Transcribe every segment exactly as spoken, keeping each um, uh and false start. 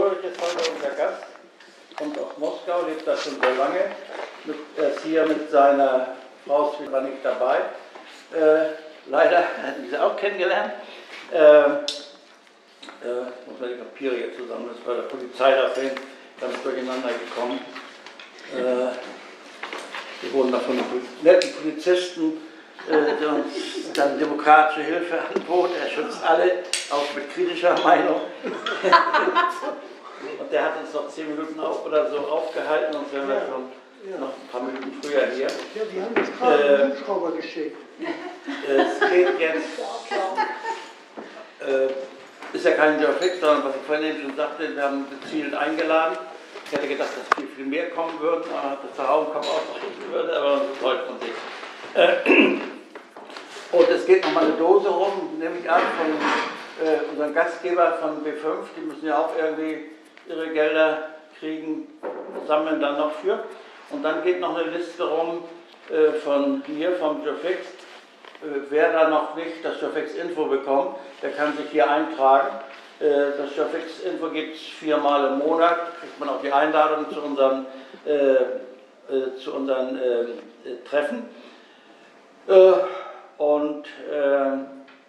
Ulrich ist heute unser Gast, kommt aus Moskau, lebt da schon sehr lange. Er ist hier mit seiner Frau, war nicht dabei. Äh, leider hatten wir sie auch kennengelernt. Äh, äh, muss man die Papiere jetzt zusammen, das ist bei der Polizei da sehen, ganz durcheinander gekommen. Äh, wir wurden da von einem netten Polizisten, äh, der uns dann demokratische Hilfe anbot. Er schützt alle, auch mit kritischer Meinung. Und der hat uns noch zehn Minuten auf oder so aufgehalten, und wir waren schon ja. noch ein paar Minuten früher hier. Ja, die haben uns gerade äh, einen Hubschrauber geschickt. Es geht jetzt, äh, ist ja kein Joe Fix, sondern was ich vorhin eben schon sagte, wir haben gezielt eingeladen. Ich hätte gedacht, dass viel, viel mehr kommen würden, aber dass der Raum kaum ausrichten würde, aber so täuscht man sich. Äh, und es geht nochmal eine Dose rum, nehme ich an, von äh, unserem Gastgeber von B fünf, die müssen ja auch irgendwie ihre Gelder kriegen, sammeln dann noch für. Und dann geht noch eine Liste rum äh, von mir, vom Jofix. Äh, wer da noch nicht das Jofix-Info bekommt, der kann sich hier eintragen. Äh, das Jofix-Info gibt es viermal im Monat, kriegt man auch die Einladung zu unseren, äh, äh, zu unseren äh, Treffen. Äh, und äh,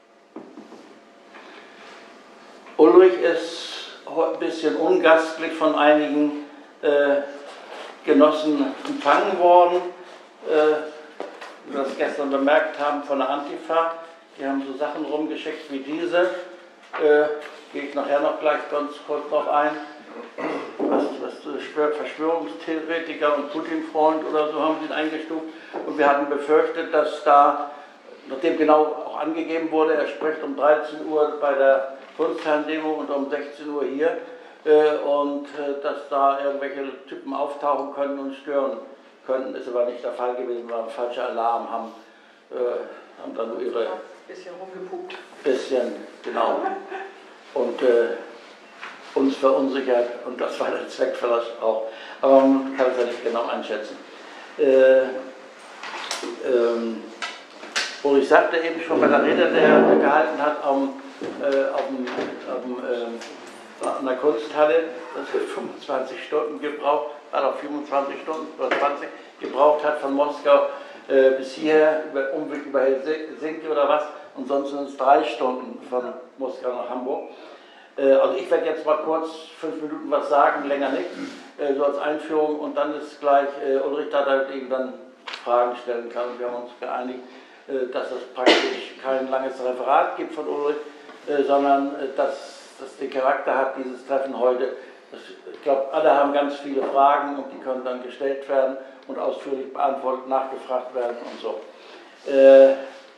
Ulrich ist ein bisschen ungastlich von einigen äh, Genossen empfangen worden, äh, die das gestern bemerkt haben von der Antifa. Die haben so Sachen rumgeschickt wie diese. Äh, Gehe ich nachher noch gleich ganz kurz drauf ein. Was, was Verschwörungstheoretiker und Putin-Freund oder so haben sie eingestuft. Und wir hatten befürchtet, dass da, nachdem genau auch angegeben wurde, er spricht um dreizehn Uhr bei der Kunsthallen-Demo und um sechzehn Uhr hier, äh, und äh, dass da irgendwelche Typen auftauchen können und stören könnten. Ist aber nicht der Fall gewesen, war ein falscher Alarm, haben, äh, haben dann nur ihre... Bisschen rumgepupt. Bisschen, genau. Und äh, uns verunsichert, und das war der Zweck vielleicht auch. Aber man kann es ja nicht genau einschätzen. Äh, ähm, und ich sagte eben schon bei der Rede, der er gehalten hat, am Äh, auf dem, auf dem, äh, an der Kunsthalle, das hat fünfundzwanzig Stunden gebraucht, hat auch fünfundzwanzig Stunden oder zwanzig gebraucht hat von Moskau äh, bis hierher, über Umweg über Helsinki oder was, und sonst sind es drei Stunden von Moskau nach Hamburg. Äh, also ich werde jetzt mal kurz fünf Minuten was sagen, länger nicht, äh, so als Einführung, und dann ist gleich äh, Ulrich da, der eben dann Fragen stellen kann. Und wir haben uns geeinigt, äh, dass es praktisch kein langes Referat gibt von Ulrich, Äh, sondern äh, dass das den Charakter hat, dieses Treffen heute. Das, ich glaube, alle haben ganz viele Fragen, und die können dann gestellt werden und ausführlich beantwortet, nachgefragt werden und so. Äh,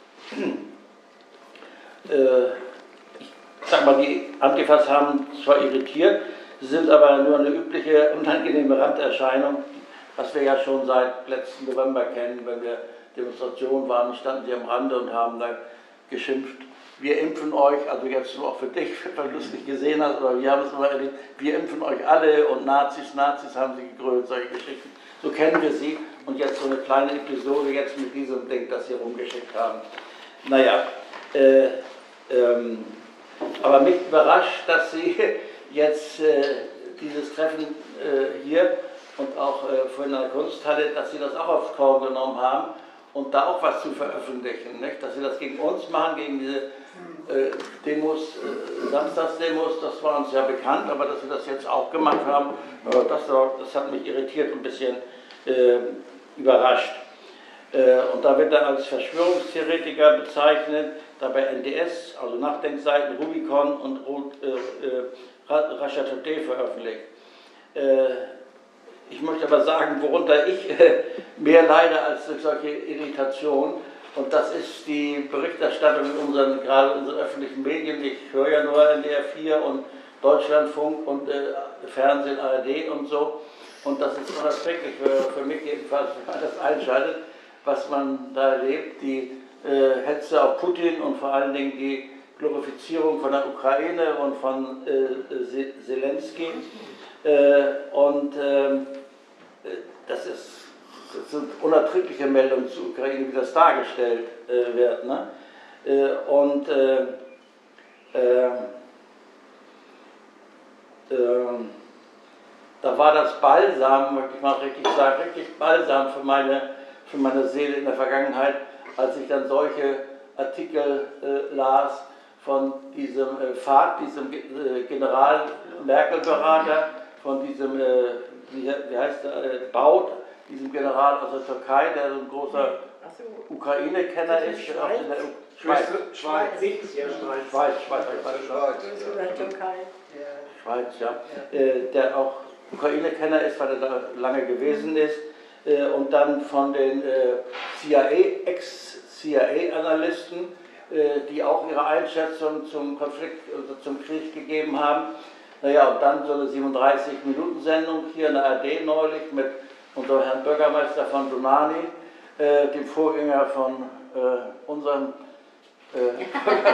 äh, ich sag mal, die Antifas haben zwar irritiert, sie sind aber nur eine übliche, unangenehme Randerscheinung, was wir ja schon seit letzten November kennen. Wenn wir Demonstrationen waren, standen sie am Rande und haben da geschimpft. Wir impfen euch, also jetzt nur auch für dich, weil du es nicht gesehen hast, aber wir haben es immer erlebt, wir impfen euch alle, und Nazis, Nazis haben sie gegrölt, solche Geschichten. So kennen wir sie, und jetzt so eine kleine Episode jetzt mit diesem Ding, das sie rumgeschickt haben. Naja, äh, ähm, aber mich überrascht, dass sie jetzt äh, dieses Treffen äh, hier und auch äh, vorhin in der Kunsthalle, dass sie das auch aufs Korn genommen haben und da auch was zu veröffentlichen, nicht? Dass sie das gegen uns machen, gegen diese Äh, Demos, äh, Samstagsdemos, das war uns ja bekannt, aber dass wir das jetzt auch gemacht haben, äh, das, das hat mich irritiert, ein bisschen äh, überrascht. Äh, und da wird er als Verschwörungstheoretiker bezeichnet, dabei N D S, also Nachdenkseiten, Rubicon und äh, äh, Russia Today veröffentlicht. Äh, ich möchte aber sagen, worunter ich äh, mehr leide als durch solche Irritationen. Und das ist die Berichterstattung in unseren, gerade in unseren öffentlichen Medien. Ich höre ja nur N D R vier und Deutschlandfunk und äh, Fernsehen, A R D und so. Und das ist unerträglich für, für mich jedenfalls, wenn man das einschaltet, was man da erlebt. Die äh, Hetze auf Putin und vor allen Dingen die Glorifizierung von der Ukraine und von äh, Zelensky. Äh, und äh, das ist... Das sind unerträgliche Meldungen zur Ukraine, wie das dargestellt äh, wird. Ne? Äh, und äh, äh, ähm, da war das Balsam, möchte ich mal richtig sagen, richtig Balsam für meine, für meine Seele in der Vergangenheit, als ich dann solche Artikel äh, las von diesem äh, Fahrt, diesem äh, General-Merkel-Berater, von diesem, äh, wie, wie heißt der, äh, Baut, diesem General aus der Türkei, der so ein großer Ukraine-Kenner ist. Der auch in der Schweiz. Schweiz. Schweiz. Schweiz. Schweiz. Schweiz. Schweiz. Türkei. Schweiz, ja. Äh, der auch Ukraine-Kenner ist, weil er da lange gewesen ist. Äh, und dann von den äh, C I A, Ex-C I A-Analysten, äh, die auch ihre Einschätzung zum Konflikt, also zum Krieg gegeben haben. Naja, und dann so eine siebenunddreißig-Minuten-Sendung hier in der A R D neulich mit unserem Herrn Bürgermeister von Dohnanyi, äh, dem Vorgänger von äh, unserem äh,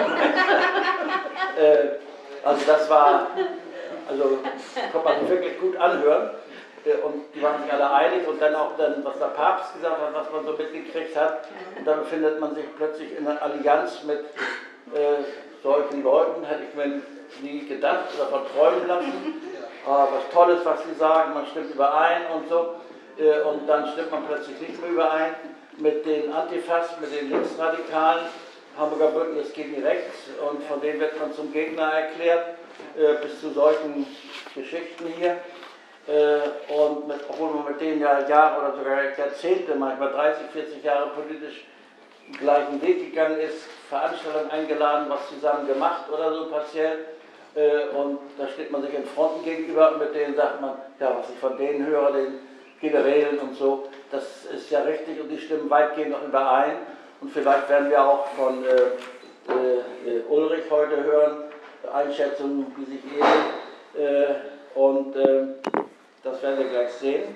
äh, also das war, also konnte man sich wirklich gut anhören äh, und die waren sich alle einig und dann auch dann, was der Papst gesagt hat, was man so mitgekriegt hat, und dann befindet man sich plötzlich in einer Allianz mit äh, solchen Leuten, hätte ich mir nie gedacht oder verträumen lassen. Aber was Tolles, was sie sagen, man stimmt überein und so. Äh, und dann stimmt man plötzlich nicht mehr überein mit den Antifas, mit den Linksradikalen. Hamburger Bündnis gegen rechts und von denen wird man zum Gegner erklärt, äh, bis zu solchen Geschichten hier. Äh, und mit, obwohl man mit denen ja Jahre oder sogar Jahrzehnte, manchmal dreißig, vierzig Jahre politisch den gleichen Weg gegangen ist, Veranstaltungen eingeladen, was zusammen gemacht oder so partiell. Äh, und da steht man sich in Fronten gegenüber und mit denen sagt man, ja, was ich von denen höre, den Generälen und so, das ist ja richtig und die stimmen weitgehend noch überein. Und vielleicht werden wir auch von äh, äh, Ulrich heute hören, Einschätzungen, die sich ähneln. Äh, und äh, das werden wir gleich sehen.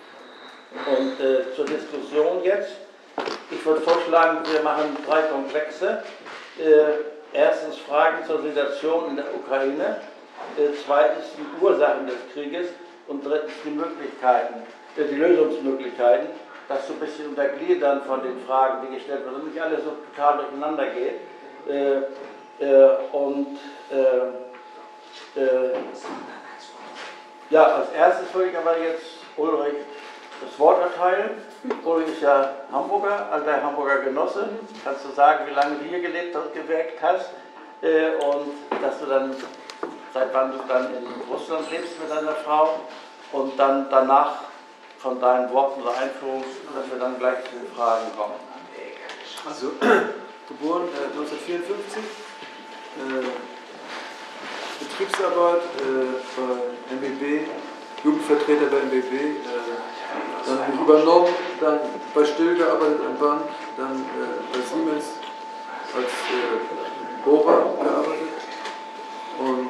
Und äh, zur Diskussion jetzt. Ich würde vorschlagen, wir machen drei Komplexe. Äh, erstens Fragen zur Situation in der Ukraine. Äh, zweitens die Ursachen des Krieges. Und drittens die Möglichkeiten, äh, die Lösungsmöglichkeiten. Das so ein bisschen untergliedern von den Fragen, die gestellt werden, und nicht alles so total durcheinander geht. Äh, äh, und äh, äh, ja, als erstes würde ich aber jetzt Ulrich das Wort erteilen. Ulrich ist ja Hamburger, alter Hamburger Genosse. Kannst du sagen, wie lange du hier gelebt und gewirkt hast äh, und dass du dann, seit wann du dann in Russland lebst mit deiner Frau und dann danach von deinen Worten zur Einführung, dass wir dann gleich zu den Fragen kommen. Also, geboren äh, neunzehnhundertvierundfünfzig, äh, Betriebsarbeit äh, bei M B B, Jugendvertreter bei M B B, äh, dann habe ich übernommen, dann bei Still gearbeitet am Band, dann äh, bei Siemens als äh, Bohrer gearbeitet und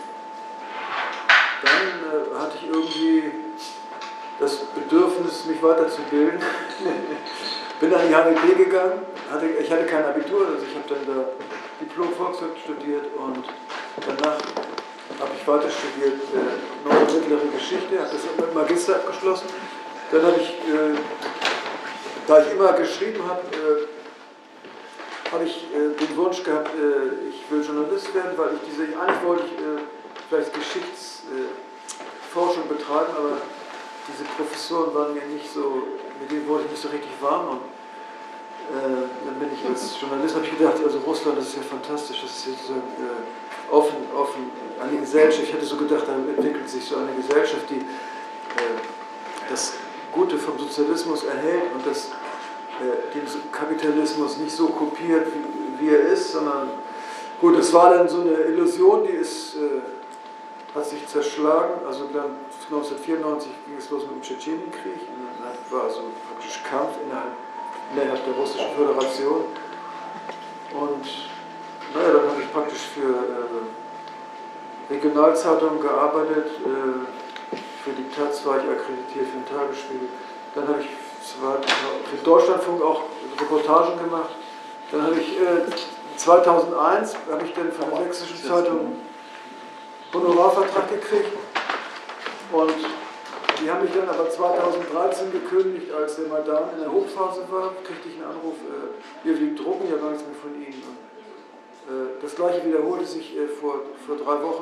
dann äh, hatte ich irgendwie das Bedürfnis, mich weiterzubilden. Bin an die H W P gegangen, hatte, ich hatte kein Abitur, also ich habe dann da Diplom-Volkswirt studiert und danach habe ich weiter studiert, äh, Neue Mittlere Geschichte, habe das mit Magister abgeschlossen. Dann habe ich, äh, da ich immer geschrieben habe, äh, habe ich äh, den Wunsch gehabt, äh, ich will Journalist werden, weil ich diese, eigentlich wollte ich äh, vielleicht Geschichtsforschung äh, betreiben, aber diese Professoren waren mir nicht so, mit denen wurde ich nicht so richtig warm und äh, dann bin ich als Journalist, habe ich gedacht, also Russland, das ist ja fantastisch, das ist ja so äh, offen, offen an die Gesellschaft. Ich hätte so gedacht, da entwickelt sich so eine Gesellschaft, die äh, das Gute vom Sozialismus erhält und das, äh, den Kapitalismus nicht so kopiert, wie, wie er ist, sondern gut, es war dann so eine Illusion, die ist, äh, hat sich zerschlagen, also dann neunzehnhundertvierundneunzig ging es los mit dem Tschetschenienkrieg und dann war also praktisch Kampf innerhalb, innerhalb der Russischen Föderation und naja, dann habe ich praktisch für äh, Regionalzeitungen gearbeitet, äh, für die Taz war ich akkreditiert, für den Tagesspiegel, dann habe ich für Deutschlandfunk auch Reportagen gemacht, dann habe ich äh, zweitausendeins habe ich dann von der Sächsischen Zeitung Honorarvertrag gekriegt und die haben mich dann aber zweitausenddreizehn gekündigt, als der Maidan in der Hochphase war, kriegte ich einen Anruf, äh, wir drucken ja gar nichts mehr von Ihnen. Und, äh, das gleiche wiederholte sich äh, vor, vor drei Wochen,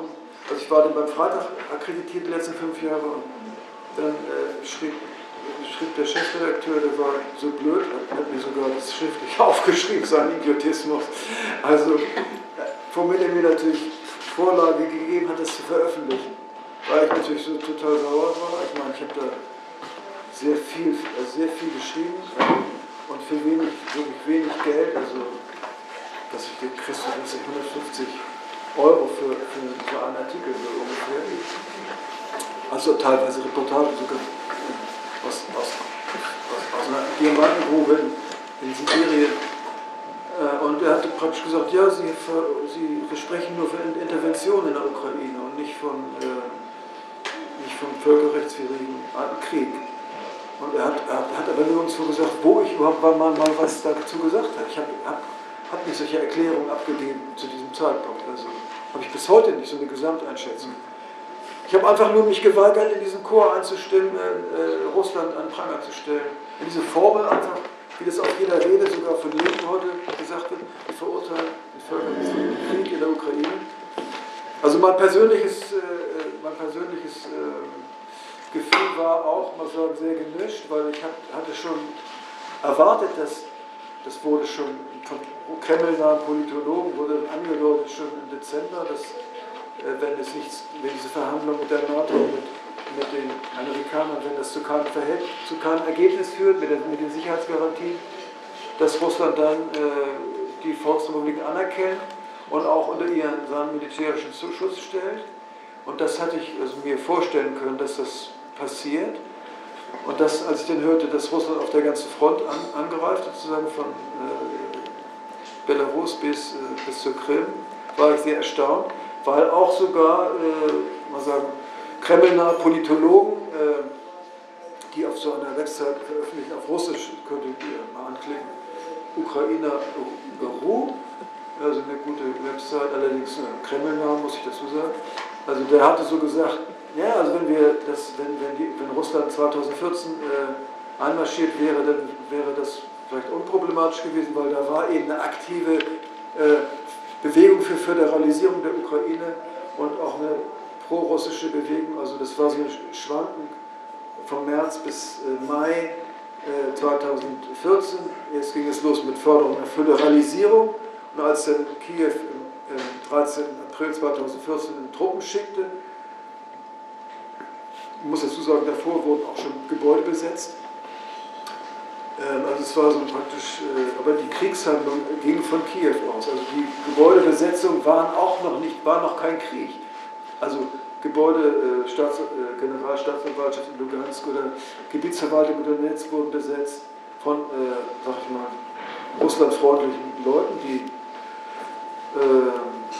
Also ich war dann beim Freitag akkreditiert die letzten fünf Jahre und dann äh, schrieb, schrieb der Chefredakteur, der war so blöd, hat mir sogar das schriftlich aufgeschrieben, sein Idiotismus. Also womit er mir natürlich Vorlage gegeben hat, das zu veröffentlichen, weil ich natürlich so total sauer war. Ich meine, ich habe da sehr viel, also sehr viel geschrieben und für wenig, wirklich wenig Geld, also dass ich den kriegst du hundertfünfzig Euro für, für so einen Artikel so ungefähr. Also teilweise Reportagen sogar aus, aus, aus, aus einer Diamantengrube in, in Sibirien. Und er hat praktisch gesagt, ja, Sie, Sie sprechen nur von Intervention in der Ukraine und nicht von, äh, nicht vom völkerrechtswidrigen Krieg. Und er hat, er hat aber nirgendwo gesagt, wo ich überhaupt mal, mal was dazu gesagt habe. Ich habe hab, hab nicht solche Erklärungen abgegeben zu diesem Zeitpunkt. Also habe ich bis heute nicht so eine Gesamteinschätzung. Ich habe einfach nur mich geweigert, in diesen Chor einzustimmen, äh, Russland an Pranger zu stellen. In diese Formel einfach, wie das auf jeder Rede, sogar von Linken heute gesagt wird, ich verurteile den völkerrechtswidrigen Krieg in der Ukraine. Also mein persönliches, äh, mein persönliches äh, Gefühl war auch, mal sagen, sehr gemischt, weil ich hab, hatte schon erwartet, dass, das wurde schon von kremlnahen Politologen wurde angedeutet, schon im Dezember, dass äh, wenn, es nichts, wenn diese Verhandlungen mit der NATO, mit, mit den Amerikanern, wenn das zu keinem, Verhält, zu keinem Ergebnis führt, mit, der, mit den Sicherheitsgarantien, dass Russland dann äh, die Volksrepublik anerkennt und auch unter ihren seinen militärischen Schutz stellt. Und das hatte ich also mir vorstellen können, dass das passiert. Und das, als ich dann hörte, dass Russland auf der ganzen Front an, angreift, sozusagen von äh, Belarus bis, äh, bis zur Krim, war ich sehr erstaunt, weil auch sogar, äh, mal sagen, kremlnahe Politologen, äh, die auf so einer Website veröffentlichen, auf Russisch, könnt ihr mal anklicken, Ukrainer Ru, also eine gute Website, allerdings äh, kremlnah, muss ich dazu sagen. Also der hatte so gesagt, ja, also wenn wir das, wenn, wenn, die, wenn Russland zweitausendvierzehn äh, einmarschiert wäre, dann wäre das vielleicht unproblematisch gewesen, weil da war eben eine aktive äh, Bewegung für Föderalisierung der Ukraine und auch eine pro-russische Bewegung. Also das war so ein Schwanken vom März bis äh, Mai äh, zweitausendvierzehn. Jetzt ging es los mit Förderung der Föderalisierung. Und als dann Kiew im, im dreizehnten April zweitausendvierzehn Truppen schickte, ich muss dazu sagen, davor wurden auch schon Gebäude besetzt. Ähm, also es war so praktisch, äh, aber die Kriegshandlung ging von Kiew aus. Also die Gebäudebesetzung waren auch noch nicht, war noch kein Krieg. Also Gebäude, äh, Staats, äh, Generalstaatsanwaltschaft in Lugansk oder Gebietsverwaltung in Donetsk wurden besetzt von, äh, sag ich mal, russlandfreundlichen Leuten, die äh,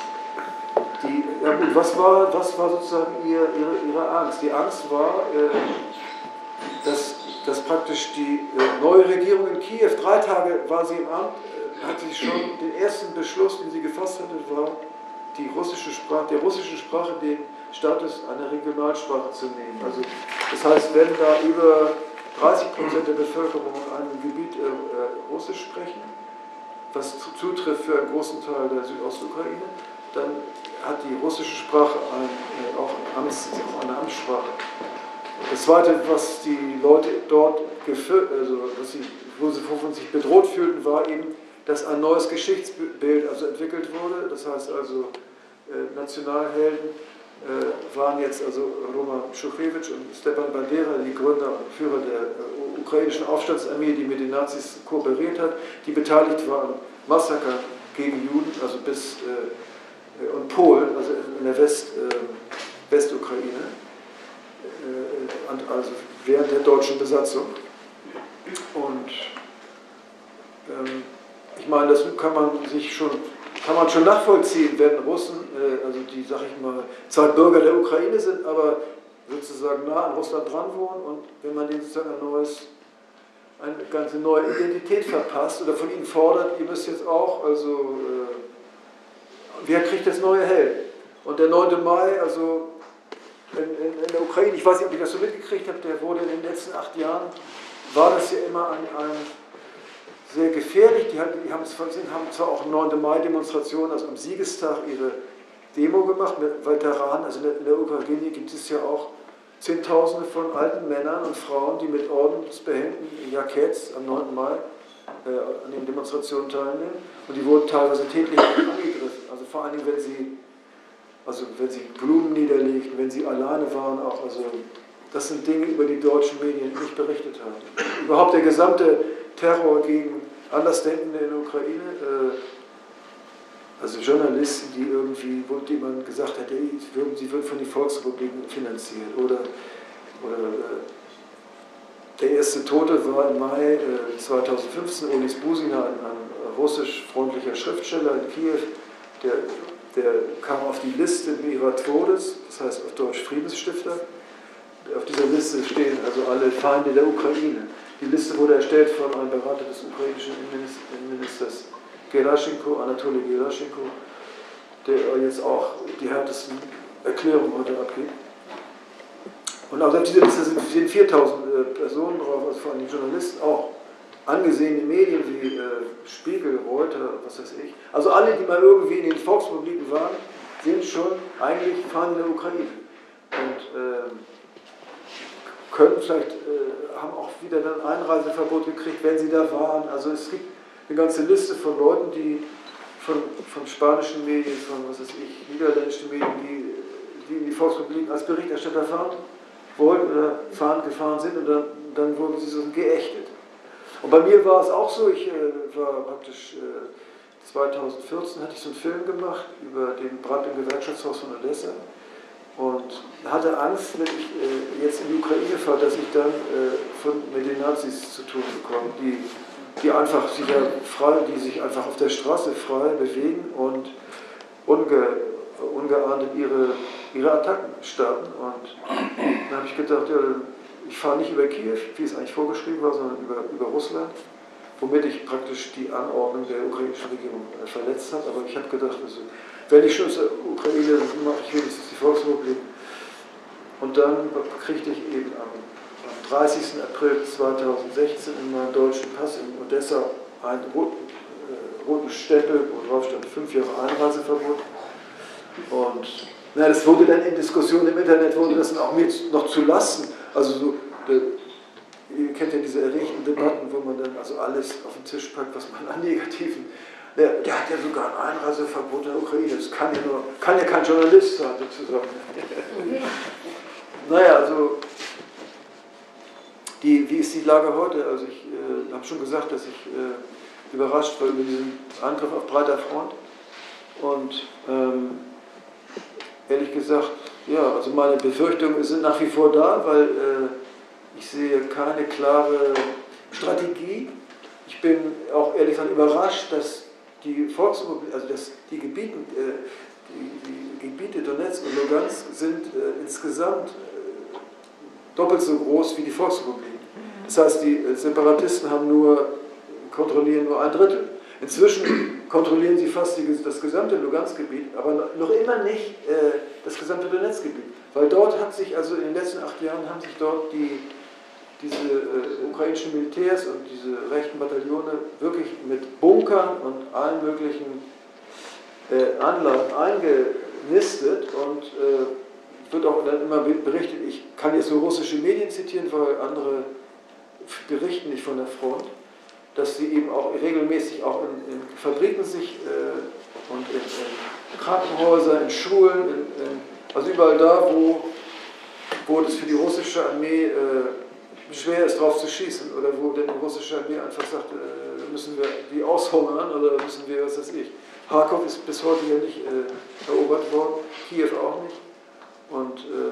Die, ja gut, was war, was war sozusagen ihr, ihre, ihre Angst? Die Angst war, äh, dass, dass praktisch die äh, neue Regierung in Kiew, drei Tage war sie im Amt, äh, hat sie schon den ersten Beschluss, den sie gefasst hatte, war, die russische Sprache, der russischen Sprache den Status einer Regionalsprache zu nehmen. Also, das heißt, wenn da über dreißig Prozent der Bevölkerung in einem Gebiet äh, äh, Russisch sprechen, was zutrifft für einen großen Teil der Südostukraine, dann hat die russische Sprache ein, äh, auch, ein Amts, auch eine Amtssprache. Das Zweite, was die Leute dort, also was sie, wo sie wovon sich bedroht fühlten, war eben, dass ein neues Geschichtsbild also entwickelt wurde. Das heißt also, äh, Nationalhelden äh, waren jetzt also Roman Schuchewitsch und Stepan Bandera, die Gründer und Führer der äh, ukrainischen Aufstandsarmee, die mit den Nazis kooperiert hat, die beteiligt waren am Massaker gegen Juden, also bis äh, und Polen, also in der West, äh, Westukraine, äh, also während der deutschen Besatzung. Und ähm, ich meine, das kann man sich schon, kann man schon nachvollziehen, wenn Russen, äh, also die, sag ich mal, zwar Bürger der Ukraine sind, aber sozusagen nah an Russland dran wohnen und wenn man denen sozusagen ein neues, eine ganze neue Identität verpasst oder von ihnen fordert, ihr müsst jetzt auch, also äh, wer kriegt das neue Held? Und der neunte Mai, also in, in, in der Ukraine, ich weiß nicht, ob ich das so mitgekriegt habe, der wurde in den letzten acht Jahren, war das ja immer ein, ein sehr gefährlich, die, die haben, haben zwar auch neunte Mai Demonstrationen, also am Siegestag ihre Demo gemacht mit Veteranen. Also in der Ukraine gibt es ja auch Zehntausende von alten Männern und Frauen, die mit ordensbehängten Jacketts am neunten Mai äh, an den Demonstrationen teilnehmen. Und die wurden teilweise tätlich angegriffen. Also vor allem, wenn sie, also wenn sie Blumen niederlegten, wenn sie alleine waren auch. Also das sind Dinge, über die deutschen Medien nicht berichtet haben. Überhaupt der gesamte Terror gegen Andersdenkende in der Ukraine, äh, also Journalisten, die irgendwie, wo jemand gesagt hat, ey, sie würden von den Volksrepubliken finanziert. Oder, oder äh, der erste Tote war im Mai äh, zweitausendfünfzehn, Olis Busina, ein, ein russisch-freundlicher Schriftsteller in Kiew, der, der kam auf die Liste ihrer Todes, das heißt auf Deutsch Friedensstifter. Auf dieser Liste stehen also alle Feinde der Ukraine. Die Liste wurde erstellt von einem Berater des ukrainischen Innenministers Geraschenko, Anatoly Geraschenko, der jetzt auch die härtesten Erklärungen heute abgibt. Und auf dieser Liste sind viertausend Personen drauf, also vor allem die Journalisten, auch angesehene Medien wie äh, Spiegel, Reuters, was weiß ich. Also alle, die mal irgendwie in den Volksrepubliken waren, sind schon eigentlich Feinde der Ukraine. Und äh, können vielleicht, äh, haben auch wieder dann Einreiseverbot gekriegt, wenn sie da waren. Also es gibt eine ganze Liste von Leuten, die von, von spanischen Medien, von was weiß ich, niederländischen Medien, die, die in die Volksrepublik als Berichterstatter fahren wollten oder fahren, gefahren sind, und dann, dann wurden sie so geächtet. Und bei mir war es auch so, ich äh, war praktisch äh, zweitausendvierzehn, hatte ich so einen Film gemacht über den Brand im Gewerkschaftshaus von Odessa und hatte Angst, wenn ich äh, jetzt in die Ukraine fahre, dass ich dann äh, von, mit den Nazis zu tun bekomme, die, die einfach sich ja frei, die sich einfach auf der Straße frei bewegen und unge, ungeahndet ihre, ihre Attacken starten. Und dann habe ich gedacht, ja, ich fahre nicht über Kiew, wie es eigentlich vorgeschrieben war, sondern über, über Russland, womit ich praktisch die Anordnung der ukrainischen Regierung äh, verletzt habe. Aber ich habe gedacht, also, wenn ich schon aus der Ukraine, dann mache ich wenigstens die Volksrepublik. Und dann kriegte ich eben am, am dreißigsten April zweitausendsechzehn in meinem deutschen Pass in Odessa einen roten, äh, roten Stempel, wo drauf stand fünf Jahre Einreiseverbot. Und na, das wurde dann in Diskussionen im Internet, wurde das dann auch mir noch zu Lasten. Also so, de, ihr kennt ja diese erregten Debatten, wo man dann also alles auf den Tisch packt, was man an negativen. Der, der hat ja sogar ein Einreiseverbot in der Ukraine. Das kann ja, nur, kann ja kein Journalist sein, sozusagen. Naja, also, die, wie ist die Lage heute? Also, ich äh, habe schon gesagt, dass ich äh, überrascht war über diesen Angriff auf breiter Front. Und ähm, ehrlich gesagt, ja, also meine Befürchtungen sind nach wie vor da, weil äh, ich sehe keine klare Strategie. Ich bin auch ehrlich gesagt überrascht, dass die Volksrepublik, also dass die Gebiete, äh, die, die Gebiete Donetsk und Lugansk sind äh, insgesamt äh, doppelt so groß wie die Volksrepublik. Das heißt, die äh, Separatisten haben nur, kontrollieren nur ein Drittel. Inzwischen kontrollieren sie fast die, das gesamte Lugansk-Gebiet, aber noch immer nicht äh, das gesamte Donetsk-Gebiet. Weil dort hat sich, also in den letzten acht Jahren haben sich dort die, diese äh, ukrainischen Militärs und diese rechten Bataillone wirklich mit Bunkern und allen möglichen äh, Anlagen eingenistet und äh, wird auch dann immer berichtet, ich kann jetzt nur russische Medien zitieren, weil andere berichten nicht von der Front, dass sie eben auch regelmäßig auch in, in Fabriken sich äh, und in, in Krankenhäusern, in Schulen, in, in, also überall da, wo, wo das für die russische Armee äh, schwer ist, drauf zu schießen, oder wo denn die russische Armee einfach sagt, äh, müssen wir die aushungern oder müssen wir, was weiß ich. Kharkov ist bis heute ja nicht äh, erobert worden, Kiew auch nicht. Und äh,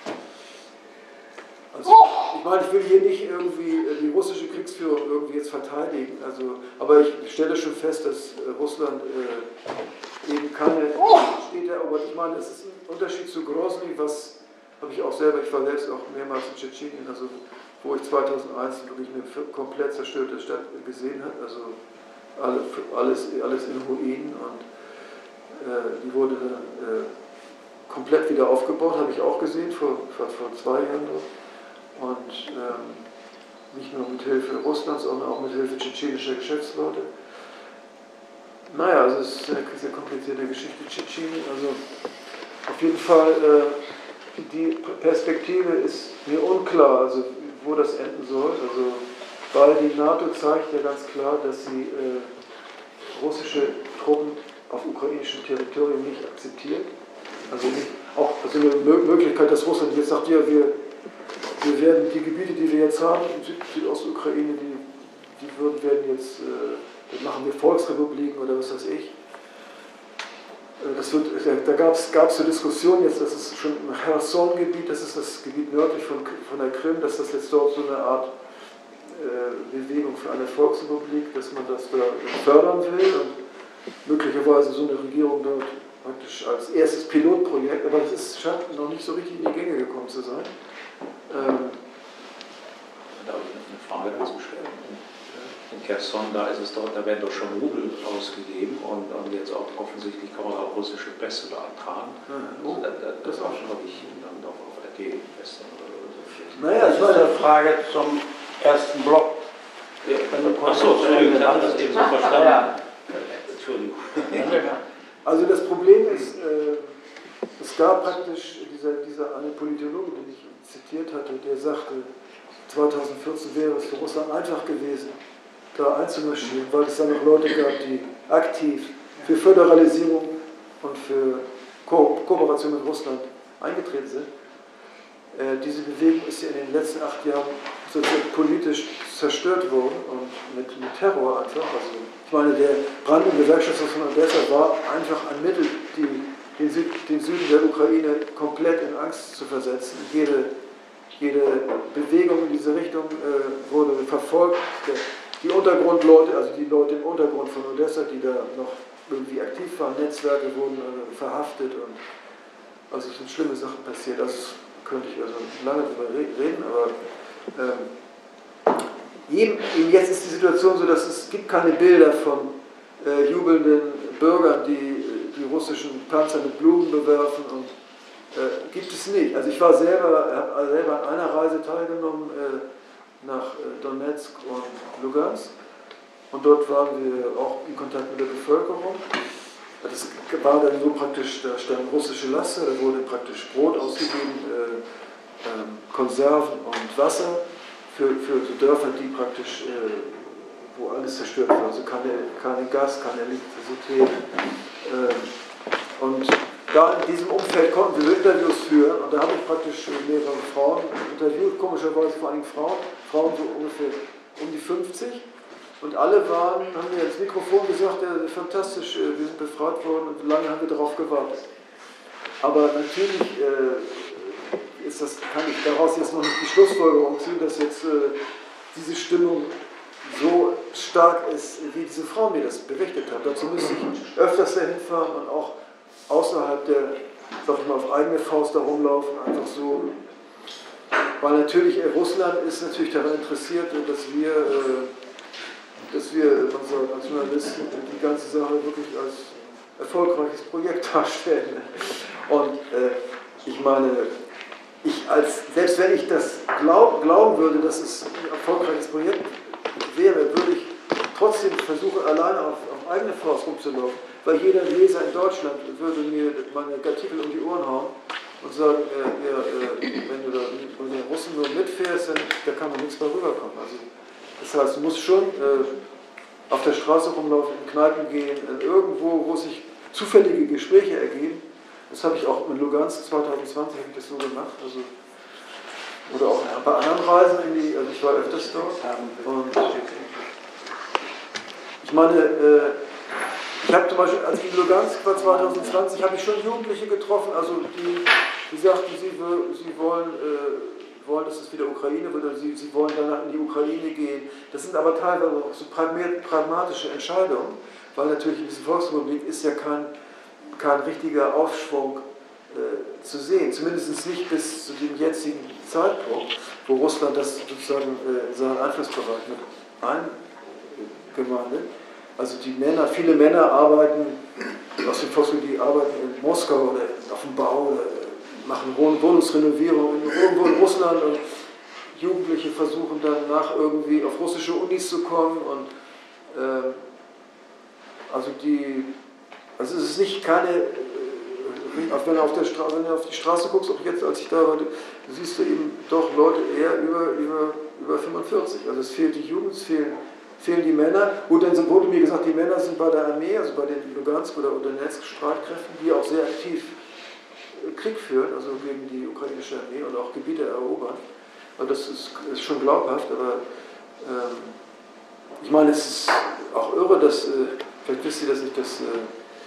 also, ich meine, ich will hier nicht irgendwie die russische Kriegsführung irgendwie jetzt verteidigen, also, aber ich stelle schon fest, dass Russland äh, eben keine Städte erobert. Ich meine, es ist ein Unterschied zu Grozny, was habe ich auch selber, ich war selbst auch mehrmals in Tschetschenien, also wo ich zweitausendeins wirklich eine komplett zerstörte Stadt gesehen habe, also alle, alles, alles in Ruinen, und äh, die wurde äh, komplett wieder aufgebaut, habe ich auch gesehen, vor, vor, vor zwei Jahren dort. Und ähm, nicht nur mit Hilfe Russlands, sondern auch mit Hilfe tschetschenischer Geschäftsleute. Naja, also es ist eine sehr komplizierte Geschichte, Tschetschenien. Also auf jeden Fall, äh, die Perspektive ist mir unklar, also wo das enden soll. Also, weil die NATO zeigt ja ganz klar, dass sie äh, russische Truppen auf ukrainischem Territorium nicht akzeptiert. Also nicht, auch also eine Möglichkeit, dass Russland jetzt sagt, ja, wir, wir werden die Gebiete, die wir jetzt haben, in Süd Südostukraine, die, die würden, werden jetzt, äh, dann machen wir Volksrepubliken oder was weiß ich. Das wird, da gab es so Diskussionen jetzt, das ist schon im Cherson-Gebiet, das ist das Gebiet nördlich von, von der Krim, dass das jetzt dort so eine Art äh, Bewegung für eine Volksrepublik, dass man das da fördern will und möglicherweise so eine Regierung dort praktisch als erstes Pilotprojekt, aber das ist, scheint noch nicht so richtig in die Gänge gekommen zu sein. Ähm, Darf ich noch eine Frage dazu stellen? In Cherson, da ist es doch, da werden doch schon Rubel ausgegeben und, und jetzt auch offensichtlich kann man auch russische Pässe beantragen. Ja, oh, das, das, das auch schon, glaube ich, dann doch auf R T-Pässe oder so. Naja, das ist eine Frage zum ersten Block. Ja, Achso, Entschuldigung, ich habe das eben so verstanden. Ja. Entschuldigung. Also das Problem ist, äh, es gab praktisch, dieser, dieser eine Politologe, den ich zitiert hatte, der sagte, zweitausendvierzehn wäre es für Russland einfach gewesen, da einzumarschieren, weil es dann noch Leute gab, die aktiv für Föderalisierung und für Ko Kooperation mit Russland eingetreten sind. Äh, diese Bewegung ist ja in den letzten acht Jahren sozusagen politisch zerstört worden und mit, mit Terror einfach. Also, ich meine, der Brand im Gewerkschaftshaus von Odessa war einfach ein Mittel, die, den, Süd, den Süden der Ukraine komplett in Angst zu versetzen. Jede, jede Bewegung in diese Richtung äh, wurde verfolgt. Der, Die Untergrundleute, also die Leute im Untergrund von Odessa, die da noch irgendwie aktiv waren, Netzwerke wurden äh, verhaftet und also es sind schlimme Sachen passiert. Also könnte ich also lange darüber reden, aber ähm, eben, eben jetzt ist die Situation so, dass es gibt keine Bilder von äh, jubelnden Bürgern, die die russischen Panzer mit Blumen bewerfen und äh, gibt es nicht. Also ich war selber, habe selber an einer Reise teilgenommen. Äh, nach Donetsk und Lugansk und dort waren wir auch in Kontakt mit der Bevölkerung. Das war dann so praktisch, da standen russische Laster, da wurde praktisch Brot ausgegeben, äh, äh, Konserven und Wasser für, für so Dörfer, die praktisch, äh, wo alles zerstört war, also keine, keine Gas, keine Elektrizität. Äh, und da in diesem Umfeld konnten wir Interviews führen und da habe ich praktisch mehrere Frauen interviewt, komischerweise vor allem Frauen, Frauen so ungefähr um die fünfzig und alle waren, haben mir ins Mikrofon gesagt, ja, fantastisch, wir sind befreit worden und lange haben wir darauf gewartet. Aber natürlich äh, ist das, kann ich daraus jetzt noch nicht die Schlussfolgerung ziehen, dass jetzt äh, diese Stimmung so stark ist, wie diese Frau mir das berichtet hat. Dazu müsste ich öfters dahin fahren und auch außerhalb der, sag ich mal, auf eigene Faust da rumlaufen, einfach so. Weil natürlich äh, Russland ist natürlich daran interessiert, dass wir, äh, dass wir man sagt, als Journalisten die ganze Sache wirklich als erfolgreiches Projekt darstellen. Und äh, ich meine, ich als, selbst wenn ich das glaub, glauben würde, dass es ein erfolgreiches Projekt wäre, würde ich trotzdem versuchen, alleine auf, auf eigene Faust rumzulaufen. Weil jeder Leser in Deutschland würde mir meine Artikel um die Ohren hauen und sagen, äh, ja, äh, wenn du da mit den Russen nur mitfährst, dann da kann man nichts mehr rüberkommen. Also, das heißt, du musst schon äh, auf der Straße rumlaufen, in Kneipen gehen, in irgendwo, wo sich zufällige Gespräche ergeben. Das habe ich auch in Lugansk zwanzig zwanzig habe ich das so gemacht. Also, oder auch bei anderen Reisen, in die, also ich war öfters dort. Und ich meine, äh, ich habe zum Beispiel, als ich in Lugansk war zwanzig zwanzig, habe ich schon Jugendliche getroffen, also die, die sagten, sie, sie wollen, äh, wollen, dass es wieder Ukraine wird, oder sie, sie wollen danach in die Ukraine gehen. Das sind aber teilweise auch so pragmatische Entscheidungen, weil natürlich in dieser Volksrepublik ist ja kein, kein richtiger Aufschwung äh, zu sehen, zumindest nicht bis zu dem jetzigen Zeitpunkt, wo Russland das sozusagen äh, seinen Einflussbereich mit eingemeindet. Also die Männer, viele Männer arbeiten aus dem Volksrepublik, die arbeiten in Moskau oder auf dem Bau oder machen Wohnungsrenovierung irgendwo in Russland und Jugendliche versuchen dann nach irgendwie auf russische Unis zu kommen und äh, also die, also es ist nicht keine, auch wenn du auf der Straße, wenn du auf die Straße guckst, auch jetzt, als ich da war, du siehst du eben doch Leute eher über, über, über fünfundvierzig. Also es fehlt die Jugend, es fehlen, fehlen die Männer. Gut, dann wurde mir gesagt, die Männer sind bei der Armee, also bei den Lugansk- oder Donetsk-Streitkräften, die auch sehr aktiv Krieg führen, also gegen die ukrainische Armee und auch Gebiete erobern. Und das ist, ist schon glaubhaft, aber ähm, ich meine, es ist auch irre, dass, äh, vielleicht wisst ihr das nicht, dass äh,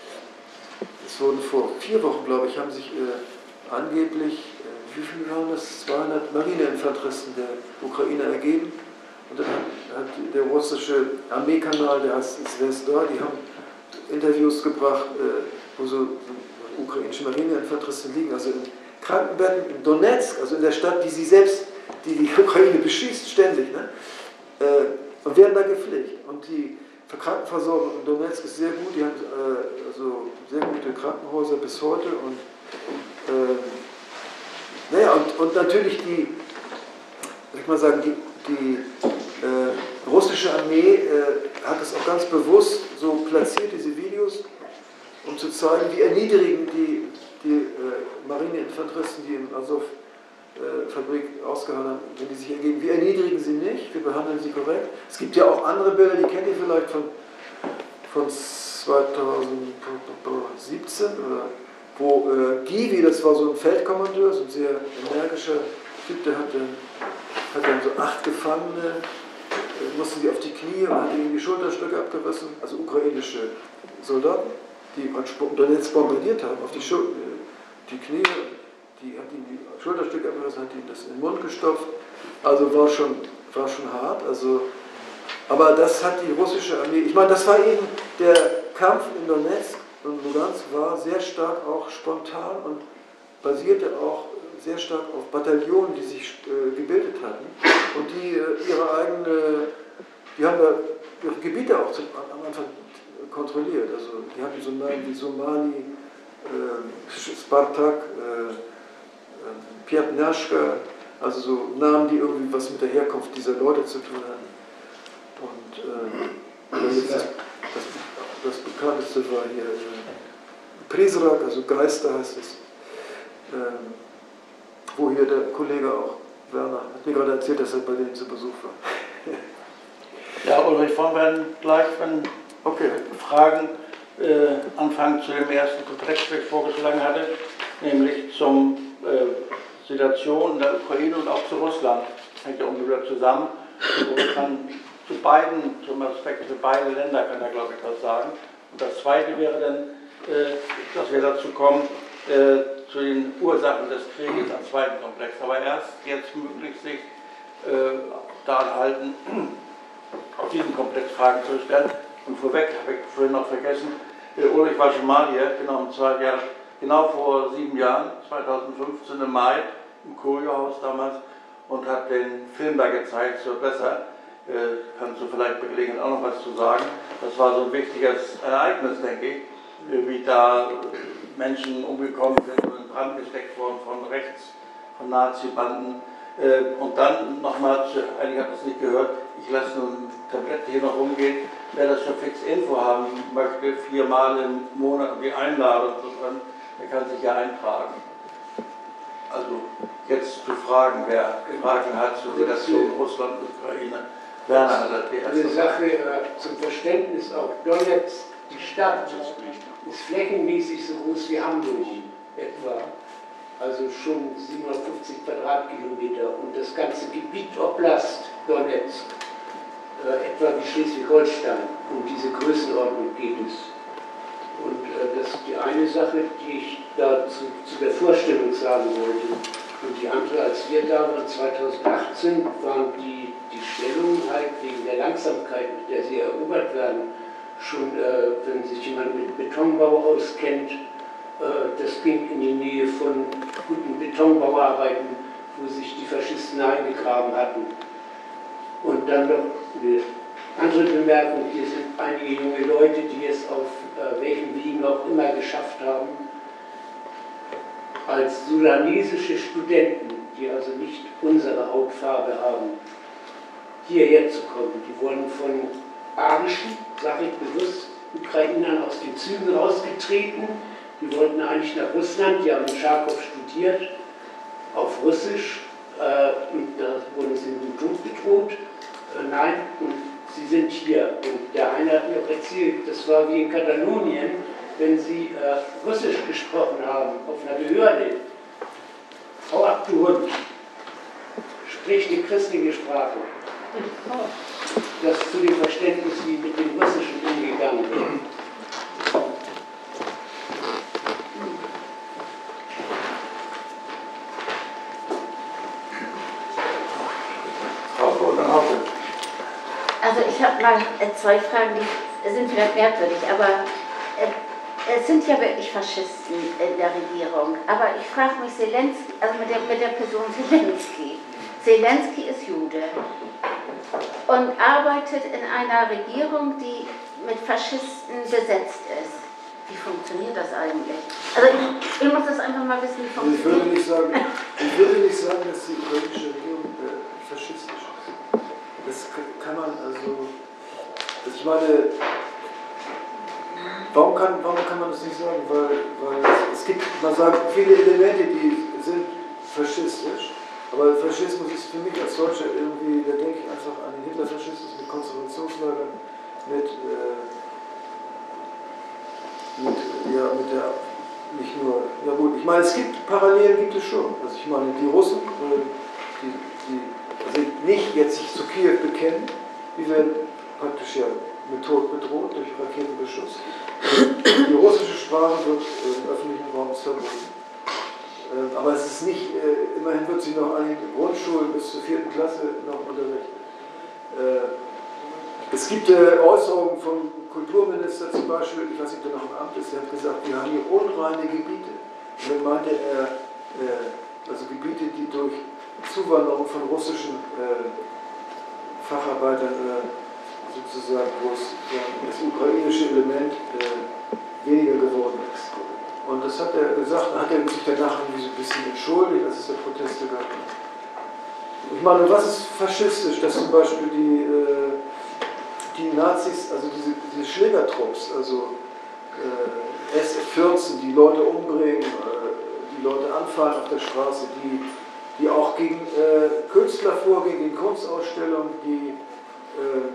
es wurden vor vier Wochen, glaube ich, haben sich äh, angeblich, äh, wie viel waren das, zweihundert Marineinfanteristen der Ukraine ergeben. Und dann hat, hat der russische Armeekanal, der heißt Zvezda, die haben Interviews gebracht, äh, wo so, so ukrainische Marineinfanteristen liegen, also in Krankenbetten in Donetsk, also in der Stadt, die sie selbst, die die Ukraine beschießt, ständig, ne? äh, und werden da gepflegt. Und die Krankenversorgung in Donetsk ist sehr gut, die haben äh, also sehr gute Krankenhäuser bis heute. Und, äh, naja, und, und natürlich die, soll ich mal sagen, die, die äh, russische Armee äh, hat es auch ganz bewusst so platziert, diese Videos, um zu zeigen, wie erniedrigend die, die äh, Marineinfanteristen, die in Azov-Fabrik äh, ausgehalten haben, wenn die sich ergeben, wir erniedrigen sie nicht, wir behandeln sie korrekt. Es gibt ja auch andere Bilder, die kennt ihr vielleicht von, von zweitausendsiebzehn, oder, wo äh, Givi, das war so ein Feldkommandeur, so ein sehr energischer Typ, der hat dann, hat dann so acht Gefangene, äh, mussten sie auf die Knie und hat ihnen die Schulterstücke abgerissen, also ukrainische Soldaten, die Donetsk bombardiert haben, auf die, Schul die Knie, die hat ihm die Schulterstücke abgerissen, hat ihm das in den Mund gestopft, also war schon, war schon hart, also, aber das hat die russische Armee, ich meine, das war eben, der Kampf in Donetsk und Lugansk war sehr stark auch spontan und basierte auch sehr stark auf Bataillonen, die sich äh, gebildet hatten und die äh, ihre eigene, die haben da ihre Gebiete auch zum, am Anfang kontrolliert. Also die hatten so Namen wie Somali, äh, Spartak, äh, äh, Piatnaschka, also so Namen, die irgendwie was mit der Herkunft dieser Leute zu tun hatten. Und äh, das, das, das bekannteste war hier äh, Prizrak, also Geister heißt es, äh, wo hier der Kollege auch, Werner, hat mir gerade erzählt, dass er bei denen zu Besuch war. Ja, Ulrich, wollen wir gleich, wenn Okay. Fragen äh, anfangen zu dem ersten Komplex, den ich vorgeschlagen hatte, nämlich zum äh, Situation in der Ukraine und auch zu Russland. Das hängt ja unmittelbar zusammen. Und kann zu beiden, zum Aspekt für beide Länder kann er, glaube ich, was sagen. Und das Zweite wäre dann, äh, dass wir dazu kommen, äh, zu den Ursachen des Krieges am zweiten Komplex. Aber erst jetzt möglichst sich äh, daran halten, auf diesen Komplex Fragen zu stellen. Und vorweg habe ich vorhin noch vergessen, äh, Ulrich war schon mal hier, genau, um zwei Jahre, genau vor sieben Jahren, zweitausendfünfzehn im Mai, im Kurio-Haus damals, und hat den Film da gezeigt, so besser. Äh, kannst du vielleicht bei Gelegenheit auch noch was zu sagen? Das war so ein wichtiges Ereignis, denke ich, äh, wie da Menschen umgekommen sind und in Brand gesteckt worden von rechts, von Nazi-Banden. Äh, und dann nochmal, einige hat das nicht gehört, ich lasse nur ein Tablett hier noch rumgehen. Wer das schon fix Info haben möchte, viermal im Monat die Einladung zu können, der kann sich ja eintragen. Also jetzt zu fragen, wer Fragen hat zur Situation Russland und Ukraine. Werner hat die erste Eine Sache äh, zum Verständnis auch. Donetsk, die Stadt, ist flächenmäßig so groß wie Hamburg etwa. Also schon siebenhundertfünfzig Quadratkilometer. Und das ganze Gebiet Oblast Donetsk, äh, etwa wie Schleswig-Holstein. Um diese Größenordnung geht es. Und äh, das ist die eine Sache, die ich da zu, zu der Vorstellung sagen wollte. Und die andere, als wir da waren, zweitausendachtzehn, waren die, die Stellungen halt wegen der Langsamkeit, mit der sie erobert werden, schon, äh, wenn sich jemand mit Betonbau auskennt, äh, das ging in die Nähe von guten Betonbauarbeiten, wo sich die Faschisten eingegraben hatten. Und dann noch eine andere Bemerkung, hier sind einige junge Leute, die es auf äh, welchen Wegen auch immer geschafft haben, als sudanesische Studenten, die also nicht unsere Hautfarbe haben, hierher zu kommen. Die wurden von arischen, sage ich bewusst, Ukrainern aus den Zügen rausgetreten. Die wollten eigentlich nach Russland, die haben in Charkow studiert, auf Russisch, äh, und da wurden sie mit dem Tod bedroht. Äh, nein, und sie sind hier. Und der eine hat mir auch erzählt, das war wie in Katalonien, wenn sie äh, Russisch gesprochen haben, auf einer Behörde. Hau ab, du Hund. Sprich die christliche Sprache. Das zu dem Verständnis, wie mit dem Russischen umgegangen wird. Also ich habe mal zwei Fragen, die sind vielleicht merkwürdig, aber äh, es sind ja wirklich Faschisten in der Regierung. Aber ich frage mich, Zelensky, also mit der, mit der Person Zelensky. Zelensky ist Jude und arbeitet in einer Regierung, die mit Faschisten besetzt ist. Wie funktioniert das eigentlich? Also ich, ich muss das einfach mal wissen, wie funktioniert. Ich würde nicht sagen, ich würde nicht sagen, dass die ukrainische Regierung äh, faschistisch ist. Das kann man also, ich meine, warum kann, warum kann man das nicht sagen? Weil, weil es, es gibt, man sagt, viele Elemente, die sind faschistisch, aber Faschismus ist für mich als Deutscher irgendwie, da denke ich einfach an den Hitlerfaschismus mit Konzentrationslagern, mit, äh, mit, ja, mit der, nicht nur, ja gut, ich meine, es gibt Parallelen, gibt es schon. Also ich meine, die Russen, äh, die, die also nicht jetzt sich zu Kiew bekennen, die werden praktisch ja mit Tod bedroht durch Raketenbeschuss. Die russische Sprache wird im öffentlichen Raum verboten. Aber es ist nicht, immerhin wird sie noch an den Grundschulen bis zur vierten Klasse noch unterrichtet. Es gibt Äußerungen vom Kulturminister zum Beispiel, ich weiß nicht, ob der noch im Amt ist, der hat gesagt, wir haben hier unreine Gebiete. Und dann meinte er, also Gebiete, die durch Zuwanderung von russischen äh, Facharbeitern äh, sozusagen, wo es, ja, das ukrainische Element äh, weniger geworden ist. Und das hat er gesagt, dann hat er sich danach irgendwie so ein bisschen entschuldigt, als es der Proteste gab. Ich meine, was ist faschistisch, dass zum Beispiel die, äh, die Nazis, also diese, diese Schlägertrupps, also äh, S vierzehn, die Leute umbringen, äh, die Leute anfallen auf der Straße, die die auch gegen äh, Künstler vorgehen, gegen Kunstausstellungen, die, äh,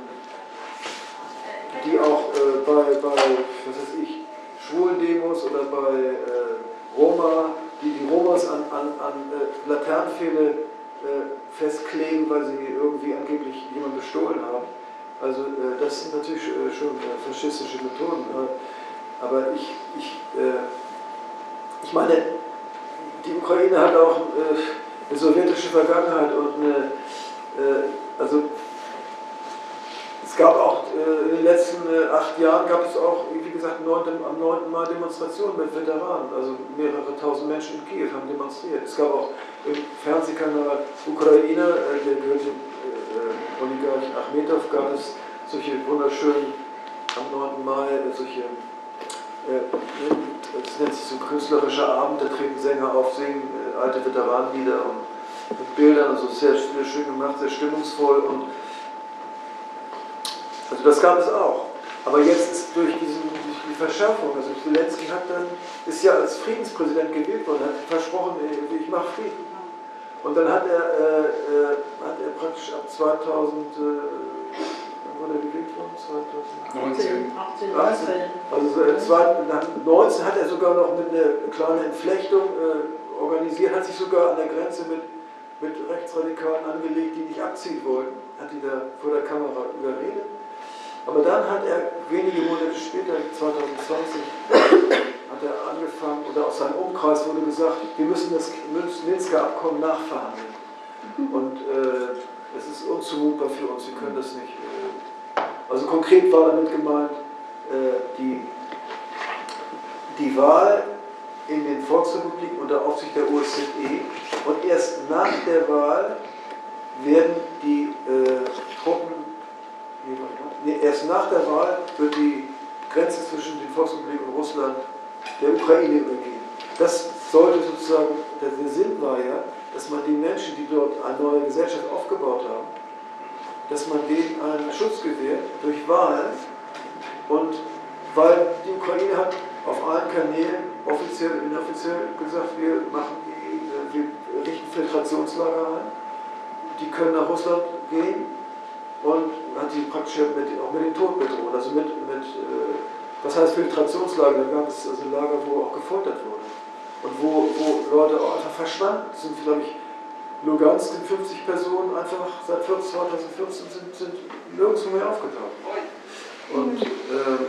die auch äh, bei, bei, was weiß ich, Schwulendemos oder bei äh, Roma, die die Romas an, an, an äh, Laternenpfähle äh, festkleben, weil sie irgendwie angeblich jemanden bestohlen haben. Also äh, das sind natürlich äh, schon äh, faschistische Methoden. Äh, aber ich, ich, äh, ich meine, die Ukraine hat auch äh, eine sowjetische Vergangenheit und eine, äh, also es gab auch äh, in den letzten äh, acht Jahren gab es auch, wie gesagt, neunten, am neunten Mai Demonstrationen mit Veteranen, also mehrere tausend Menschen in Kiew haben demonstriert. Es gab auch im Fernsehkanal Ukraine, äh, der gehört dem äh, Oligarch Achmetow, gab es solche wunderschönen, am neunten Mai, äh, solche äh, das nennt sich so ein künstlerischer Abend, da treten Sänger auf, singen äh, alte Veteranenlieder und mit Bildern, also sehr, sehr schön gemacht, sehr stimmungsvoll. Und also das gab es auch. Aber jetzt ist durch, diesen, durch die Verschärfung, also Zelensky hat dann, ist ja als Friedenspräsident gewählt worden, hat versprochen, ich mache Frieden. Und dann hat er, äh, äh, hat er praktisch ab zweitausend, äh, wurde er gewählt worden? zweitausendneunzehn. achtzehn. Also neunzehn hat er sogar noch mit einer kleinen Entflechtung äh, organisiert, hat sich sogar an der Grenze mit, mit Rechtsradikalen angelegt, die nicht abziehen wollten, hat die da vor der Kamera überredet. Aber dann hat er wenige Monate später, zwanzig zwanzig, hat er angefangen, oder aus seinem Umkreis wurde gesagt, wir müssen das Minsker Abkommen nachverhandeln. Und äh, es ist unzumutbar für uns, wir können das nicht. Äh, also konkret war damit gemeint, äh, die, die Wahl in den Volksrepubliken unter Aufsicht der O S Z E und erst nach der Wahl werden die äh, Truppen, nee, erst nach der Wahl wird die Grenze zwischen den Volksrepubliken und Russland der Ukraine übergehen. Das sollte sozusagen, der, der Sinn war ja, dass man den Menschen, die dort eine neue Gesellschaft aufgebaut haben, dass man denen einen Schutz gewährt durch Wahlen und weil die Ukraine hat auf allen Kanälen, offiziell und inoffiziell, gesagt, wir, machen die, wir richten Filtrationslager ein. Die können nach Russland gehen und hat sie praktisch mit, auch mit dem Tod bedroht. Also mit, mit was heißt Filtrationslager? Da gab es also Lager, wo auch gefoltert wurde. Und wo, wo Leute auch einfach verschwanden. Das sind, glaube ich, Lugansk sind fünfzig Personen einfach seit zweitausendvierzehn sind, sind nirgendwo mehr aufgetaucht. Und äh,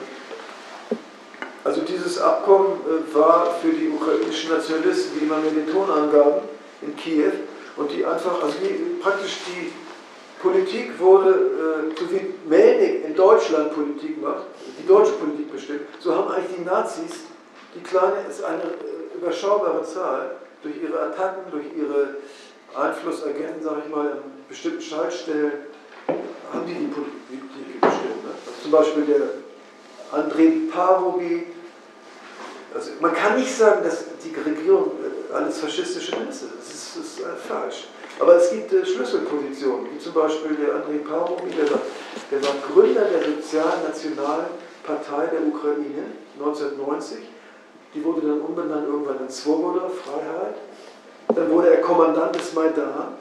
also dieses Abkommen äh, war für die ukrainischen Nationalisten, die immer mehr den Ton angaben in Kiew und die einfach, also die, praktisch die Politik wurde, äh, so wie Melnik in Deutschland Politik macht, die deutsche Politik bestimmt, so haben eigentlich die Nazis, die kleine, ist eine äh, überschaubare Zahl, durch ihre Attacken, durch ihre Einflussagenten, sage ich mal, in bestimmten Schaltstellen, haben die die Politik bestimmt. Ne? Also zum Beispiel der Andrei Parubi. Also man kann nicht sagen, dass die Regierung alles faschistische Netze ist. Das ist, das ist äh, falsch. Aber es gibt äh, Schlüsselpositionen, wie zum Beispiel der Andrei Parubi, der war, der war Gründer der Sozialnationalen Partei der Ukraine neunzehnhundertneunzig. Die wurde dann umbenannt irgendwann in Swoboda, Freiheit. Dann wurde er Kommandant des Maidan.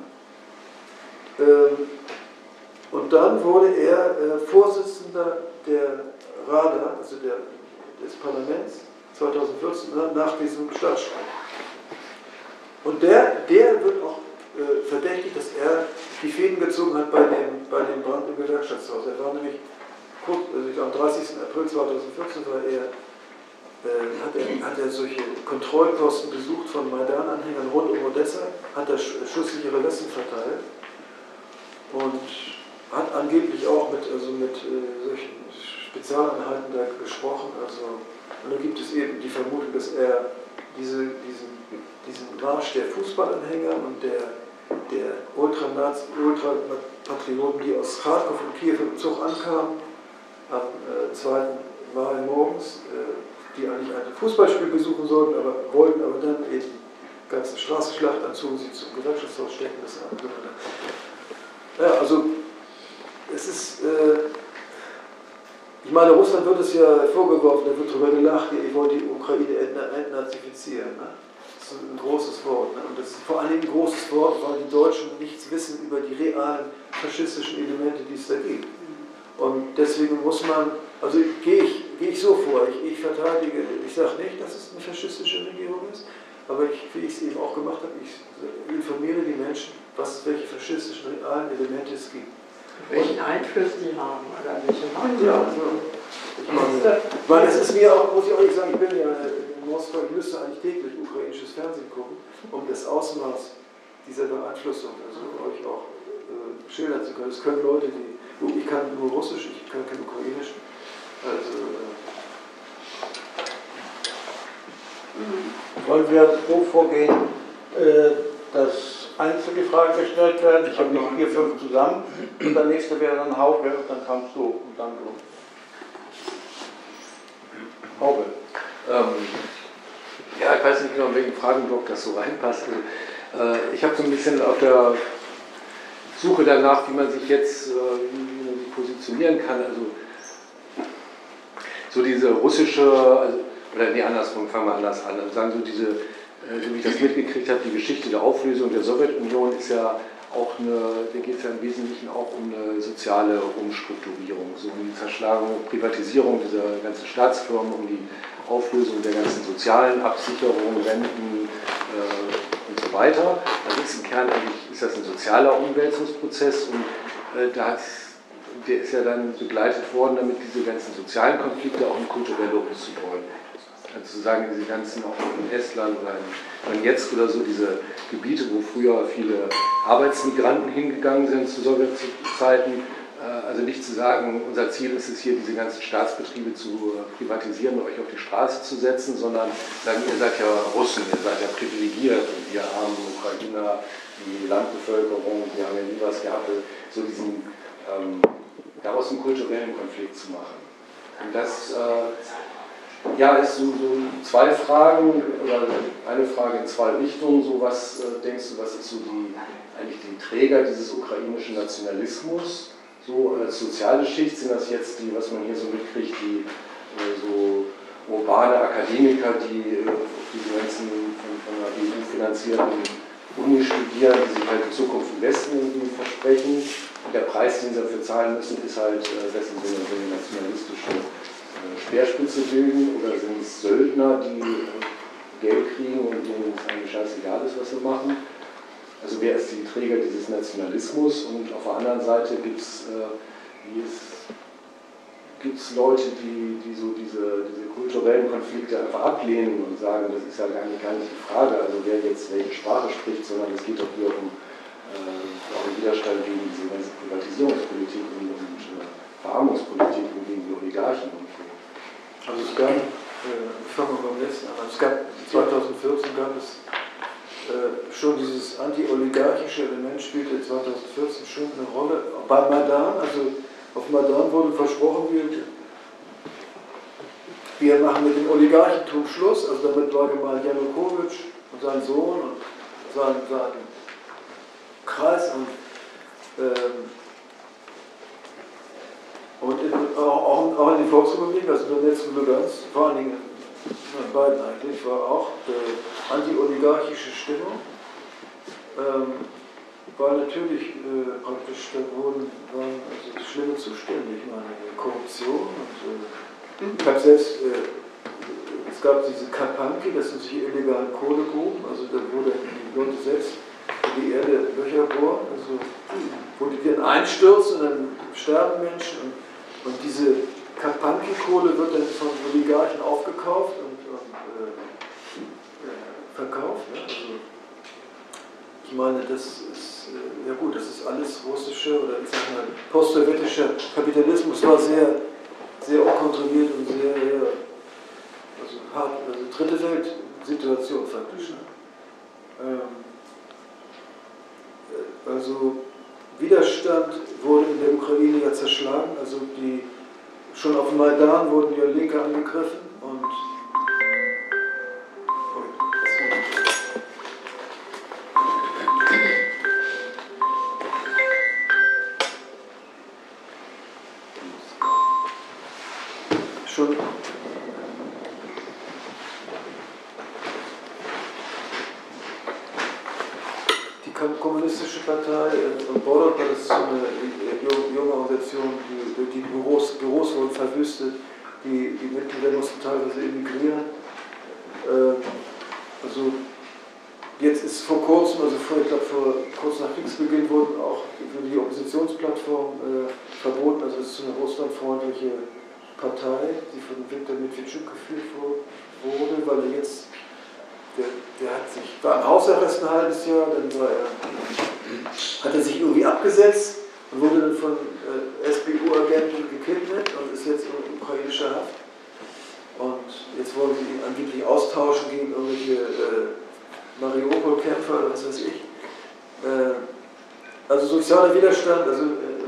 Ähm, und dann wurde er äh, Vorsitzender der Rada, also der, des Parlaments, zweitausendvierzehn, nach diesem Staatsstreich. Und der, der wird auch äh, verdächtigt, dass er die Fäden gezogen hat bei dem, bei dem Brand im Gewerkschaftshaus. Er war nämlich kurz, also am dreißigsten April zweitausendvierzehn war er Äh, hat, er, hat er solche Kontrollposten besucht von Maidan-Anhängern rund um Odessa, hat er schusssichere Westen verteilt und hat angeblich auch mit, also mit äh, solchen Spezialeinheiten da gesprochen. Also, und da gibt es eben die Vermutung, dass er diese, diesen, diesen Marsch der Fußballanhänger und der, der Ultrapatrioten, die aus Kharkov und Kiew im Zug ankamen, am äh, zweiten Mai morgens, äh, die eigentlich ein Fußballspiel besuchen sollten, aber wollten, aber dann eben die ganze Straßenschlacht anzogen, sie zum Gewerkschaftshaus stecken, das angehört. Ja, also es ist, äh, ich meine, Russland wird es ja vorgeworfen, da wird darüber gelacht, ihr wollt die Ukraine entnazifizieren. Ne? Das ist ein großes Wort. Ne? Und das ist vor allem ein großes Wort, weil die Deutschen nichts wissen über die realen faschistischen Elemente, die es da gibt. Und deswegen muss man, also gehe ich, gehe ich so vor, ich, ich verteidige, ich sage nicht, dass es eine faschistische Regierung ist, aber ich, wie ich es eben auch gemacht habe, ich informiere die Menschen, was, welche faschistischen realen Elemente es gibt. Welchen Einfluss die haben oder welche Macht. Ja, also, ich meine, weil es ist mir auch, muss ich auch nicht sagen, ich bin ja in Moskau, ich müsste eigentlich täglich ukrainisches Fernsehen gucken, um das Ausmaß dieser Beeinflussung, also euch auch äh, schildern zu können. Es können Leute, die ich kann nur Russisch, ich kann kein Ukrainisch. Also, äh Wollen wir so vorgehen, äh, dass einzelne Fragen gestellt werden? Ich habe noch vier, fünf zusammen. Und der nächste wäre dann Hauke und dann kannst du und dann du. Hauke. Ähm, ja, ich weiß nicht genau, in welchen Fragenblock das so reinpasst. Also, äh, ich habe so ein bisschen auf der Suche danach, wie man sich jetzt äh, wie man sich positionieren kann. Also so diese russische, also, oder nee, andersrum, fangen wir anders an. Also sagen so diese, äh, so wie ich das mitgekriegt habe, die Geschichte der Auflösung der Sowjetunion ist ja auch eine, da geht es ja im Wesentlichen auch um eine soziale Umstrukturierung, so um die Zerschlagung, Privatisierung dieser ganzen Staatsfirmen, um die Auflösung der ganzen sozialen Absicherung, Renten äh, und so weiter. Also ist im Kern eigentlich ist das ein sozialer Umwälzungsprozess und äh, da hat's, der ist ja dann begleitet worden, damit diese ganzen sozialen Konflikte auch in kulturelle umzudeuten. Also zu sagen, diese ganzen, auch in Estland oder in Donetsk oder so, diese Gebiete, wo früher viele Arbeitsmigranten hingegangen sind zu Sowjetzeiten, also nicht zu sagen, unser Ziel ist es hier, diese ganzen Staatsbetriebe zu privatisieren und euch auf die Straße zu setzen, sondern sagen, ihr seid ja Russen, ihr seid ja privilegiert und wir armen Ukrainer, die Landbevölkerung, wir haben ja nie was gehabt, so diesen, ähm, daraus einen kulturellen Konflikt zu machen. Und das äh, ja, ist so, so zwei Fragen, oder eine Frage in zwei Richtungen, so was äh, denkst du, was ist so die, eigentlich die Träger dieses ukrainischen Nationalismus? So als soziale Schicht sind das jetzt die, was man hier so mitkriegt, die so urbane Akademiker, die auf die Grenzen von, von der E U finanzierten Uni studieren, die sich halt die Zukunft im Westen irgendwie versprechen. Und der Preis, den sie dafür zahlen müssen, ist halt, dass sie so eine, so eine nationalistische Speerspitze bilden, oder sind es Söldner, die Geld kriegen und denen es eigentlich scheißegal ist, was sie machen. Also wer ist die Träger dieses Nationalismus? Und auf der anderen Seite gibt es gibt's Leute, die, die so diese, diese kulturellen Konflikte einfach ablehnen und sagen, das ist ja gar nicht, gar nicht die Frage, also wer jetzt welche Sprache spricht, sondern es geht doch hier um äh, auch den Widerstand gegen diese ganze Privatisierungspolitik und, und äh, Verarmungspolitik und gegen die Oligarchen und so. Also es gab, äh, ich fange mal beim letzten an, es gab zweitausendvierzehn gab es äh, schon dieses anti-oligarchische Element, spielte zweitausendvierzehn schon eine Rolle. Bei Maidan, also auf Maidan wurde versprochen, wir, wir machen mit dem Oligarchentum Schluss, also damit war gemeint Janukowitsch und sein Sohn und sein, sein Kreis und, ähm, und in, auch, auch in die Volksrepublik, also in der letzten Lugansk, vor allen Dingen in beiden eigentlich, war auch äh, anti-oligarchische Stimmung. Ähm, Weil natürlich äh, praktisch da wurden waren also schlimme Zustände, ich meine Korruption und äh, ich habe selbst, äh, es gab diese Karpanki, das sind solche illegalen Kohlegruben, also da wurde die Leute selbst in die Erde Löcher bohren, also wo die dann einstürzen und dann sterben Menschen und, und diese Karpanki-Kohle wird dann von Oligarchen aufgekauft und, und äh, verkauft, ja, also ich meine, das ist, ja gut, das ist alles russische oder ich sag mal post-sowjetischer Kapitalismus, war sehr, sehr unkontrolliert und sehr, also hart, also dritte Welt-Situation faktisch. Ähm, also Widerstand wurde in der Ukraine ja zerschlagen, also die, schon auf dem Maidan wurden ja Linke angegriffen und schon die kommunistische Partei in Borodna, das ist so eine junge Organisation, die, die Büros, Büros wurden verwüstet, die, die Mitglieder mussten teilweise emigrieren. Also jetzt ist vor kurzem, also vor, ich glaube vor kurz nach Kriegsbeginn wurden auch die Oppositionsplattform äh, verboten, also es ist so eine russlandfreundliche Partei, die von Viktor Medvedchuk geführt wurde, weil er jetzt, der, der hat sich, war im Hausarrest ein halbes Jahr, dann war er, hat er sich irgendwie abgesetzt und wurde dann von äh, S B U-Agenten gekidnappt und ist jetzt in ukrainischer Haft. Und jetzt wollen sie ihn angeblich austauschen gegen irgendwelche äh, Mariupol-Kämpfer oder was weiß ich. Äh, also sozialer Widerstand, also äh,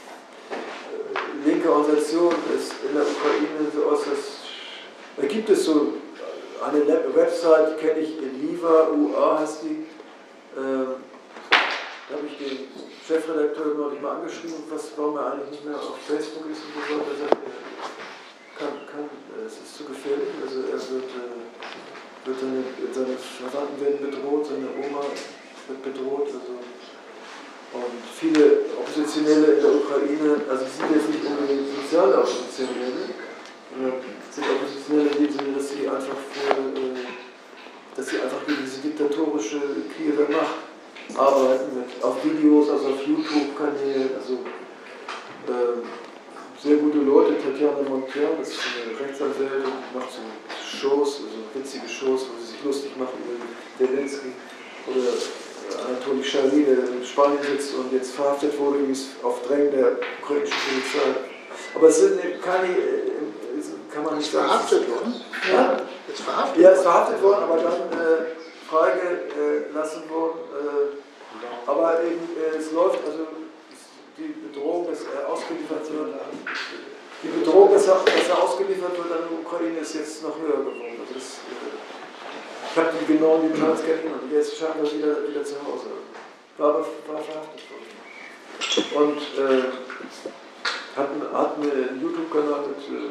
linke Organisation ist in der Ukraine so äußerst, da gibt es so eine Website, kenne ich, Liva, U A heißt die, äh, da habe ich den Chefredakteur neulich mal angeschrieben, was, warum er eigentlich nicht mehr auf Facebook ist und so weiter. Er sagt, er kann, kann, es ist zu gefährlich, also er wird, äh, wird seine, seine Verwandten werden bedroht, seine Oma wird bedroht, also und viele Oppositionelle in der Ukraine, also es sind jetzt nicht unbedingt soziale Oppositionelle, es sind Oppositionelle in dem Sinne, dass sie einfach für, dass sie einfach gegen diese diktatorische Kiewer Macht arbeiten, mit, auf Videos, also auf YouTube-Kanälen, also äh, sehr gute Leute, Tatjana Montian, das ist eine Rechtsanwältin, macht so Shows, also witzige Shows, wo sie sich lustig machen über Zelensky oder Anatoli Schari, der in Spanien sitzt und jetzt verhaftet wurde, auf Drängen der ukrainischen Polizei. Aber es sind keine, kann man nicht sagen. Verhaftet worden? Ja, ist verhaftet ja, ist verhaftet worden, aber dann äh, freigelassen worden. Äh, aber eben, äh, es läuft, also die Bedrohung, dass er ausgeliefert wird, die Bedrohung, dass er, dass er ausgeliefert wird an die Ukraine, ist jetzt noch höher geworden. Also das, äh, ich habe die genauen Details kennen und jetzt scheinbar wieder, wieder zu Hause. War aber war verhaftet worden. Und äh, hat, hat einen YouTube-Kanal mit äh,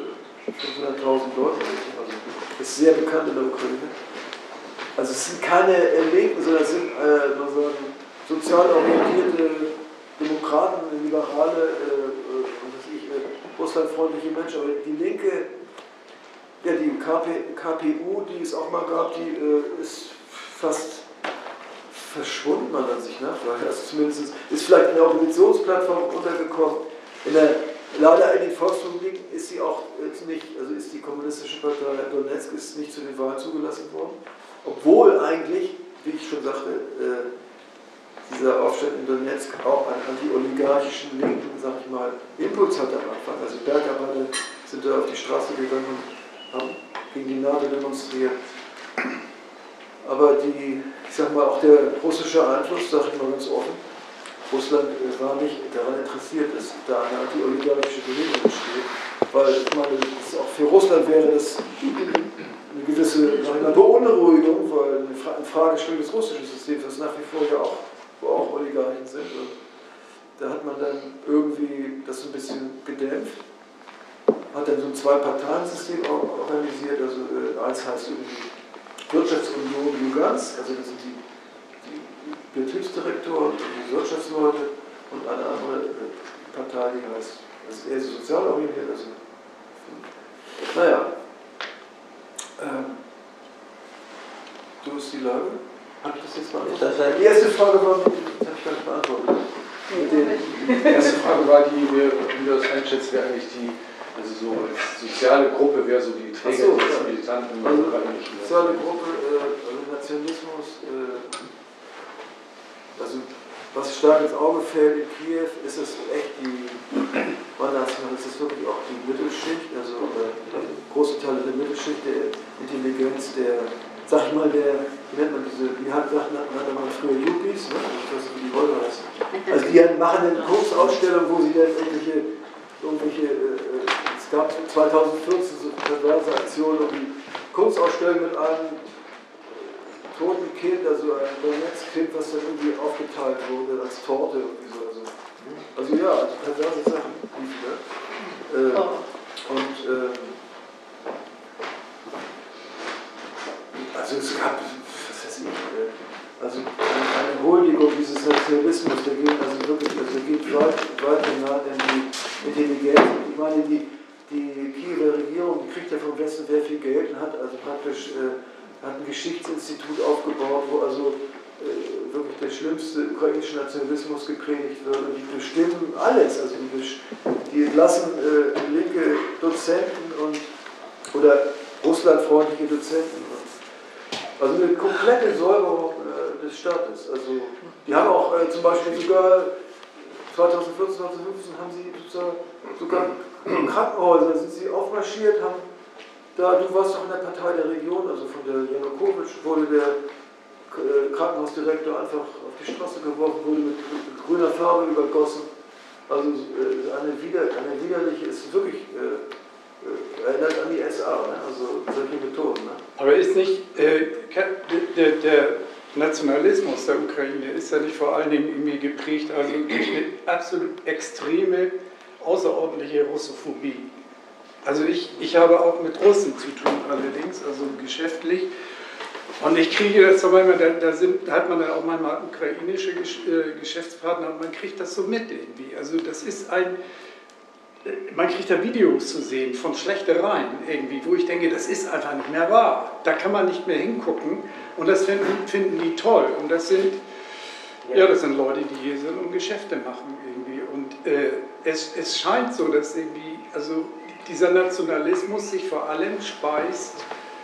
fünfhunderttausend Leute, also ist sehr bekannt in der Ukraine. Also es sind keine Linken, sondern es sind äh, so sozial orientierte Demokraten, liberale, äh, und das ich, äh, russlandfreundliche Menschen, aber die Linke, ja, die K P U, die es auch mal gab, die äh, ist fast verschwunden, man an sich nachfragt. Also zumindest ist vielleicht in der Organisationsplattform untergekommen. In der, leider in den Volksrepubliken ist sie auch jetzt nicht, also ist die kommunistische Partei Donetsk ist nicht zu den Wahlen zugelassen worden. Obwohl eigentlich, wie ich schon sagte, äh, dieser Aufstand in Donetsk auch einen anti-oligarchischen linken, sag ich mal, Impuls hatte am Anfang. Also Bergarbeiter sind da auf die Straße gegangen und haben gegen die NATO demonstriert. Aber die, ich sag mal, auch der russische Einfluss, sage ich mal ganz offen, Russland war nicht daran interessiert, dass da eine anti-oligarchische Bewegung entsteht, weil ich meine, das auch für Russland wäre das eine gewisse eine Beunruhigung, weil eine Fragestellung des russischen Systems, das nach wie vor ja auch, wo auch Oligarchen sind. Und da hat man dann irgendwie das ein bisschen gedämpft, hat dann so ein Zwei-Parteien-System organisiert, also äh, eins heißt irgendwie Wirtschaftsunion Lugansk, also das sind die, die Betriebsdirektoren und die Wirtschaftsleute, und eine andere Partei, die heißt, das ist eher so sozial orientiert, also naja. Ähm, so ist die Lage. Habe ich das jetzt beantwortet? Die erste Frage war, das habe ich gar nicht beantwortet. Die erste Frage war die, wie du das einschätzt, wer eigentlich die, also so als soziale Gruppe, wer so die Träger so, des ja. Militanten Also, nicht. soziale Gruppe, äh, also Nationalismus, äh, also was stark ins Auge fällt in Kiew, ist es echt die, man sagt, das ist wirklich auch die Mittelschicht, also äh, große Teile der Mittelschicht, der Intelligenz, der, sag ich mal, der, wie nennt man diese, wie hat, sagt, nannte man früher Yuppies, ne? Ich weiß nicht, wie die heute heißen. Also die machen eine Kursausstellung, wo sie dann irgendwelche, irgendwelche äh, es gab zweitausendvierzehn so diverse Aktionen, um die Kunstausstellung mit einem toten Kind, also ein Donetsk-Kind, was dann irgendwie aufgeteilt wurde als Torte irgendwie so. Also, also ja, also perverse Sachen. Ne? Äh, und äh, also es gab, was weiß ich, äh, also eine Huldigung dieses Nationalismus, der geht also wirklich, also geht weit, weit hinein in die Intelligenz. Ich meine, die, die Kiewer Regierung, die kriegt ja vom Westen sehr viel Geld und hat also praktisch äh, hat ein Geschichtsinstitut aufgebaut, wo also äh, wirklich der schlimmste ukrainische Nationalismus gepredigt wird, und die bestimmen alles, also die, die lassen äh, linke Dozenten und oder russlandfreundliche Dozenten, also eine komplette Säuberung äh, des Staates. Also die haben auch äh, zum Beispiel sogar zweitausendvierzehn, zweitausendfünfzehn haben sie sozusagen, sogar in Krankenhäusern sind sie aufmarschiert, haben da, du warst doch in der Partei der Region, also von der Janukowitsch wurde der Krankenhausdirektor einfach auf die Straße geworfen, wurde mit, mit grüner Farbe übergossen. Also äh, eine, wider, eine widerliche, ist wirklich, äh, äh, erinnert an die S A, ne? Also solche Methoden. Ne? Aber ist nicht, äh, der, der Nationalismus der Ukraine ist ja nicht vor allen Dingen irgendwie geprägt, also durch eine absolut extreme, außerordentliche Russophobie. Also ich, ich habe auch mit Russen zu tun allerdings, also geschäftlich. Und ich kriege das so manchmal, da, da, sind, da hat man dann auch manchmal ukrainische Geschäftspartner und man kriegt das so mit irgendwie. Also das ist ein, man kriegt da Videos zu sehen von Schlechtereien irgendwie, wo ich denke, das ist einfach nicht mehr wahr. Da kann man nicht mehr hingucken und das finden, finden die toll. Und das sind, ja, das sind Leute, die hier sind und Geschäfte machen irgendwie. Und äh, es, es scheint so, dass irgendwie, also dieser Nationalismus sich vor allem speist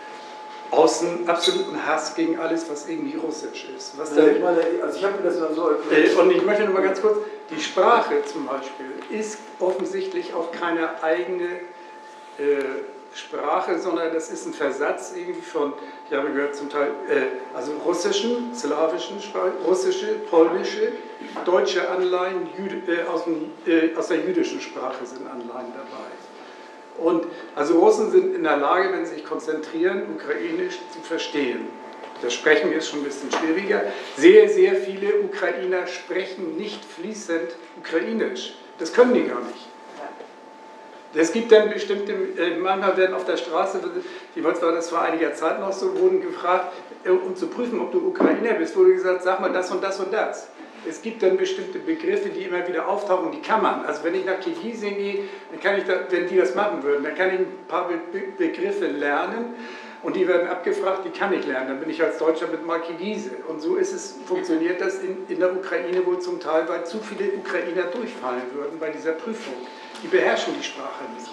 aus einem absoluten Hass gegen alles, was irgendwie russisch ist. Was ja, da, ich meine, also ich habe mir das mal so erklärt. äh, und ich möchte noch mal ganz kurz, die Sprache zum Beispiel ist offensichtlich auch keine eigene äh, Sprache, sondern das ist ein Versatz irgendwie von, ich habe gehört zum Teil, äh, also russischen, slawischen Sprache, russische, polnische, deutsche Anleihen, Jüd, äh, aus, dem, äh, aus der jüdischen Sprache sind Anleihen dabei. Und also Russen sind in der Lage, wenn sie sich konzentrieren, Ukrainisch zu verstehen. Das Sprechen ist schon ein bisschen schwieriger. Sehr, sehr viele Ukrainer sprechen nicht fließend Ukrainisch. Das können die gar nicht. Es gibt dann bestimmte, manchmal werden auf der Straße, die war das vor einiger Zeit noch so, wurden gefragt, um zu prüfen, ob du Ukrainer bist, wurde gesagt, sag mal das und das und das. Es gibt dann bestimmte Begriffe, die immer wieder auftauchen, die kann man. Also wenn ich nach Kirgisien gehe, dann kann ich, da, wenn die das machen würden, dann kann ich ein paar Be Begriffe lernen und die werden abgefragt, die kann ich lernen. Dann bin ich als Deutscher mit mal Kirgise. Und so ist es, funktioniert das in, in der Ukraine wohl zum Teil, weil zu viele Ukrainer durchfallen würden bei dieser Prüfung. Die beherrschen die Sprache nicht.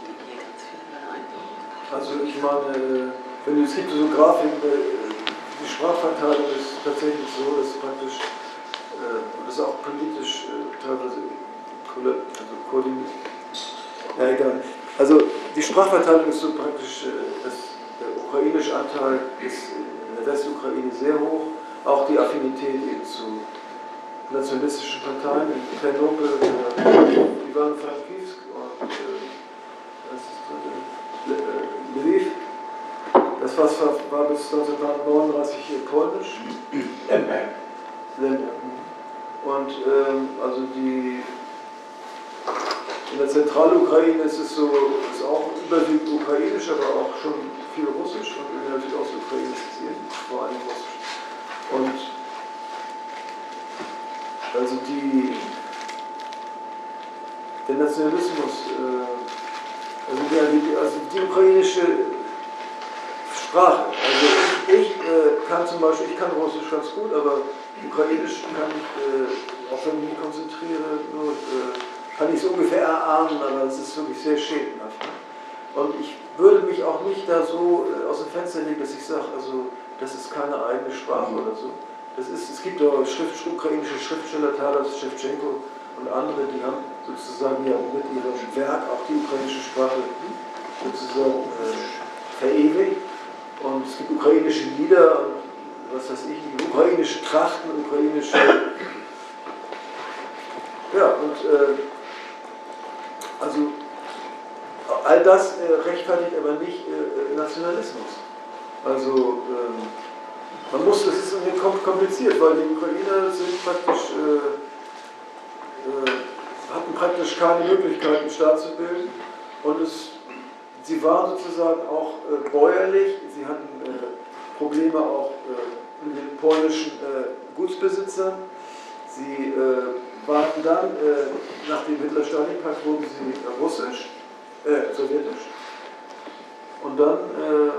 Also ich meine, wenn du, es gibt so Grafiken, die Sprachverteilung ist tatsächlich so, dass praktisch, und das ist auch politisch teilweise also koordiniert. Ja, egal. Also die Sprachverteilung ist so praktisch, dass der ukrainische Anteil ist in der Westukraine sehr hoch, auch die Affinität eben zu nationalistischen Parteien, in Ternopil, Ivano-Frankivsk und äh, das ist, äh, Lviv. Das war, war bis neunzehnhundertneununddreißig polnisch. Lemberg. Lemberg. Und ähm, also die in der Zentralukraine ist es so, ist auch überwiegend ukrainisch, aber auch schon viel russisch und in der Südostukraine ist es eben vor allem russisch. Und also die, der Nationalismus, äh, also, die, also die ukrainische Sprache, also ich, ich äh, kann zum Beispiel, ich kann Russisch ganz gut, aber Ukrainisch kann ich, äh, auch wenn ich mich konzentriere, nur, äh, kann ich es ungefähr erahnen, aber es ist wirklich sehr schädenhaft. Ne? Und ich würde mich auch nicht da so äh, aus dem Fenster legen, dass ich sage, also das ist keine eigene Sprache oder so. Das ist, es gibt auch Schrift, ukrainische Schriftsteller, Taras Schewtschenko und andere, die haben sozusagen ja mit ihrem Werk auch die ukrainische Sprache sozusagen äh, verewigt. Und es gibt ukrainische Lieder, und was weiß ich, ukrainische Trachten, ukrainische. Ja, und äh, also all das äh, rechtfertigt aber nicht äh, Nationalismus. Also ähm, man muss, das ist kompliziert, weil die Ukrainer sind praktisch, äh, äh, hatten praktisch keine Möglichkeit, einen Staat zu bilden. Und es, sie waren sozusagen auch äh, bäuerlich, sie hatten äh, Probleme auch äh, mit den polnischen äh, Gutsbesitzern. Sie äh, waren dann, äh, nach dem Hitler-Stalin-Pakt wurden sie äh, russisch, äh, sowjetisch. Und dann äh,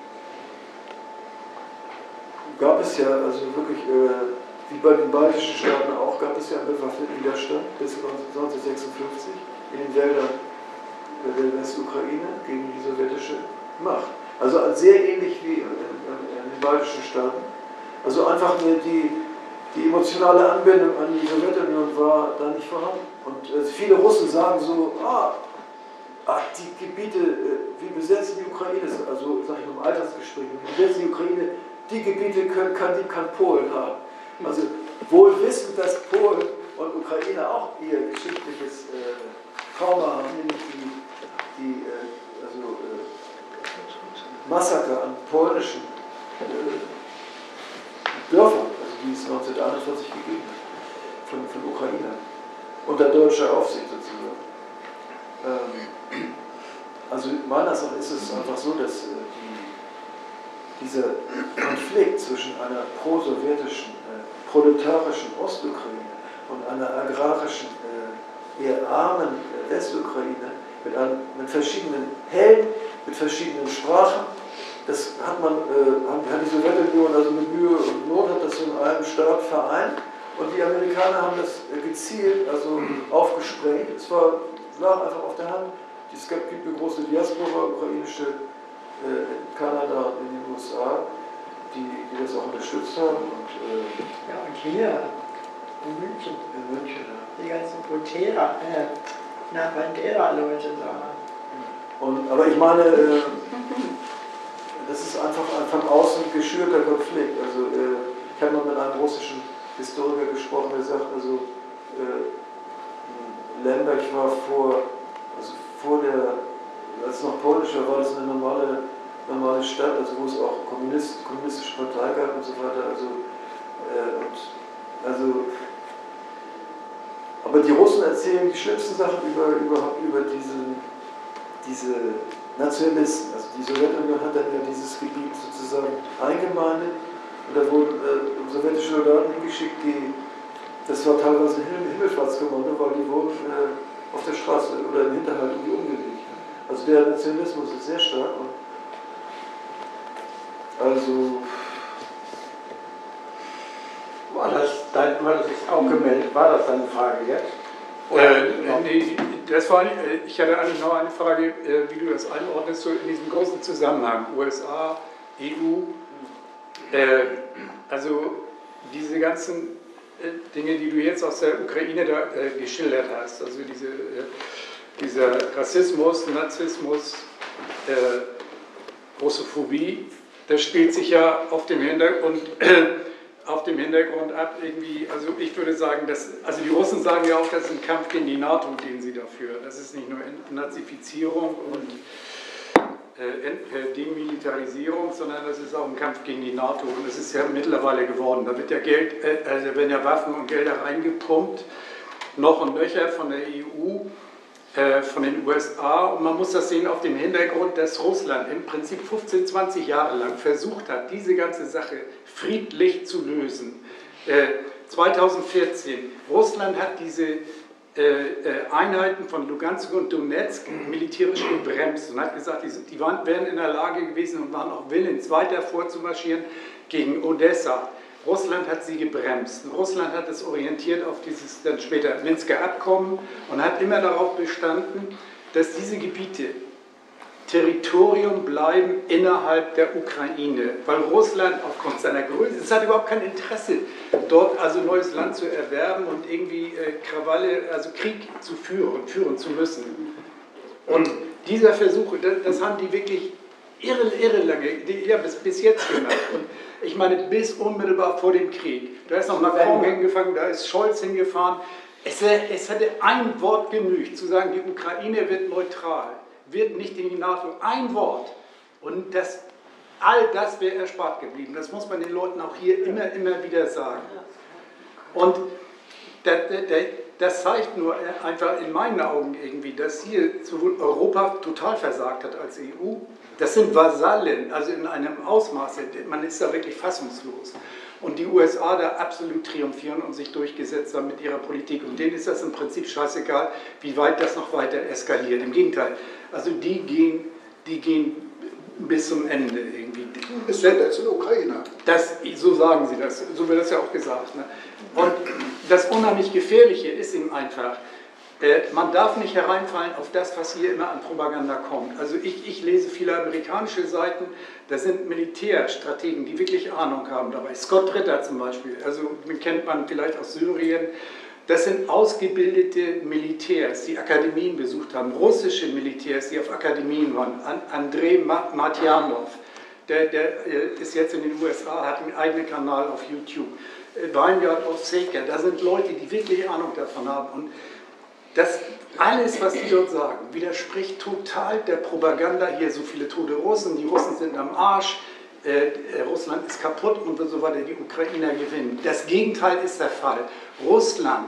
gab es ja, also wirklich, äh, wie bei den baltischen Staaten auch, gab es ja einen bewaffneten Widerstand bis neunzehnhundertsechsundfünfzig in den Wäldern der Westukraine gegen die sowjetische Macht. Also sehr ähnlich wie in, in, in den baltischen Staaten. Also einfach eine, die, die emotionale Anbindung an die Sowjetunion war da nicht vorhanden. Und äh, viele Russen sagen so, ah, ach, die Gebiete, äh, wir besetzen die Ukraine, also sage ich mal im Alltagsgespräch, wir besetzen die Ukraine, die Gebiete können, kann, die kann Polen haben. Also wohl wissend, dass Polen und Ukraine auch ihr geschichtliches äh, Trauma haben, nämlich die, die äh, also, äh, Massaker an polnischen äh, Dörfern, also die es neunzehnhunderteinundvierzig gegeben hat, von, von Ukrainern, unter deutscher Aufsicht sozusagen. Ähm, also meiner Ansicht nach ist es einfach so, dass äh, die dieser Konflikt zwischen einer pro-sowjetischen, äh, proletarischen Ostukraine und einer agrarischen, äh, eher armen äh, Westukraine mit, einem, mit verschiedenen Helden, mit verschiedenen Sprachen, das hat man, äh, hat die Sowjetunion also mit Mühe und Not hat das so in einem Staat vereint und die Amerikaner haben das äh, gezielt, also aufgesprengt. Es war, lag einfach auf der Hand. Es gibt eine große Diaspora, ukrainische in Kanada und in den U S A, die, die das auch unterstützt haben. Und, äh, ja, und hier in München. In München, ja. Die ganzen Botera, äh, na, Bandera-Leute da. Und, aber ich meine, äh, das ist einfach ein von außen geschürter Konflikt. Also, äh, ich habe mal mit einem russischen Historiker gesprochen, der sagt, also, äh, Lemberg war vor, also vor der als es noch polnisch war, war das eine normale, normale Stadt, also wo es auch Kommunist, kommunistische Partei gab und so weiter. Also, äh, und, also, aber die Russen erzählen die schlimmsten Sachen über, überhaupt über diesen, diese Nationalisten, also die Sowjetunion hat dann ja dieses Gebiet sozusagen eingemeindet und da wurden äh, sowjetische Soldaten hingeschickt, die, das war teilweise ein Himmelfahrtskommando, weil die wurden äh, auf der Straße oder im Hinterhalt irgendwie umgelegt. Also der Nationalismus ist sehr stark. Und also war das dein, du hattest es auch gemeldet, war das deine Frage jetzt? Äh, nee, das war, ich hatte eigentlich noch eine Frage, wie du das einordnest, so in diesem großen Zusammenhang, U S A, E U, äh, also diese ganzen äh, Dinge, die du jetzt aus der Ukraine da äh, geschildert hast, also diese, äh, dieser Rassismus, Nazismus, äh, Russophobie, das spielt sich ja auf dem Hintergrund äh, auf dem Hintergrund ab, irgendwie, also ich würde sagen, dass, also die Russen sagen ja auch, das ist ein Kampf gegen die NATO, den sie dafür. Das ist nicht nur Nazifizierung und äh, Demilitarisierung, sondern das ist auch ein Kampf gegen die NATO und das ist ja mittlerweile geworden. Da wird ja Geld, äh, also werden ja Waffen und Gelder reingepumpt, noch und nöcher von der E U, äh, von den U S A und man muss das sehen auf dem Hintergrund, dass Russland im Prinzip fünfzehn, zwanzig Jahre lang versucht hat, diese ganze Sache friedlich zu lösen. Äh, zweitausendvierzehn, Russland hat diese äh, äh, Einheiten von Lugansk und Donetsk militärisch gebremst und hat gesagt, die, die waren, wären in der Lage gewesen und waren auch willens, weiter vorzumarschieren gegen Odessa. Russland hat sie gebremst. Russland hat es orientiert auf dieses dann später Minsker Abkommen und hat immer darauf bestanden, dass diese Gebiete Territorium bleiben innerhalb der Ukraine, weil Russland aufgrund seiner Größe, es hat überhaupt kein Interesse, dort also neues Land zu erwerben und irgendwie äh, Krawalle, also Krieg zu führen, führen zu müssen. Und dieser Versuch, das, das haben die wirklich irre, irre lange, die, ja, bis, bis jetzt gemacht. Und ich meine, bis unmittelbar vor dem Krieg. Da ist noch Macron hingefangen, da ist Scholz hingefahren. Es, es hätte ein Wort genügt, zu sagen, die Ukraine wird neutral. Wird nicht in die NATO, ein Wort. Und das, all das wäre erspart geblieben. Das muss man den Leuten auch hier immer, immer wieder sagen. Und das, das zeigt nur einfach in meinen Augen irgendwie, dass hier sowohl Europa total versagt hat als E U. Das sind Vasallen, also in einem Ausmaß, man ist da wirklich fassungslos. Und die U S A da absolut triumphieren und sich durchgesetzt haben mit ihrer Politik. Und denen ist das im Prinzip scheißegal, wie weit das noch weiter eskaliert. Im Gegenteil, also die gehen, die gehen bis zum Ende irgendwie. Bis zuletzt in der Ukraine. Das, so sagen sie das, so wird das ja auch gesagt. Ne? Und das unheimlich Gefährliche ist eben einfach, äh, man darf nicht hereinfallen auf das, was hier immer an Propaganda kommt. Also ich, ich lese viele amerikanische Seiten, da sind Militärstrategen, die wirklich Ahnung haben dabei. Scott Ritter zum Beispiel, also den kennt man vielleicht aus Syrien. Das sind ausgebildete Militärs, die Akademien besucht haben, russische Militärs, die auf Akademien waren. Andrei Matjanov, der, der ist jetzt in den U S A, hat einen eigenen Kanal auf YouTube. Weinjard Osseker, da sind Leute, die wirklich Ahnung davon haben. Und das alles, was die dort sagen, widerspricht total der Propaganda. Hier so viele tote Russen, die Russen sind am Arsch, äh, Russland ist kaputt und so weiter, die Ukrainer gewinnen. Das Gegenteil ist der Fall. Russland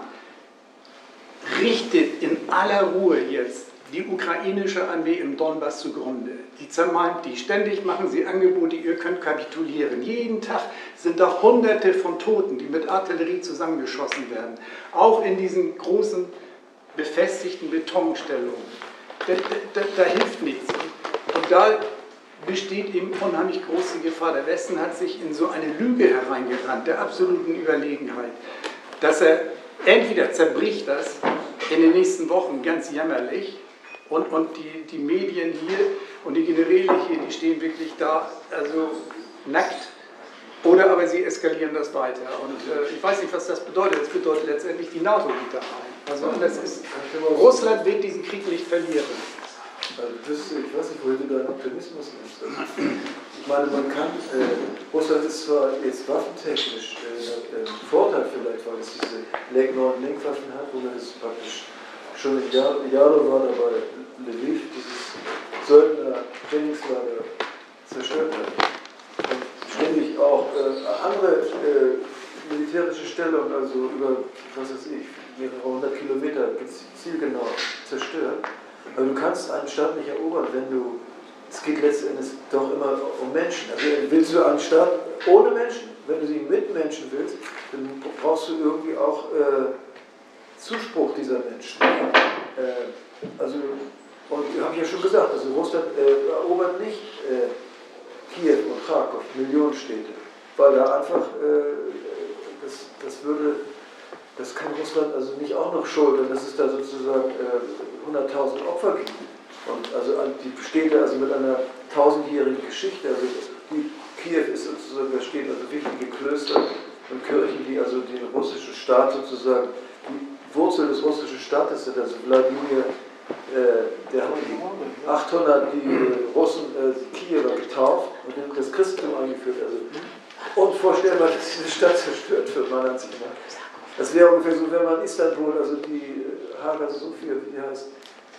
richtet in aller Ruhe jetzt die ukrainische Armee im Donbass zugrunde. Die zermalmt die. Ständig machen sie Angebote, ihr könnt kapitulieren. Jeden Tag sind da Hunderte von Toten, die mit Artillerie zusammengeschossen werden. Auch in diesen großen befestigten Betonstellungen. Da, da, da hilft nichts. Und da besteht eben unheimlich große Gefahr. Der Westen hat sich in so eine Lüge hereingerannt, der absoluten Überlegenheit, dass er entweder zerbricht das in den nächsten Wochen ganz jämmerlich und, und die, die Medien hier und die Generäle hier, die stehen wirklich da, also nackt, oder aber sie eskalieren das weiter. Und äh, ich weiß nicht, was das bedeutet. Das bedeutet letztendlich, die NATO geht da rein. Also das ist, Russland wird diesen Krieg nicht verlieren. Also das, ich weiß nicht, woher du deinen Optimismus nimmst. Ich meine, man kann, äh, Russland ist zwar jetzt waffentechnisch äh, ein Vorteil vielleicht, weil es diese Lenkwaffen hat, wo man das praktisch schon in Jaro war, dabei Lviv, dieses Söldner-Trainingslager zerstört hat. Und ständig auch äh, andere äh, militärische Stellungen, also über, was weiß ich, mehrere hundert Kilometer zielgenau zerstört. Aber du kannst einen Staat nicht erobern, wenn du, es geht letztendlich doch immer um Menschen. Also willst du einen Staat ohne Menschen? Wenn du sie mit Menschen willst, dann brauchst du irgendwie auch äh, Zuspruch dieser Menschen. Äh, also, und ich habe ja schon gesagt, also Russland äh, erobert nicht äh, Kiew und Kharkov, Millionenstädte, weil da einfach, äh, das, das würde, das kann Russland also nicht auch noch schultern, dass es da sozusagen äh, hunderttausend Opfer gibt. Und also die Städte also mit einer tausendjährigen Geschichte, also die Kiew ist sozusagen, da stehen also wichtige Klöster und Kirchen, die also den russischen Staat sozusagen, die Wurzel des russischen Staates sind, also Wladimir, äh, der hat die achthundert die Russen, äh, Kiewer getauft und das Christentum eingeführt. Also unvorstellbar, dass diese Stadt zerstört wird, meiner Ansicht nach. Das wäre ungefähr so, wenn man Istanbul, also die Hagia Sophia, wie die heißt,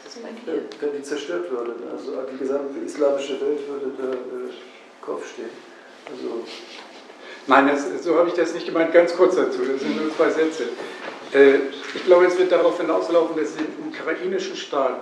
wenn die zerstört würde. Also die gesamte islamische Welt würde da äh, Kopf stehen. Also Nein, das, so habe ich das nicht gemeint. Ganz kurz dazu, das sind nur zwei Sätze. Äh, ich glaube, es wird darauf hinauslaufen, dass es den ukrainischen Staat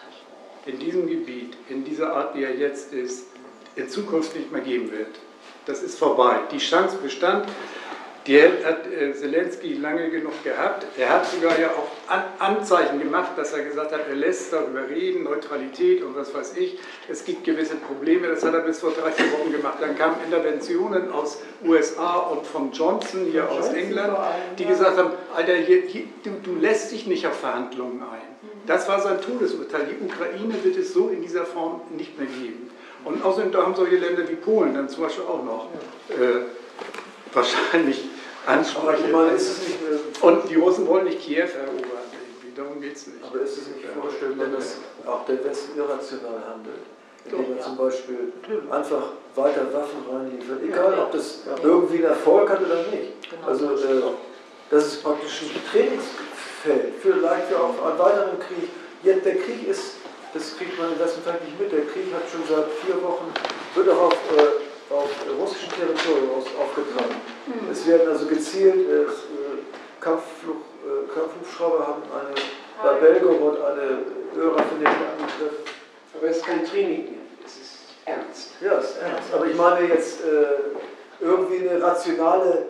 in diesem Gebiet, in dieser Art, wie er jetzt ist, in Zukunft nicht mehr geben wird. Das ist vorbei. Die Chance bestand. Die hat äh, Zelensky lange genug gehabt. Er hat sogar ja auch An Anzeichen gemacht, dass er gesagt hat, er lässt darüber reden, Neutralität und was weiß ich. Es gibt gewisse Probleme, das hat er bis vor drei, vier Wochen gemacht. Dann kamen Interventionen aus U S A und von Johnson, hier aus England, die gesagt haben, Alter, hier, hier, du, du lässt dich nicht auf Verhandlungen ein. Das war sein Todesurteil. Die Ukraine wird es so in dieser Form nicht mehr geben. Und außerdem, da haben solche Länder wie Polen dann zum Beispiel auch noch äh, wahrscheinlich Ansprüche. Ich meine, ist es nicht mehr, und die Russen wollen nicht Kiew erobern, irgendwie. Darum geht es nicht. aber ist es nicht vorstellbar, dass auch der Westen irrational handelt? Indem er zum Beispiel einfach weiter Waffen reinliefert, egal ob das irgendwie einen Erfolg hat oder nicht. Also äh, das ist praktisch ein Trainingsfeld, vielleicht für auch einen weiteren Krieg. Jetzt der Krieg ist, das kriegt man im Westen vielleicht nicht mit, der Krieg hat schon seit vier Wochen, wird auch auf äh, auf russischem Territorium aufgetragen. Mhm. Es werden also gezielt, äh, Kampfflug, äh, Kampfhubschrauber haben eine, bei Belgorod eine Ölraffinerie angegriffen. Aber es ist kein Training mehr, es ist ernst. Ja, es ist ernst. Aber ich meine jetzt äh, irgendwie eine rationale,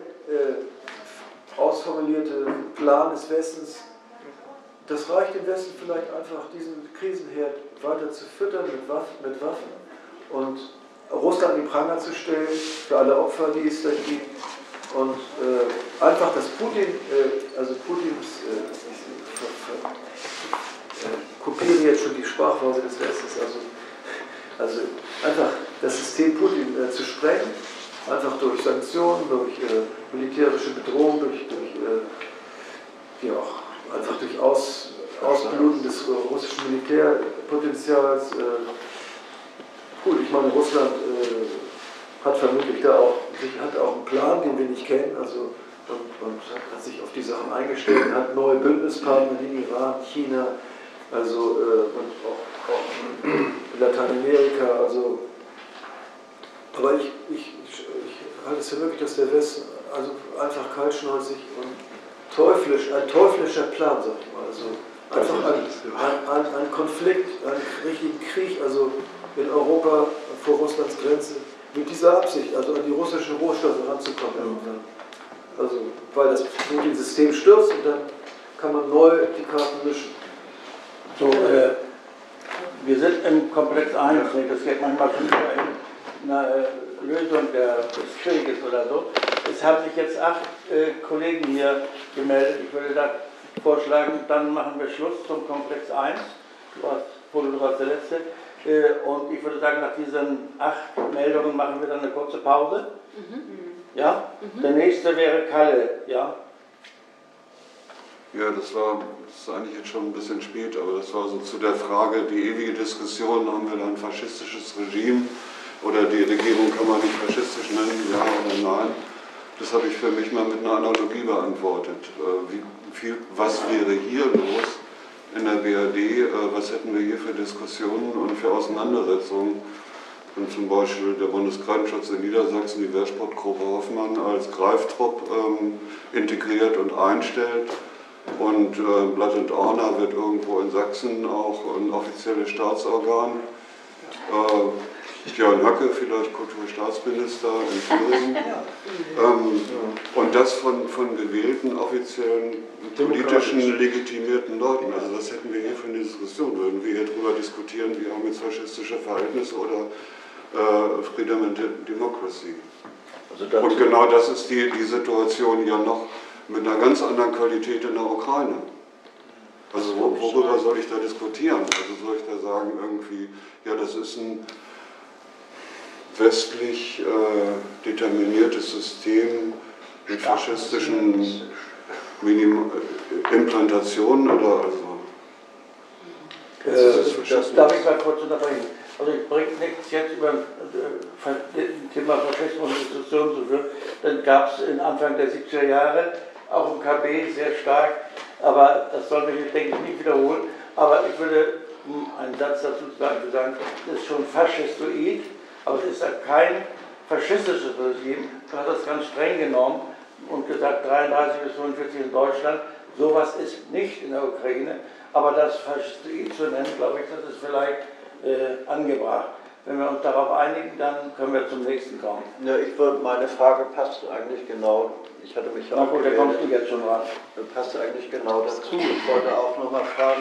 äh, ausformulierte Plan des Westens. Das reicht dem Westen vielleicht einfach, diesen Krisenherd weiter zu füttern mit Waffen, mit Waffen und Russland in den Pranger zu stellen, für alle Opfer, die es da gibt. Und äh, einfach, dass Putin, äh, also Putins, äh, ich äh, kopiere jetzt schon die Sprachweise des Westens, also, also einfach das System Putin äh, zu sprengen, einfach durch Sanktionen, durch äh, militärische Bedrohung, durch, durch äh, ja, einfach durch Aus, Ausbluten des äh, russischen Militärpotenzials. Äh, Gut, ich meine, Russland äh, hat vermutlich da auch, hat auch einen Plan, den wir nicht kennen, also, und, und hat sich auf die Sachen eingestellt, hat neue Bündnispartner in Iran, China, also äh, und auch, auch in Lateinamerika. Also, aber ich, ich, ich, ich halte es für möglich, dass der Westen also einfach kaltschnäuzig und teuflisch, ein teuflischer Plan, sag ich mal, also einfach ein, ein, ein, ein Konflikt, einen richtigen Krieg, also in Europa vor Russlands Grenze mit dieser Absicht, also an die russischen Rohstoffe ranzukommen irgendwann. Also, weil das Putin-System stürzt und dann kann man neu die Karten mischen. So, äh, wir sind im Komplex eins, das geht manchmal schon wieder in einer äh, Lösung des Krieges oder so. Es haben sich jetzt acht äh, Kollegen hier gemeldet. Ich würde da vorschlagen, dann machen wir Schluss zum Komplex eins. Du hast, du warst der Letzte. Und ich würde sagen, nach diesen acht Meldungen machen wir dann eine kurze Pause. Mhm. Ja? Mhm. Der nächste wäre Kalle, ja? Ja, das war, das ist eigentlich jetzt schon ein bisschen spät, aber das war so zu der Frage, die ewige Diskussion, haben wir da ein faschistisches Regime oder die Regierung kann man nicht faschistisch nennen, ja oder nein. Das habe ich für mich mal mit einer Analogie beantwortet. Wie viel, was wäre hier los in der B R D, was hätten wir hier für Diskussionen und für Auseinandersetzungen, wenn zum Beispiel der Bundeskrankenschutz in Niedersachsen die Wehrsportgruppe Hoffmann als Greiftrupp ähm, integriert und einstellt, Und äh, Blood and Honor wird irgendwo in Sachsen auch ein offizielles Staatsorgan. Äh, Björn Höcke, vielleicht Kulturstaatsminister in Thüringen. Ähm, und das von, von gewählten, offiziellen, politischen, legitimierten Leuten. Also das hätten wir hier für eine Diskussion. Würden wir hier drüber diskutieren, wir haben jetzt faschistische Verhältnisse oder äh, Freedom and Democracy. Also und genau das ist die, die Situation ja noch mit einer ganz anderen Qualität in der Ukraine. Also worüber soll ich da diskutieren? Also soll ich da sagen irgendwie, ja das ist ein westlich äh, determiniertes System mit faschistischen Minim Implantationen oder also. Äh, das darf ich mal kurz unterbrechen. Also ich bringe nichts jetzt über das Thema Faschismus und Diskussion zu führen. Dann gab es in Anfang der siebziger Jahre auch im K B sehr stark, aber das soll mich, denke ich, nicht wiederholen. Aber ich würde einen Satz dazu sagen, das ist schon faschistoid, aber es ist ja kein faschistisches Regime. Du hast das ganz streng genommen und gesagt, dreiunddreißig bis fünfundvierzig in Deutschland, sowas ist nicht in der Ukraine. Aber das faschistoid zu nennen, glaube ich, das ist vielleicht äh, angebracht. Wenn wir uns darauf einigen, dann können wir zum nächsten kommen. Ja, ich würde, meine Frage passt eigentlich genau, ich hatte mich ja auch gut, da kommst du jetzt schon ran. Passt eigentlich genau dazu. Ich wollte auch nochmal fragen,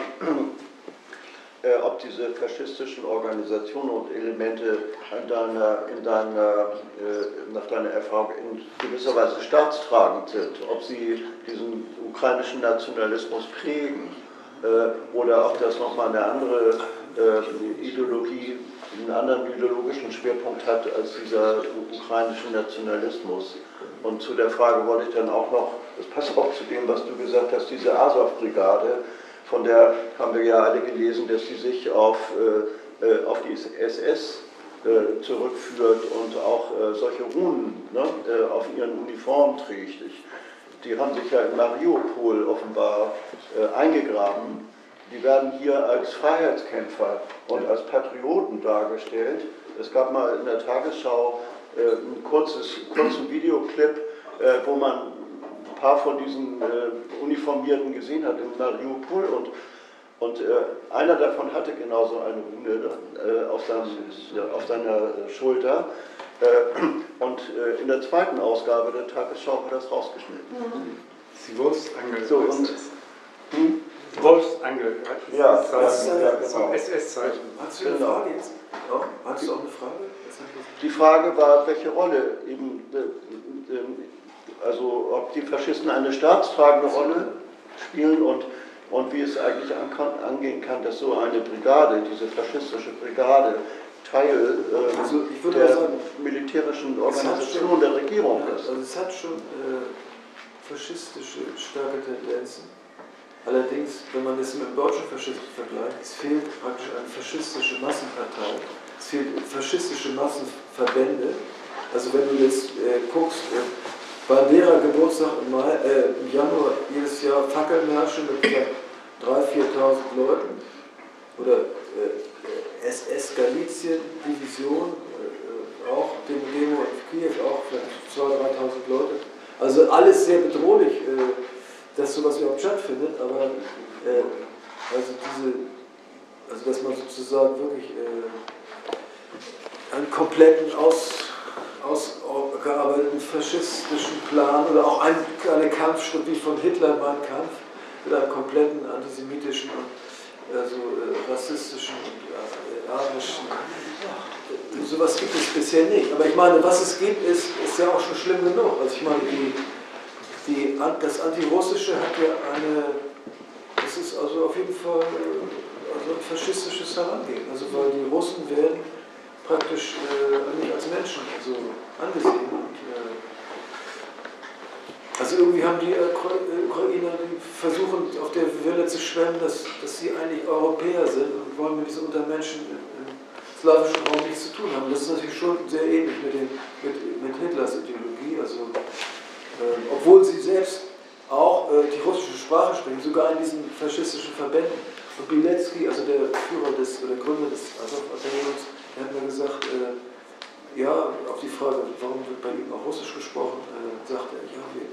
äh, ob diese faschistischen Organisationen und Elemente in deiner, in deiner, äh, nach deiner Erfahrung in gewisser Weise staatstragend sind, ob sie diesen ukrainischen Nationalismus prägen äh, oder ob das nochmal eine andere äh, Ideologie, einen anderen ideologischen Schwerpunkt hat als dieser ukrainische Nationalismus. Und zu der Frage wollte ich dann auch noch, das passt auch zu dem, was du gesagt hast, diese Azov-Brigade, von der haben wir ja alle gelesen, dass sie sich auf, äh, auf die S S äh, zurückführt und auch äh, solche Runen ne, äh, auf ihren Uniformen trägt. Ich, die haben sich ja in Mariupol offenbar äh, eingegraben. Die werden hier als Freiheitskämpfer und als Patrioten dargestellt. Es gab mal in der Tagesschau äh, einen kurzes, kurzen Videoclip, äh, wo man ein paar von diesen äh, Uniformierten gesehen hat in Mariupol und, und äh, einer davon hatte genauso eine Rune äh, auf, seinem, ja, auf seiner Schulter. Äh, und äh, in der zweiten Ausgabe der Tagesschau war das rausgeschnitten. Mhm. Sie Wurstangel. So, und, hm? Wolfsangel. Ja, das ist ja, das genau. S S-Zeichen. Hast du eine Frage jetzt? Ja, hast du auch eine Frage? Die Frage war, welche Rolle eben, also ob die Faschisten eine staatstragende Rolle spielen und, und wie es eigentlich angehen kann, dass so eine Brigade, diese faschistische Brigade, Teil äh, also ich würde der sagen, Organisation schon, der Regierung ja, ist. Also es hat schon äh, faschistische starke Tendenzen. Allerdings, wenn man das mit dem deutschen Faschismus vergleicht, es fehlt praktisch eine faschistische Massenpartei, es fehlt faschistische Massenverbände. Also wenn du jetzt äh, guckst, äh, Bandera Geburtstag im, Mai, äh, im Januar jedes Jahr Fackelmärsche mit dreitausend, viertausend Leuten oder äh, S S Galizien, Division, äh, auch Demo, Demo in Kiew, auch zweitausend, dreitausend Leute. Also alles sehr bedrohlich. Äh, dass sowas überhaupt stattfindet, aber äh, also diese, also dass man sozusagen wirklich äh, einen kompletten aus, ausgearbeiteten faschistischen Plan oder auch ein, eine Kampfschrift wie von Hitler Mein Kampf mit einem kompletten antisemitischen und also, äh, rassistischen und äh, arischen, äh, sowas gibt es bisher nicht. Aber ich meine, was es gibt, ist, ist ja auch schon schlimm genug. Also ich meine, die Die, das Antirussische hat ja eine, das ist also auf jeden Fall also ein faschistisches Herangehen, also weil die Russen werden praktisch äh, nicht als Menschen also angesehen. Und, äh, also irgendwie haben die Ukrainer, die versuchen auf der Welle zu schwemmen, dass, dass sie eigentlich Europäer sind und wollen mit diesen Untermenschen im, im slawischen Raum nichts zu tun haben. Das ist natürlich schon sehr ähnlich mit, den, mit, mit Hitlers Ideologie, also Äh, obwohl sie selbst auch äh, die russische Sprache sprechen, sogar in diesen faschistischen Verbänden. Und Bilecki, also der Führer des, oder Gründer des Azov-Bataillons, der hat mir gesagt, äh, ja, auf die Frage, warum wird bei ihm auch Russisch gesprochen, äh, sagt er, ja, wir,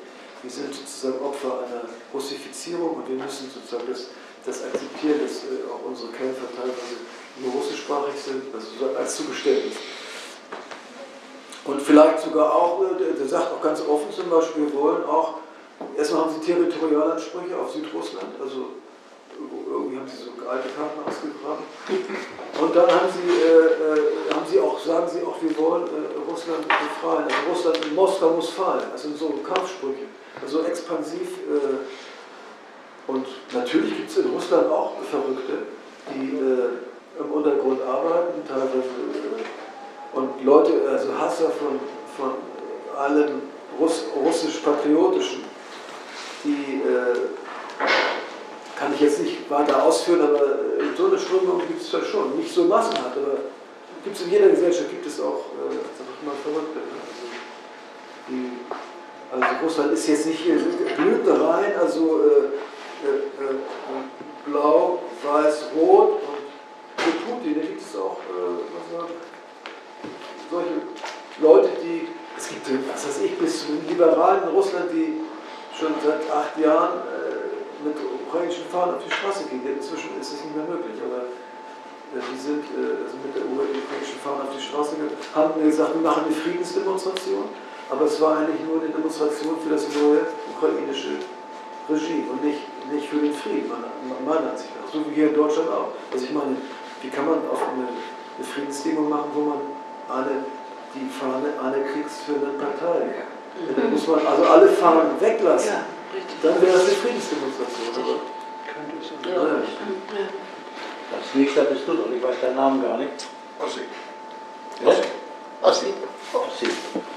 wir sind sozusagen Opfer einer Russifizierung und wir müssen sozusagen das, das akzeptieren, dass äh, auch unsere Kämpfer teilweise nur russischsprachig sind, also so als Zugeständnis. Und vielleicht sogar auch, äh, der, der sagt auch ganz offen zum Beispiel, wir wollen auch, erstmal haben sie Territorialansprüche auf Südrussland, also irgendwie haben sie so alte Karten ausgegraben. Und dann haben sie, äh, haben sie auch, sagen sie auch, wir wollen äh, Russland befreien. Also Russland, Moskau muss fallen. Also so Kampfsprüche, also expansiv. Äh, und natürlich gibt es in Russland auch Verrückte, die äh, im Untergrund arbeiten, teilweise. Äh, und Leute, also Hasser von, von allem Russ, russisch-patriotischen, die äh, kann ich jetzt nicht weiter ausführen, aber so eine Strömung gibt es da schon. Nicht so massenhaft, aber gibt es in jeder Gesellschaft, gibt es auch, äh, sag ich mal, Verrückte. Also, die, also Russland ist jetzt nicht blütenrein, also äh, äh, äh, blau, weiß, rot und so Putin, da gibt es auch äh, was sagen, solche Leute, die, es gibt, was weiß ich, bis zum liberalen Russland, die schon seit acht Jahren äh, mit ukrainischen Fahnen auf die Straße gehen. Inzwischen ist es nicht mehr möglich, aber äh, die sind äh, also mit der ukrainischen Fahnen auf die Straße gegangen, haben gesagt, wir machen eine Friedensdemonstration, aber es war eigentlich nur eine Demonstration für das neue ukrainische Regime und nicht, nicht für den Frieden, meiner Ansicht nach. So wie hier in Deutschland auch. Also ich meine, wie kann man auf eine, eine Friedensdemo machen, wo man eine, die Fahne einer kriegsführenden Partei, mhm. Dann muss man also alle Fahnen weglassen. Ja. Dann wäre das eine Friedensdemonstration. Aber könnte es sein. Ja. Ja. Das nächste bist du doch, ich weiß deinen Namen gar nicht. Ossi. Ja? Ossi. Ossi.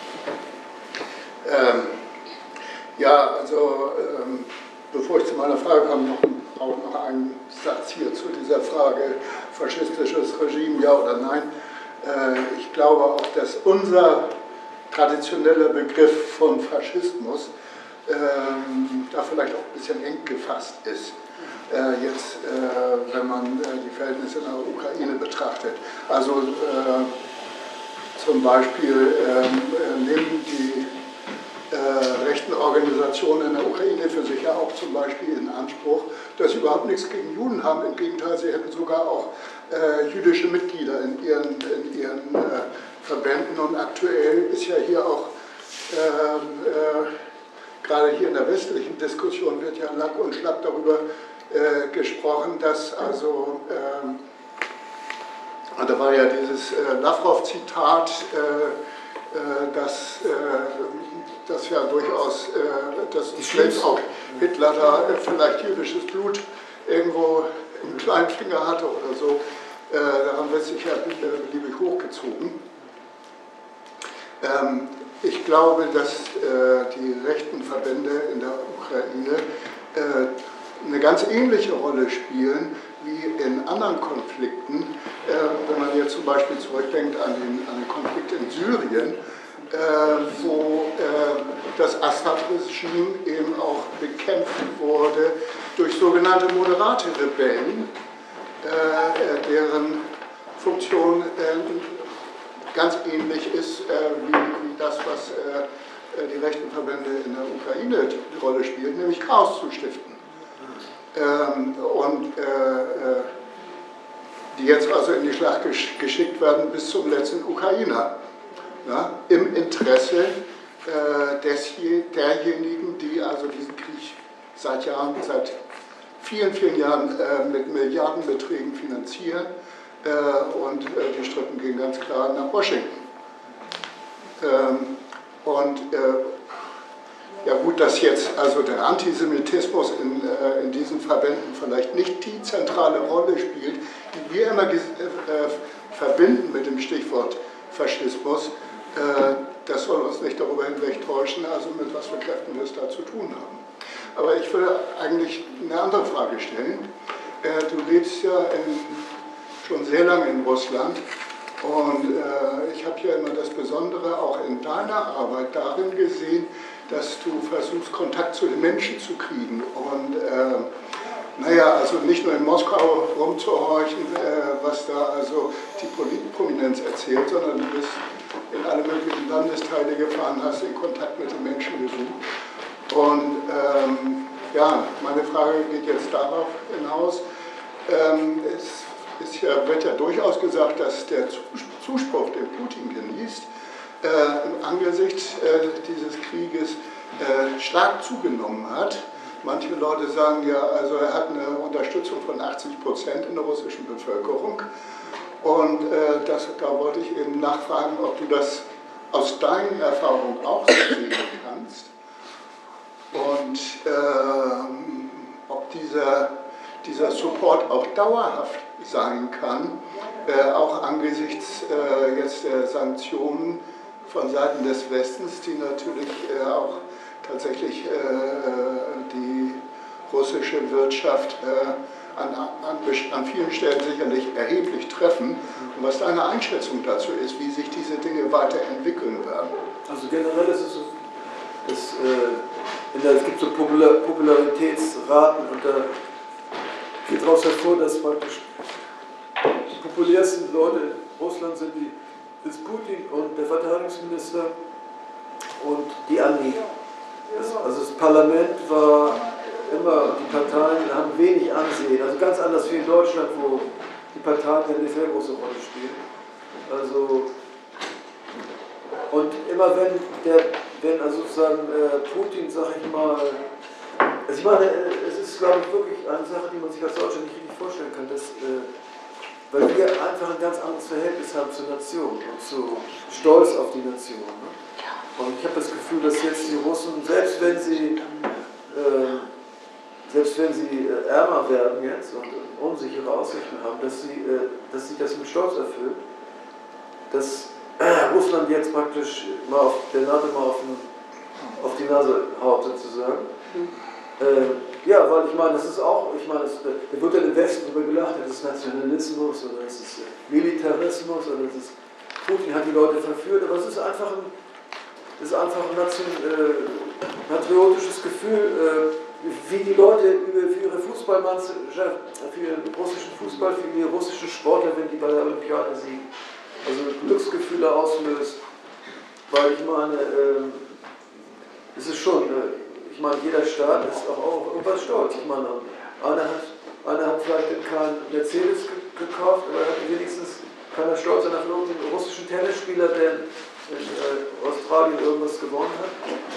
Ähm, ja, also ähm, bevor ich zu meiner Frage komme, noch, brauche ich noch einen Satz hier zu dieser Frage, faschistisches Regime, ja oder nein. Äh, ich glaube auch, dass unser traditioneller Begriff von Faschismus Ähm, da vielleicht auch ein bisschen eng gefasst ist, äh, jetzt, äh, wenn man äh, die Verhältnisse in der Ukraine betrachtet. Also äh, zum Beispiel ähm, äh, nehmen die äh, rechten Organisationen in der Ukraine für sich ja auch zum Beispiel in Anspruch, dass sie überhaupt nichts gegen Juden haben. Im Gegenteil, sie hätten sogar auch äh, jüdische Mitglieder in ihren, in ihren äh, Verbänden. Und aktuell ist ja hier auch äh, äh, gerade hier in der westlichen Diskussion wird ja lang und schlapp darüber äh, gesprochen, dass also, äh, da war ja dieses äh, Lavrov-Zitat, äh, äh, dass äh, das ja durchaus, äh, dass selbst auch Hitler da äh, vielleicht jüdisches Blut irgendwo im kleinen Finger hatte oder so. Äh, daran wird sich ja beliebig hochgezogen. Ähm, Ich glaube, dass äh, die rechten Verbände in der Ukraine äh, eine ganz ähnliche Rolle spielen wie in anderen Konflikten. Äh, wenn man jetzt zum Beispiel zurückdenkt an den, an den Konflikt in Syrien, äh, wo äh, das Assad-Regime eben auch bekämpft wurde durch sogenannte moderate Rebellen, äh, deren Funktion äh, ganz ähnlich ist äh, wie, wie das, was äh, die rechten Verbände in der Ukraine die Rolle spielen, nämlich Chaos zu stiften. Ähm, und äh, die jetzt also in die Schlacht gesch geschickt werden bis zum letzten Ukrainer. Ja, im Interesse äh, des, derjenigen, die also diesen Krieg seit Jahren, seit vielen, vielen Jahren äh, mit Milliardenbeträgen finanzieren. Und die Strippen gehen ganz klar nach Washington. Und ja gut, dass jetzt also der Antisemitismus in, in diesen Verbänden vielleicht nicht die zentrale Rolle spielt, die wir immer verbinden mit dem Stichwort Faschismus, das soll uns nicht darüber hinweg täuschen, also mit was für Kräften wir es da zu tun haben. Aber ich würde eigentlich eine andere Frage stellen. Du lebst ja in schon sehr lange in Russland und äh, ich habe ja immer das Besondere auch in deiner Arbeit darin gesehen, dass du versuchst, Kontakt zu den Menschen zu kriegen und äh, naja, also nicht nur in Moskau rumzuhorchen, äh, was da also die Politprominenz erzählt, sondern du bist in alle möglichen Landesteile gefahren, hast den Kontakt mit den Menschen gesucht Und ähm, ja, meine Frage geht jetzt darauf hinaus. Ähm, es ist ja, wird ja durchaus gesagt, dass der Zuspruch, den Putin genießt, äh, angesichts äh, dieses Krieges äh, stark zugenommen hat. Manche Leute sagen ja, also er hat eine Unterstützung von achtzig Prozent in der russischen Bevölkerung. Und äh, das, da wollte ich eben nachfragen, ob du das aus deinen Erfahrungen auch so sehen kannst. Und ähm, ob dieser, dieser Support auch dauerhaft sein kann, äh, auch angesichts äh, jetzt der Sanktionen von Seiten des Westens, die natürlich äh, auch tatsächlich äh, die russische Wirtschaft äh, an, an, an vielen Stellen sicherlich erheblich treffen. Und was deine Einschätzung dazu ist, wie sich diese Dinge weiterentwickeln werden? Also generell ist es so, dass äh, in der, es gibt so Popular Popularitätsraten und da geht daraus hervor, dass praktisch die populärsten Leute in Russland sind die, ist Putin und der Verteidigungsminister und die Armee. Das, also das Parlament war immer, die Parteien haben wenig Ansehen, also ganz anders wie in Deutschland, wo die Parteien eine sehr große Rolle spielen. Also, und immer wenn, der, wenn also sozusagen äh, Putin, sag ich mal, also ich meine, es ist glaube ich wirklich eine Sache, die man sich als Deutscher nicht richtig vorstellen kann, dass, äh, weil wir einfach ein ganz anderes Verhältnis haben zur Nation und zu Stolz auf die Nation. Ne? Und ich habe das Gefühl, dass jetzt die Russen, selbst wenn sie, äh, selbst wenn sie äh, ärmer werden jetzt und äh, unsichere Aussichten haben, dass sie, äh, dass sie das mit Stolz erfüllen, dass äh, Russland jetzt praktisch mal auf, der NATO mal auf, den, auf die Nase haut sozusagen. Äh, ja, weil ich meine, das ist auch, ich meine, es, da wird ja im Westen darüber gelacht, das ist Nationalismus oder es ist äh, Militarismus oder es ist, Putin hat die Leute verführt, aber es ist einfach ein Das ist einfach ein Nation, äh, patriotisches Gefühl, äh, wie die Leute für ihre Fußballmannschaft, für ihren russischen Fußball, für ihre russischen Sportler, wenn die bei der Olympiade siegen. Also Glücksgefühle auslöst, weil ich meine, äh, es ist schon, äh, ich meine, jeder Staat ist auch auf irgendwas stolz. Ich meine, einer hat, einer hat vielleicht keinen Mercedes gekauft, aber er hat wenigstens kann er stolz sein auf irgendeinen russischen Tennisspieler, der in äh, Australien irgendwas gewonnen hat.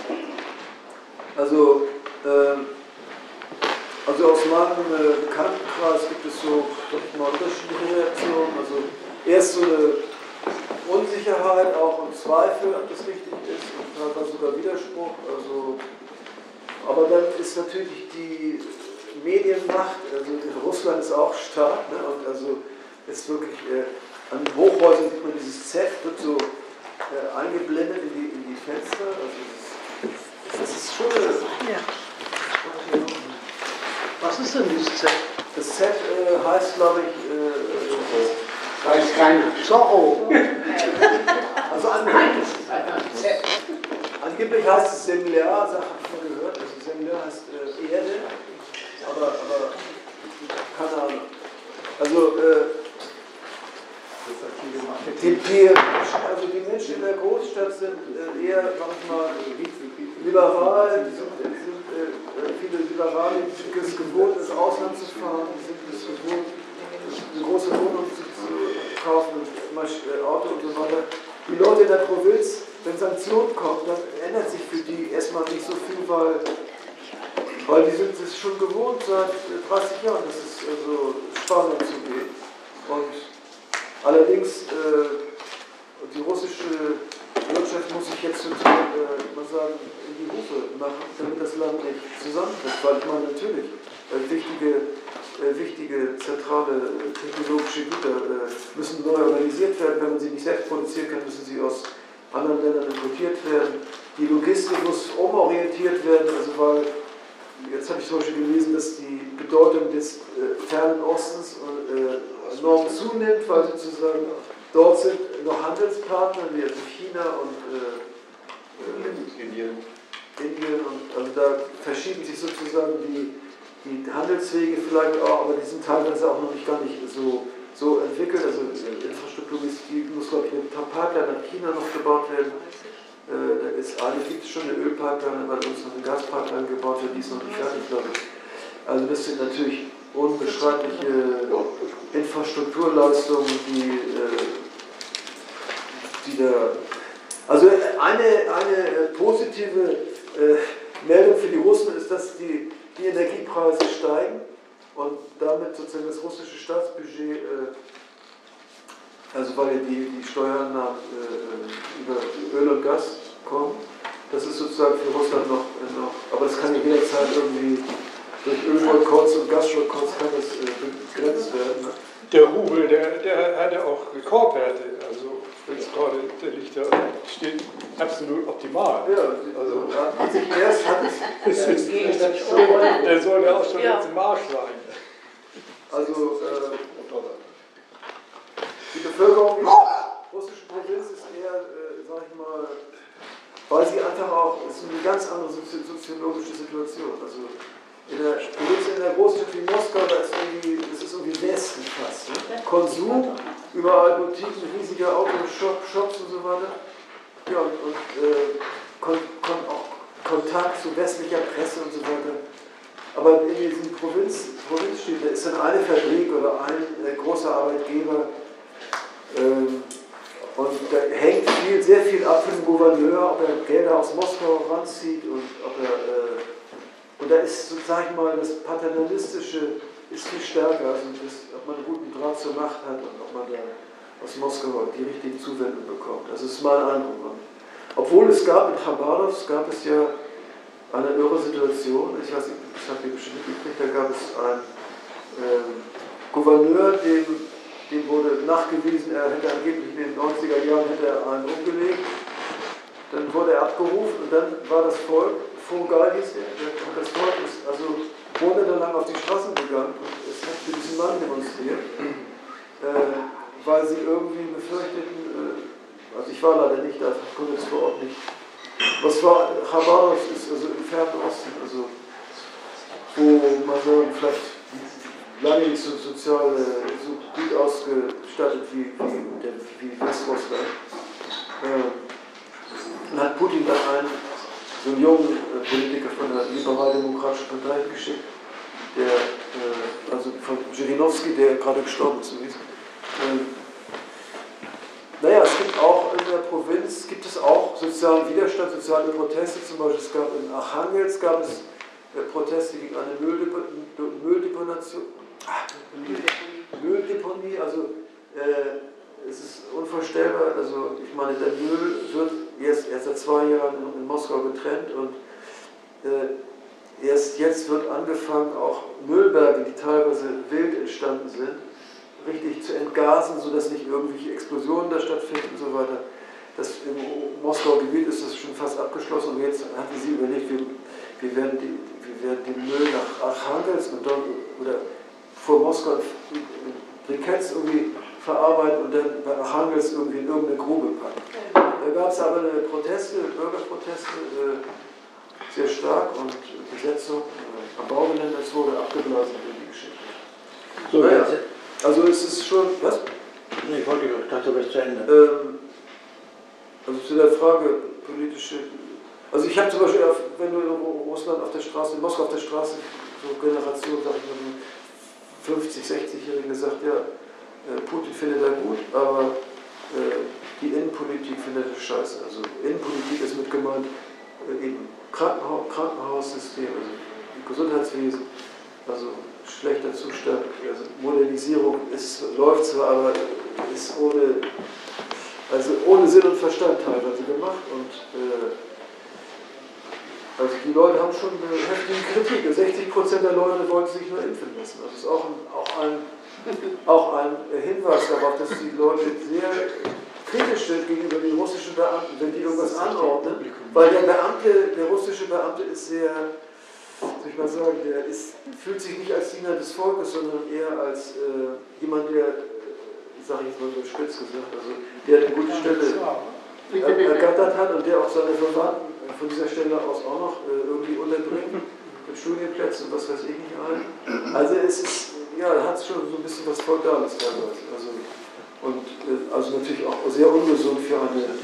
Also, ähm, also aus meinem äh, Bekanntenkreis gibt es so, sag ich mal, unterschiedliche Reaktionen. Also erst so eine Unsicherheit, auch und Zweifel, ob das richtig ist, und teilweise sogar Widerspruch. Also, aber dann ist natürlich die Medienmacht, also Russland ist auch stark, ne, und also ist wirklich, äh, an Hochhäusern sieht man dieses Z, wird so äh, eingeblendet in die, in die Fenster. Also das, das ist schon. Äh, ja. Was ist denn dieses Z? Das Z äh, heißt, glaube ich, äh, weiß keiner. Zorro. Also angeblich, angeblich heißt es Semler, das habe ich mal gehört. Also Semler heißt äh, Erde, aber, aber keine Ahnung. Also äh, die, die, also die Menschen in der Großstadt sind äh, eher manchmal liberal, die sind, die sind äh, viele Liberale, die sind es gewohnt, ins Ausland zu fahren, die sind es gewohnt, eine große Wohnung zu, zu kaufen, ein Auto und so weiter. Die Leute in der Provinz, wenn Sanktionen kommen, dann ändert sich für die erstmal nicht so viel, weil, weil die sind es schon gewohnt seit dreißig Jahren, dass es also Spannung zugeht. Und allerdings, äh, die russische Wirtschaft muss sich jetzt total, äh, mal sagen, in die Hufe machen, damit das Land nicht zusammenbricht. Weil ich meine, natürlich, äh, wichtige, äh, wichtige zentrale äh, technologische Güter äh, müssen neu organisiert werden. Wenn man sie nicht selbst produzieren kann, müssen sie aus anderen Ländern importiert werden. Die Logistik muss umorientiert werden, also weil, jetzt habe ich zum Beispiel gelesen, dass die Bedeutung des äh, fernen Ostens äh, enorm zunimmt, weil sozusagen dort sind noch Handelspartner, wie also China und äh, äh, Indien. Indien und also da verschieben sich sozusagen die, die Handelswege vielleicht auch, aber die sind teilweise auch noch nicht gar nicht so, so entwickelt. Also Infrastruktur muss, glaube ich, mit Pipeline nach China noch gebaut werden. Äh, da ist eine, gibt es schon eine Ölpipeline, weil uns noch eine Gaspipeline gebaut wird, die ist noch nicht fertig, glaube ich. Also das sind natürlich unbeschreibliche Infrastrukturleistungen, die, äh, die da... Also eine, eine positive äh, Meldung für die Russen ist, dass die, die Energiepreise steigen und damit sozusagen das russische Staatsbudget, äh, also weil die, die Steuern nach, äh, über Öl und Gas kommen, das ist sozusagen für Russland noch, noch aber das kann ja jederzeit irgendwie durch Ölboykotts und Gasboykotts kann das äh, begrenzt werden. Ne? Der Rubel, der, der hat ja auch Rekordwerte, also jetzt gerade, der liegt da, steht absolut optimal. Ja, also hat sich erst, hat es, das ist, der soll ja auch schon Ja. jetzt im Marsch sein. Also äh, die Bevölkerung in der russischen Provinz ist eher, äh, sag ich mal, weil sie einfach auch, es ist eine ganz andere sozi soziologische Situation. Also in der Provinz, in der Großstadt wie Moskau, da ist irgendwie, das ist irgendwie Westen fast. Ne? Konsum, überall Boutiquen, riesige Autos, Shop, Shops und so weiter. Ja, und, und äh, kon, kon, auch Kontakt zu westlicher Presse und so weiter. Aber in diesen Provinz, Provinzstädten ist dann eine Fabrik oder ein äh, großer Arbeitgeber. Ähm, und da hängt viel, sehr viel ab von dem Gouverneur, ob er Gelder aus Moskau ranzieht und ob er. Äh, und da ist, so, sag ich mal, das Paternalistische ist viel stärker, also das, ob man einen guten Draht zur Macht hat und ob man da aus Moskau die richtige Zuwendung bekommt. Das ist mein Eindruck. Obwohl es gab in Chabarovsk, gab es ja eine irre Situation, ich weiß nicht, das habt ihr bestimmt mitgekriegt, da gab es einen ähm, Gouverneur, dem, dem wurde nachgewiesen, er hätte angeblich in den neunziger Jahren hätte er einen umgelegt, dann wurde er abgerufen und dann war das Volk, Fogal hieß er, hat das Volk ist also monatelang auf die Straßen gegangen und es hat für diesen Mann demonstriert, äh, weil sie irgendwie befürchteten, äh, also ich war leider nicht da, ich konnte es vor Ort nicht. Was war, Chabarovsk ist also im fernen Osten, also wo man sagen, vielleicht lange nicht so sozial äh, so gut ausgestattet wie, wie, wie Westrussland. Äh, dann hat Putin da einen, so einen jungen äh, Politiker von der Liberal-Demokratischen Partei geschickt, der, äh, also von Zhirinovsky, der gerade gestorben ist. Ähm, Naja, es gibt auch in der Provinz, gibt es auch sozialen Widerstand, soziale Proteste, zum Beispiel es gab in Archangelsk gab es äh, Proteste gegen eine Mülldeponation, Mülldeponation, Mülldeponie, also äh, es ist unvorstellbar, also ich meine, der Müll wird erst, erst seit zwei Jahren in, in Moskau getrennt und äh, erst jetzt wird angefangen, auch Müllberge, die teilweise wild entstanden sind, richtig zu entgasen, sodass nicht irgendwelche Explosionen da stattfinden und so weiter. Das im Moskauer Gebiet ist das schon fast abgeschlossen und jetzt hatten sie überlegt, wir, wir, werden, die, wir werden den Müll nach Archangelsk und dort, oder vor Moskau Briketts irgendwie verarbeiten und dann bei Archangelsk irgendwie in irgendeine Grube packen. Da gab es aber eine Proteste, Bürgerproteste, äh, sehr stark und Besetzung äh, am Baugelände, es wurde abgeblasen durch die Geschichte. So, naja. jetzt, Also es ist schon, was? Nee, ich wollte, ich dachte, du bist zu Ende. Ähm, also zu der Frage politische, also ich habe zum Beispiel, auf, wenn du in Russland auf der Straße, in Moskau auf der Straße, so Generation, sag ich mal, fünfzig-, sechzig-Jährigen gesagt, ja, äh, Putin findet er gut, aber äh, die Innenpolitik findet er scheiße. Also Innenpolitik ist mit gemeint äh, eben Krankenhaus, Krankenhaussystem, also Gesundheitswesen, also schlechter Zustand, also Modernisierung ist, läuft zwar, aber ist ohne, also ohne Sinn und Verstand teilweise gemacht und äh, also die Leute haben schon eine heftige Kritik. sechzig Prozent der Leute wollten sich nur impfen lassen. Das ist auch ein, auch ein, auch ein Hinweis darauf, dass die Leute sehr kritisch sind gegenüber den russischen Beamten, wenn die irgendwas anordnen, weil der Beamte, der russische Beamte ist sehr, soll ich mal sagen, der ist, fühlt sich nicht als Diener des Volkes, sondern eher als äh, jemand, der, sage ich jetzt mal so spitz gesagt, also der eine gute Stelle ergattert hat und der auch seine Verwandten von dieser Stelle aus auch noch äh, irgendwie unterbringt, mit Studienplätzen und was weiß ich nicht allen. Also es ist, ja, da hat es schon so ein bisschen was Feudales teilweise. Also, und äh, also natürlich auch sehr ungesund für eine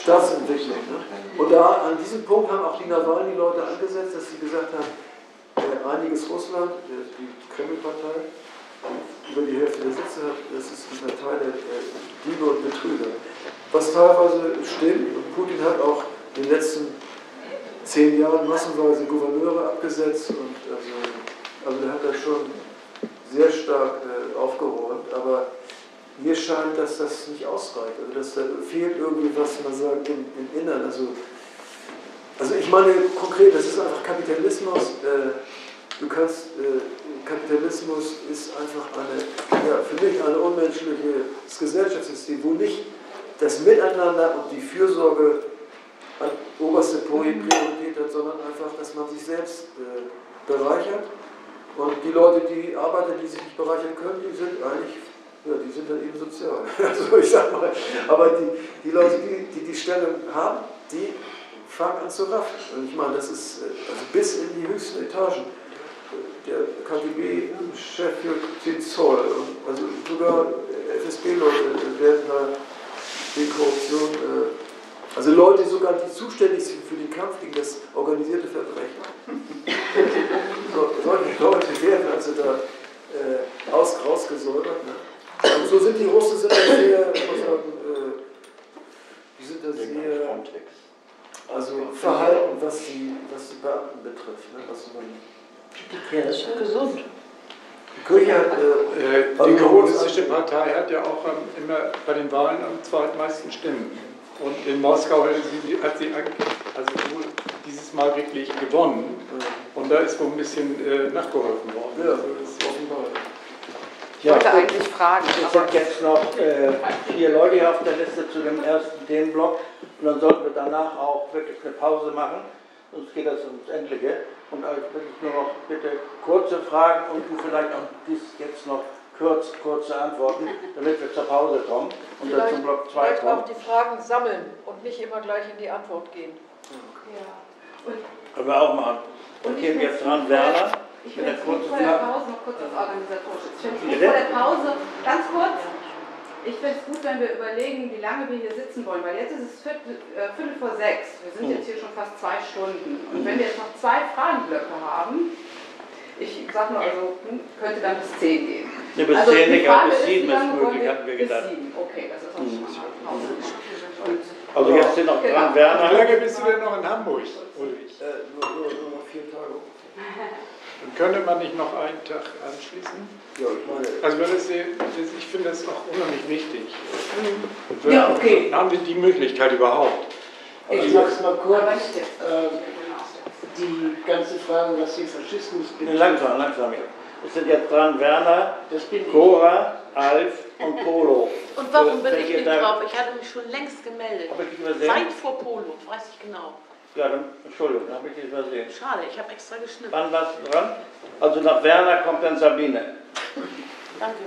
Staatsentwicklung. Ne? Und da an diesem Punkt haben auch die Nawalny-Leute angesetzt, dass sie gesagt haben, äh, einiges Russland, äh, die Kreml-Partei, über die Hälfte der Sitze hat, das ist die Partei der äh, Diebe und Betrüger. Was teilweise stimmt, und Putin hat auch in den letzten zehn Jahren massenweise Gouverneure abgesetzt, und also, also der hat da schon sehr stark äh, aufgeräumt, aber mir scheint, dass das nicht ausreicht. Also dass da fehlt irgendwie was, man sagt, im, im Inneren. Also, also ich meine konkret, das ist einfach Kapitalismus. Äh, du kannst, äh, Kapitalismus ist einfach eine, ja, für mich ein unmenschliches Gesellschaftssystem, wo nicht das Miteinander und die Fürsorge an oberste Priorität hat, sondern einfach, dass man sich selbst äh, bereichert. Und die Leute, die Arbeiter, die sich nicht bereichern können, die sind eigentlich, ja, die sind dann eben sozial. Also ich sag mal, aber die, die Leute, die, die die Stelle haben, die fangen an zu raffen. Und ich meine, das ist also bis in die höchsten Etagen. Der K G B-Chef für Zoll, also sogar F S B-Leute werden da wegen Korruption, äh, also Leute sogar, die zuständig sind für den Kampf gegen das organisierte Verbrechen. So, solche Leute werden also da äh, aus, rausgesäubert. Ne? Und so sind die Russen sind da sehr, muss man sagen, äh, die sind da sehr also verhalten, was die, was die Beamten betrifft. Ne? Also man, Ja, das ist ja gesund. die Kirche hat, äh, Äh, die kommunistische Partei hat ja auch ähm, immer bei den Wahlen am zweitmeisten Stimmen. Und in Moskau hat sie, hat sie also wohl dieses Mal wirklich gewonnen. Und da ist wohl ein bisschen äh, nachgeholfen worden. Ja, also das ist offenbar. Ich wollte eigentlich fragen. Es sind jetzt noch äh, vier Leute hier auf der Liste zu dem ersten Themenblock. Und dann sollten wir danach auch wirklich eine Pause machen. Sonst geht das ins Endliche. Und also wirklich nur noch bitte kurze Fragen und du vielleicht auch dies jetzt noch kurz, kurze Antworten, damit wir zur Pause kommen und dann zum Block zwei Vielleicht kommen. auch die Fragen sammeln und nicht immer gleich in die Antwort gehen. Ja. Und Können wir auch machen. Und gehen jetzt dran, Werner. Ich bin jetzt kurz vor der Pause noch kurz was Organisatorisches. Ich finde es gut vor der Pause, ganz kurz, ich finde es gut, wenn wir überlegen, wie lange wir hier sitzen wollen, weil jetzt ist es Viertel, äh, Viertel vor sechs, wir sind jetzt hier schon fast zwei Stunden. Und wenn wir jetzt noch zwei Fragenblöcke haben, ich sag nur, also könnte dann bis zehn gehen. Ne, bis also zehn nicht, aber bis ist, sieben ist wollen möglich, wir- hatten wir gedacht. Bis sieben, okay, das ist auch schon mal Pause. Und Also jetzt sind noch Genau. dran, Werner. Wie lange bist du denn noch in Hamburg, Ulrich? äh, nur, nur, nur noch vier Tage. Und könnte man nicht noch einen Tag anschließen? Ja, ich meine, Also weil das, das, ich finde das auch unheimlich wichtig. Ja, okay. Haben wir die Möglichkeit überhaupt? Ich mach's mal kurz. Aber nicht jetzt. Äh, die ganze Frage, was den Faschismus Nee, betrifft. langsam, langsam. Es sind jetzt dran Werner, Das bin ich. Cora, Alf und Polo. Und warum Äh, bin ich welche nicht da- drauf? Ich hatte mich schon längst gemeldet. Hab ich dich übersehen? Weit vor Polo, weiß ich genau. Ja, dann, Entschuldigung, dann habe ich dich übersehen. Schade, ich habe extra geschnitten. Wann warst du dran? Also nach Werner kommt dann Sabine. Danke.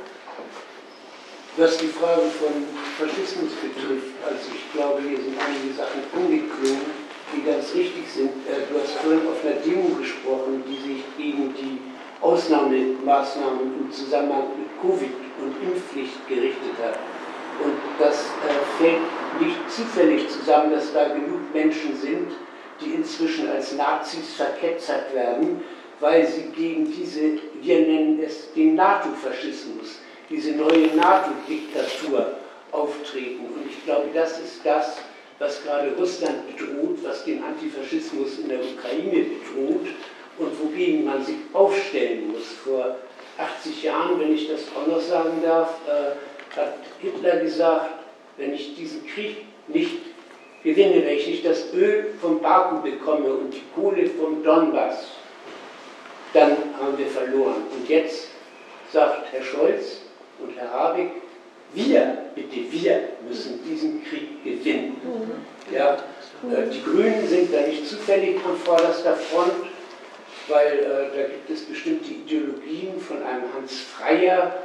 Was die Frage von Faschismus betrifft, also ich glaube, hier sind einige Sachen angeklungen, die ganz richtig sind. Äh, Du hast vorhin auf einer Demo gesprochen, die sich gegen die Ausnahmemaßnahmen im Zusammenhang mit Covid und Impfpflicht gerichtet hat. Und das äh, fällt nicht zufällig zusammen, dass da genug Menschen sind, die inzwischen als Nazis verketzert werden, weil sie gegen diese, wir nennen es den NATO-Faschismus, diese neue NATO-Diktatur auftreten. Und ich glaube, das ist das, was gerade Russland bedroht, was den Antifaschismus in der Ukraine bedroht und wogegen man sich aufstellen muss. Vor achtzig Jahren, wenn ich das auch noch sagen darf, äh, hat Hitler gesagt, wenn ich diesen Krieg nicht gewinne, wenn ich nicht das Öl vom Baku bekomme und die Kohle vom Donbass, dann haben wir verloren. Und jetzt sagt Herr Scholz und Herr Habeck, wir, bitte wir, müssen diesen Krieg gewinnen. Ja, äh, die Grünen sind da nicht zufällig an vorderster Front, weil äh, da gibt es bestimmte Ideologien von einem Hans Freyer,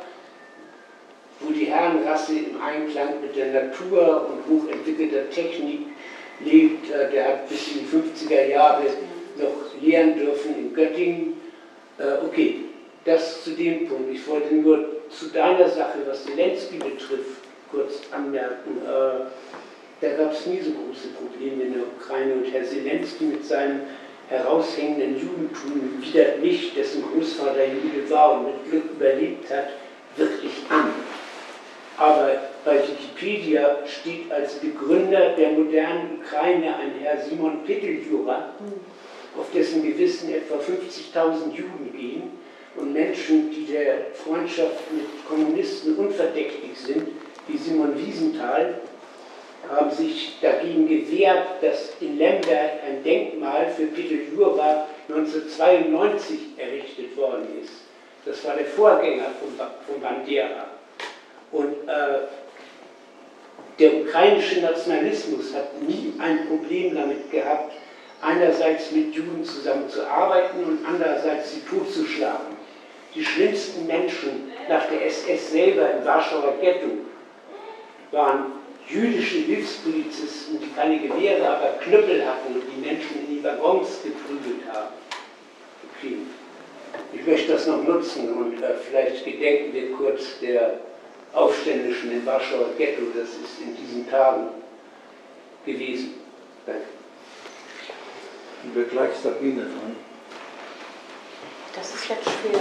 wo die Herrenrasse im Einklang mit der Natur und hochentwickelter Technik lebt. Äh, der hat bis in die fünfziger Jahre noch lehren dürfen in Göttingen. Äh, okay, das zu dem Punkt. Ich wollte nur zu deiner Sache, was Zelensky betrifft, kurz anmerken. Äh, da gab es nie so große Probleme in der Ukraine. Und Herr Zelensky mit seinem heraushängenden Judentum widert nicht, dessen Großvater Jude war und mit Glück überlebt hat, wirklich an. Aber bei Wikipedia steht als Begründer der modernen Ukraine ein Herr Simon Peteljura, auf dessen Gewissen etwa fünfzigtausend Juden gehen und Menschen, die der Freundschaft mit Kommunisten unverdächtig sind, wie Simon Wiesenthal, haben sich dagegen gewehrt, dass in Lemberg ein Denkmal für Peteljura neunzehnhundertzweiundneunzig errichtet worden ist. Das war der Vorgänger von, von Bandera. Und äh, der ukrainische Nationalismus hat nie ein Problem damit gehabt, einerseits mit Juden zusammenzuarbeiten und andererseits sie totzuschlagen. Die schlimmsten Menschen nach der S S selber im Warschauer Ghetto waren jüdische Hilfspolizisten, die keine Gewehre, aber Knüppel hatten und die Menschen in die Waggons geprügelt haben. Okay. Ich möchte das noch nutzen und äh, vielleicht gedenken wir kurz der Aufständischen im Warschauer Ghetto. Das ist in diesen Tagen gewesen. Danke. Und wir gleich Sabine dran. Das ist jetzt schwer.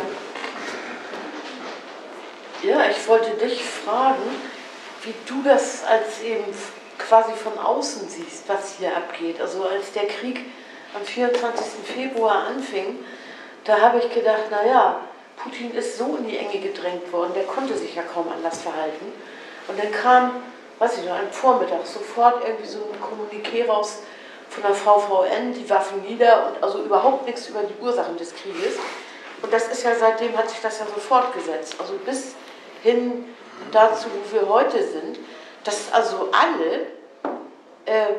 Ja, ich wollte dich fragen, wie du das als eben quasi von außen siehst, was hier abgeht. Also als der Krieg am vierundzwanzigsten Februar anfing, da habe ich gedacht, naja, Putin ist so in die Enge gedrängt worden, der konnte sich ja kaum anders verhalten. Und dann kam, weiß ich noch, am Vormittag sofort irgendwie so ein Kommuniqué raus von der V V N, die Waffen nieder und also überhaupt nichts über die Ursachen des Krieges. Und das ist ja seitdem, hat sich das ja so fortgesetzt. Also bis hin dazu, wo wir heute sind, dass also alle äh,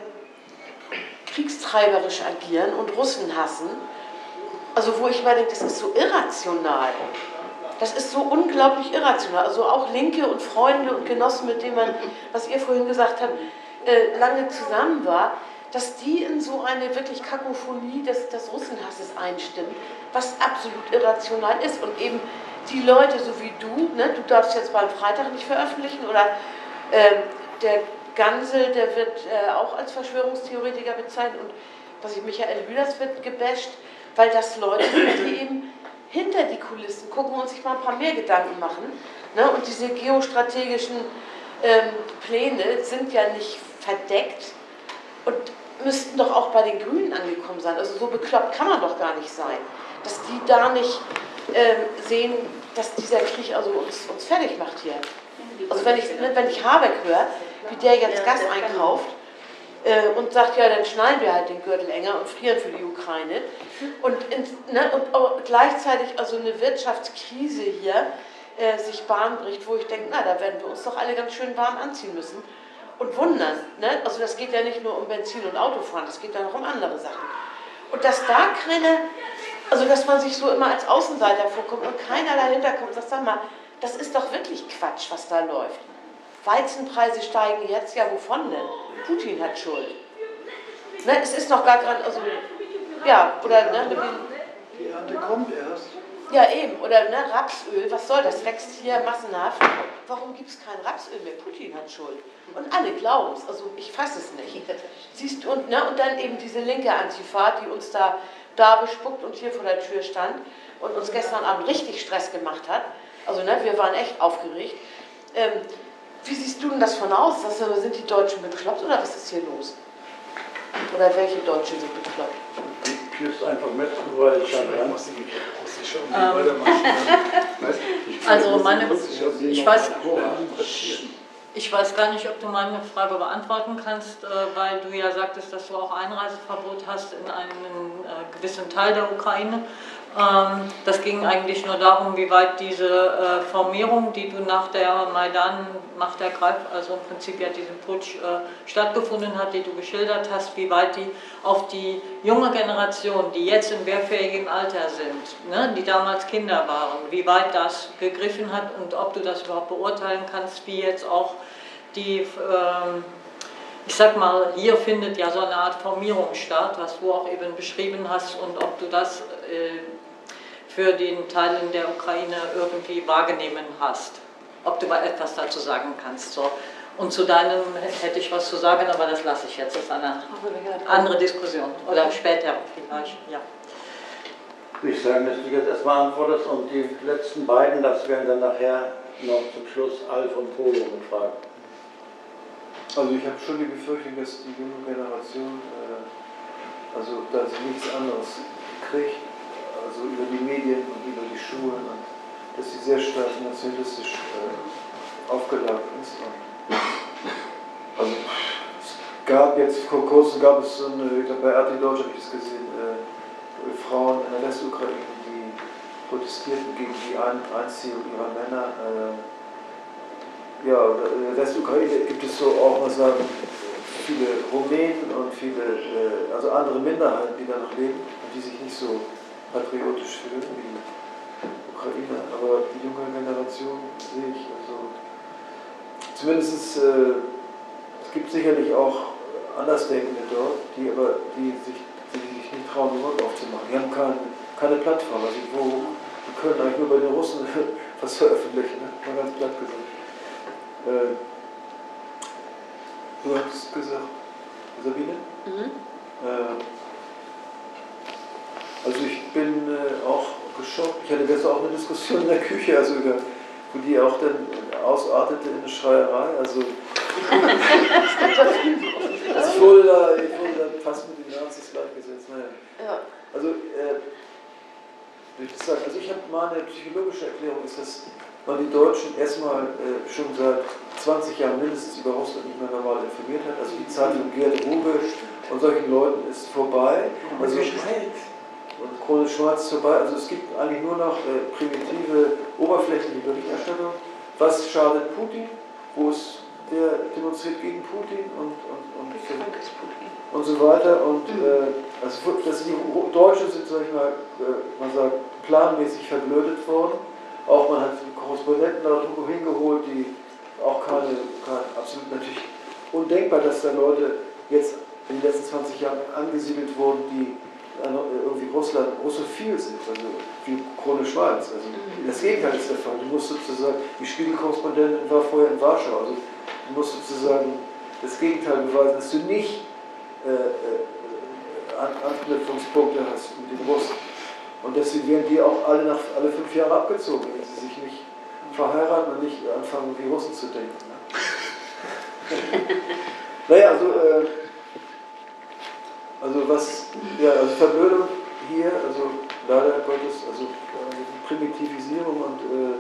kriegstreiberisch agieren und Russen hassen. Also wo ich mal denke, das ist so irrational. Das ist so unglaublich irrational. Also auch Linke und Freunde und Genossen, mit denen man, was ihr vorhin gesagt habt, äh, lange zusammen war, dass die in so eine wirklich Kakophonie des, des Russenhasses einstimmen, was absolut irrational ist. Und eben die Leute, so wie du, ne, du darfst jetzt beim Freitag nicht veröffentlichen, oder äh, der Gansel, der wird äh, auch als Verschwörungstheoretiker bezeichnet, und was ich, Michael Lüders wird gebasht, weil das Leute sind, die eben hinter die Kulissen gucken und sich mal ein paar mehr Gedanken machen. Ne? Und diese geostrategischen ähm, Pläne sind ja nicht verdeckt und müssten doch auch bei den Grünen angekommen sein. Also so bekloppt kann man doch gar nicht sein, dass die da nicht ähm, sehen, dass dieser Krieg also uns, uns fertig macht hier. Also wenn ich, wenn ich Habeck höre, wie der jetzt Gas einkauft, und sagt, ja, dann schneiden wir halt den Gürtel enger und frieren für die Ukraine. Und, in, ne, und auch gleichzeitig also eine Wirtschaftskrise hier äh, sich Bahn bricht, wo ich denke, na, da werden wir uns doch alle ganz schön warm anziehen müssen und wundern. Ne? Also das geht ja nicht nur um Benzin und Autofahren, das geht ja noch um andere Sachen. Und dass da keine, also dass man sich so immer als Außenseiter vorkommt und keiner dahinter kommt und sagt, sag mal, das ist doch wirklich Quatsch, was da läuft. Weizenpreise steigen jetzt, ja wovon denn? Putin hat Schuld. Ne, es ist noch gar gerade, also, ja, oder, ne, die Ernte kommt erst. Ja, eben, oder, ne, Rapsöl, was soll das, wächst hier massenhaft. Warum gibt es kein Rapsöl mehr? Putin hat Schuld. Und alle glauben es, also ich fasse es nicht. Siehst du, und, ne, und dann eben diese linke Antifa, die uns da, da bespuckt und hier vor der Tür stand und uns gestern Abend richtig Stress gemacht hat. Also, ne, wir waren echt aufgeregt. Ähm, Wie siehst du denn das von aus? Das, sind die Deutschen bekloppt oder was ist hier los? Oder welche Deutschen sind bekloppt? Ich küsse einfach mit, weil ich dann dran muss. Also meine, ich weiß, ich weiß gar nicht, ob du meine Frage beantworten kannst, weil du ja sagtest, dass du auch Einreiseverbot hast in einen gewissen Teil der Ukraine. Das ging eigentlich nur darum, wie weit diese Formierung, die du nach der Maidan-Machtergreifung, also im Prinzip ja diesen Putsch stattgefunden hat, die du geschildert hast, wie weit die auf die junge Generation, die jetzt im wehrfähigen Alter sind, ne, die damals Kinder waren, wie weit das gegriffen hat und ob du das überhaupt beurteilen kannst, wie jetzt auch die, ähm, ich sag mal, hier findet ja so eine Art Formierung statt, was du auch eben beschrieben hast, und ob du das äh, für den Teil in der Ukraine irgendwie wahrgenommen hast. Ob du mal etwas dazu sagen kannst. So. Und zu deinem hätte ich was zu sagen, aber das lasse ich jetzt. Das ist eine andere Diskussion. Oder später vielleicht, ja. Ich sage, dass du jetzt erstmal antwortest und die letzten beiden, das werden dann nachher noch zum Schluss Alf und Polo gefragt. Also ich habe schon die Befürchtung, dass die junge Generation, äh, also da sie nichts anderes kriegt, also über die Medien und über die Schulen, und dass sie sehr stark nationalistisch äh, aufgeladen ist. Und also es gab jetzt, vor kurzem gab es so eine, ich glaube bei R T Deutsch habe ich das gesehen, äh, Frauen in der Westukraine, die protestierten gegen die Einziehung ihrer Männer. Äh, ja, in der Westukraine gibt es so auch, was sagen, viele Rumänen und viele, äh, also andere Minderheiten, die da noch leben und die sich nicht so patriotisch fühlen wie die Ukrainer. Aber die junge Generation sehe ich, also zumindest, äh, es gibt sicherlich auch Andersdenkende dort, die aber die sich die sich nicht trauen, den Mund aufzumachen. Die haben keine, keine Plattform. Also wo, die können eigentlich nur bei den Russen was veröffentlichen, ne? Mal ganz platt gesagt. Äh, du hast gesagt, Sabine? Mhm. Äh, also ich bin äh, auch geschockt. Ich hatte gestern auch eine Diskussion in der Küche, also über, wo die auch dann ausartete in eine Schreierei. Also, also ich wurde da, ich wurde da fast mit den Nazis gleichgesetzt. Naja. Ja. Also, äh, will ich das sagen, also ich habe mal eine psychologische Erklärung, ist, dass man die Deutschen erstmal äh, schon seit zwanzig Jahren mindestens über Russland nicht mehr normal informiert hat. Also die Zeit von Gerd Ruge und solchen Leuten ist vorbei. Also, und Krone Schwarz ist vorbei. Also es gibt eigentlich nur noch äh, primitive, oberflächliche Berichterstattung. Was schadet Putin? Wo ist der demonstriert gegen Putin und, und, und, und, und so weiter. Und äh, also dass die Deutschen sind, sag ich mal, äh, man sagt, planmäßig verblödet worden. Auch man hat die Korrespondenten da hingeholt, die auch keine, keine, absolut natürlich undenkbar, dass da Leute jetzt in den letzten zwanzig Jahren angesiedelt wurden, die irgendwie Russland russophil sind, also wie Krone Schwarz. Also das Gegenteil ist der Fall. Du musst sozusagen, die Spiegelkorrespondentin war vorher in Warschau, also du musst sozusagen das Gegenteil beweisen, dass du nicht äh, äh, An Anknüpfungspunkte hast mit den Russen. Und deswegen werden die auch alle nach alle fünf Jahre abgezogen, wenn sie sich nicht verheiraten und nicht anfangen, wie Russen zu denken. Ne? Naja, also äh, Also was, ja, also Verblödung hier, also leider Gottes, also äh, Primitivisierung und äh,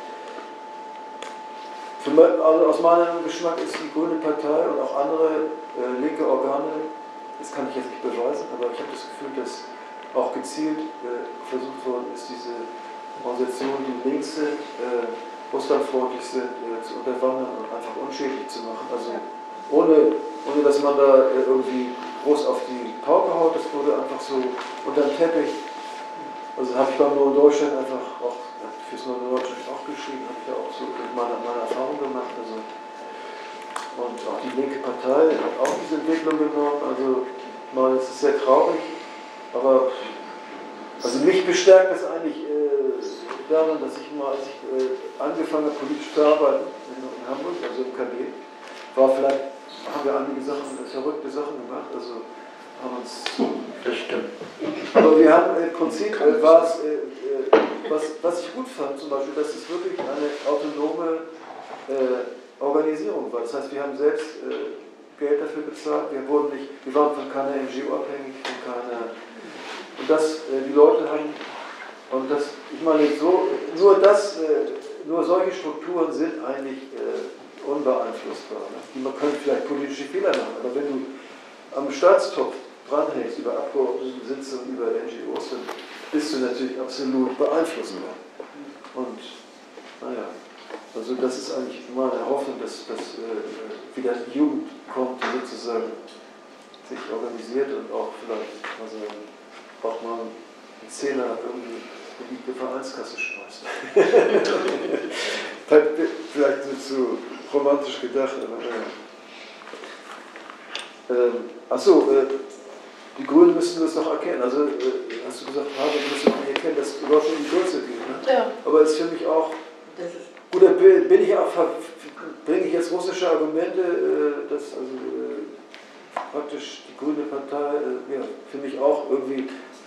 für mein, also aus meinem Geschmack ist die Grüne Partei und auch andere äh, linke Organe, das kann ich jetzt nicht beweisen, aber ich habe das Gefühl, dass auch gezielt äh, versucht worden ist, diese Organisationen, die links sind, äh, russlandfreundlich sind, äh, zu unterwandern und einfach unschädlich zu machen. Also ohne, ohne dass man da äh, irgendwie groß auf die Pauke haut, das wurde einfach so unter den Teppich. Also habe ich beim Neuen Deutschland einfach auch, fürs Neue Deutschland auch geschrieben, habe ich ja auch so meine, meine Erfahrung gemacht. Also, und auch die linke Partei hat auch diese Entwicklung genommen. Also mal, es ist sehr traurig, aber also mich bestärkt das eigentlich äh, daran, dass ich mal, als ich äh, angefangen habe, politisch zu arbeiten in, in Hamburg, also im K B, war vielleicht haben wir einige Sachen, verrückte Sachen gemacht, also haben uns... Das stimmt. Aber wir haben im Prinzip, äh, war es, äh, was, was ich gut fand zum Beispiel, dass es wirklich eine autonome äh, Organisierung war. Das heißt, wir haben selbst äh, Geld dafür bezahlt, wir wurden nicht, wir waren von keiner N G O abhängig, von keiner... Und das, äh, die Leute haben, und das, ich meine, so, nur das, äh, nur solche Strukturen sind eigentlich... Äh, unbeeinflussbar. Ne? Die man könnte vielleicht politische Fehler machen, aber wenn du am Staatstopf dranhängst, über Abgeordnetensitze und über N G Os, dann bist du natürlich absolut beeinflussbar. Und naja, also das ist eigentlich meine Hoffnung, dass, dass äh, wieder die Jugend kommt, die sozusagen sich organisiert und auch vielleicht also auch mal einen Zehner irgendwie in die Vereinskasse schmeißt. Vielleicht so zu romantisch gedacht, aber naja. Ähm, achso, äh, die Grünen müssen das noch erkennen. Also äh, hast du gesagt, Habeck müssen nicht erkennen, dass überhaupt schon in die Kürze geht. Ne? Ja. Aber es ist für mich auch, gut, da bin ich auch bringe ich jetzt russische Argumente, äh, dass also, äh, praktisch die Grüne Partei äh, ja, für mich auch irgendwie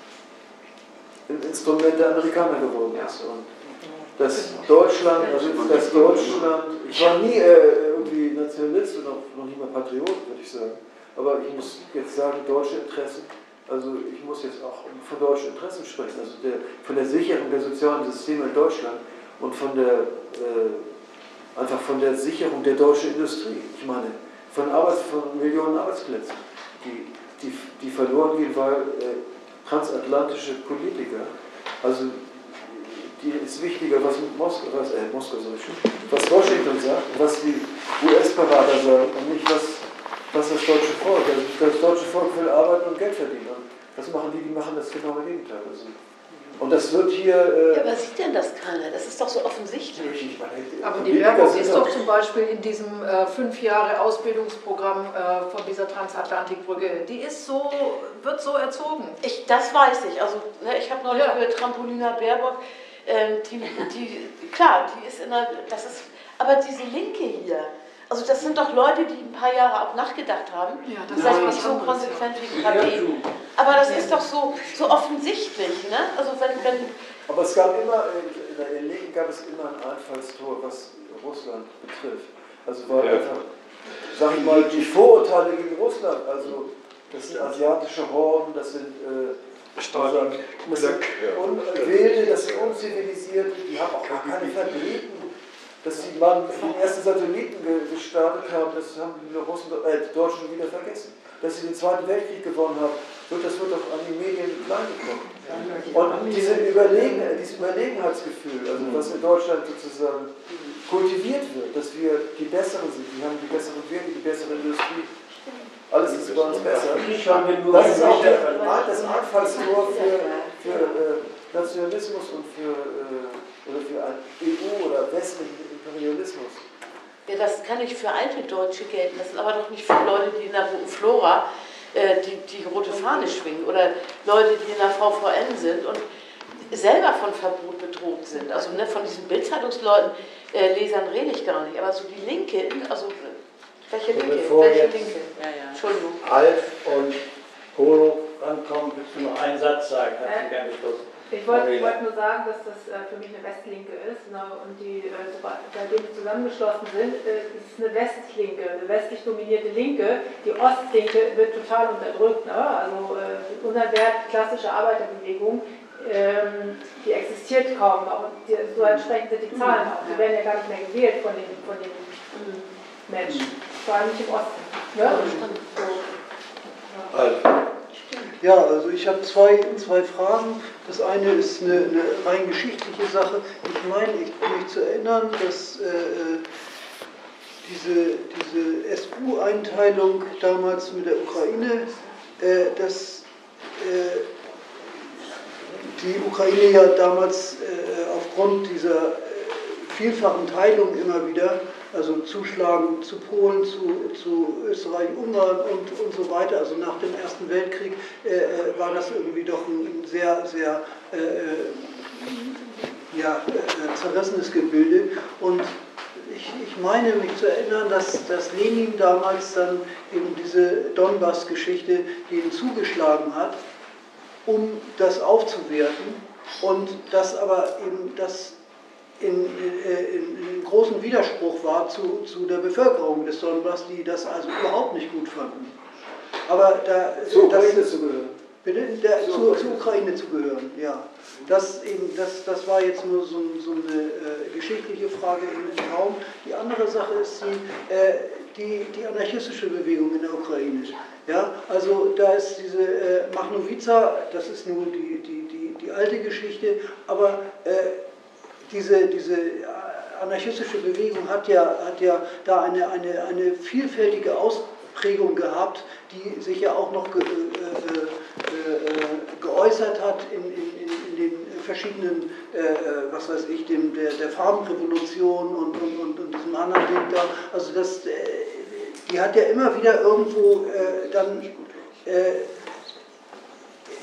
ein Instrument der Amerikaner geworden ist. Und dass Deutschland, also dass Deutschland, ich war nie äh, irgendwie Nationalist und auch noch nicht mal Patriot, würde ich sagen, aber ich muss jetzt sagen, deutsche Interessen, also ich muss jetzt auch von deutschen Interessen sprechen, also der, von der Sicherung der sozialen Systeme in Deutschland und von der, äh, einfach von der Sicherung der deutschen Industrie. Ich meine, von, Arbeits-, von Millionen Arbeitsplätzen, die, die, die verloren gehen, weil äh, transatlantische Politiker, also die ist wichtiger, was Moskau, was, äh, Moskau soll ich schon, was Washington sagt, was die U S-Berater sagen und nicht was, was das deutsche Volk. Also das deutsche Volk will arbeiten und Geld verdienen. Und was machen die? Die machen das genaue Gegenteil. Also, und das wird hier... Äh, ja, aber sieht denn das keiner? Das ist doch so offensichtlich. Aber die Werbung ist doch zum Beispiel in diesem äh, fünf Jahre Ausbildungsprogramm äh, von dieser Transatlantikbrücke, die ist so, wird so erzogen. Ich, das weiß ich. Also ne, ich habe neulich ja. gehört, Trampolina Baerbock, äh, die, die, klar, die ist in der, das ist, aber diese Linke hier, also das sind doch Leute, die ein paar Jahre auch nachgedacht haben, ja, das vielleicht nicht so konsequent wie K D. Aber das ist doch so, so offensichtlich, ne? Also wenn, wenn aber es gab immer, in der Linken gab es immer ein Einfallstor, was Russland betrifft. Also war ja. einfach, sag ich mal, die Vorurteile gegen Russland, also das sind asiatische Horden, das sind äh, Stalin, das sind un- Wilde, das sind unzivilisierte, die haben auch gar keine Fabriken. Dass die mal den ersten Satelliten gestartet haben, das haben die Russen, äh, die Deutschen wieder vergessen. Dass sie den Zweiten Weltkrieg gewonnen haben, wird, das wird doch an die Medien klein gekommen. Und diese Überlegen, dieses Überlegenheitsgefühl, also was in Deutschland sozusagen kultiviert wird, dass wir die Besseren sind, die haben die besseren Werte, die bessere Industrie, alles ist bei uns besser. Das ist auch das Einfallstor für, für äh, Nationalismus und für, äh, oder für ein E U- oder westlichen Imperialismus. Ja, das kann nicht für alte Deutsche gelten, das sind aber doch nicht für Leute, die in der Flora äh, die, die rote Fahne schwingen oder Leute, die in der V V N sind und selber von Verbot bedroht sind. Also ne, von diesen Bildzeitungsleuten, äh, Lesern rede ich gar nicht, aber so die Linke, also welche Linke? Welche Linke? Ja, ja. Entschuldigung. Alf und Polo rankommen, willst du noch einen Satz sagen? Hast du gerne geschlossen? Ich wollte wollt nur sagen, dass das äh, für mich eine Westlinke ist, ne, und die, äh, seitdem die zusammengeschlossen sind, äh, ist es eine Westlinke, eine westlich dominierte Linke. Die Ostlinke wird total unterdrückt. Ne? Also äh, unser Wert, klassische Arbeiterbewegung, ähm, die existiert kaum noch. Und die, so entsprechend sind die Zahlen auch. Die werden ja gar nicht mehr gewählt von den, von den Menschen, vor allem nicht im Osten. Ne? Also. Ja, also ich habe zwei, zwei Fragen. Das eine ist eine, eine rein geschichtliche Sache. Ich meine, ich mich zu erinnern, dass äh, diese, diese S U-Einteilung damals mit der Ukraine, äh, dass äh, die Ukraine ja damals äh, aufgrund dieser vielfachen Teilung immer wieder, also Zuschlagen zu Polen, zu, zu Österreich, Ungarn und, und so weiter, also nach dem Ersten Weltkrieg äh, war das irgendwie doch ein sehr, sehr äh, ja, äh, zerrissenes Gebilde. Und ich, ich meine mich zu erinnern, dass, dass Lenin damals dann eben diese Donbass-Geschichte denen zugeschlagen hat, um das aufzuwerten, und dass aber eben das In, in, in großen Widerspruch war zu, zu der Bevölkerung des Donbass, die das also überhaupt nicht gut fanden. Aber da, zur das, Ukraine zu gehören. Bitte? Der, zur, zur Ukraine zu gehören, ja. Das, eben, das, das war jetzt nur so, so eine äh, geschichtliche Frage im, im Raum. Die andere Sache ist die, äh, die, die anarchistische Bewegung in der Ukraine. Ja, also da ist diese äh, Machnowica, das ist nur die, die, die, die alte Geschichte, aber äh, Diese, diese anarchistische Bewegung hat ja, hat ja da eine, eine, eine vielfältige Ausprägung gehabt, die sich ja auch noch ge, äh, äh, geäußert hat in, in, in den verschiedenen, äh, was weiß ich, dem, der, der Farbenrevolution und, und, und, und diesem anderen Ding da. Also das, äh, die hat ja immer wieder irgendwo äh, dann äh,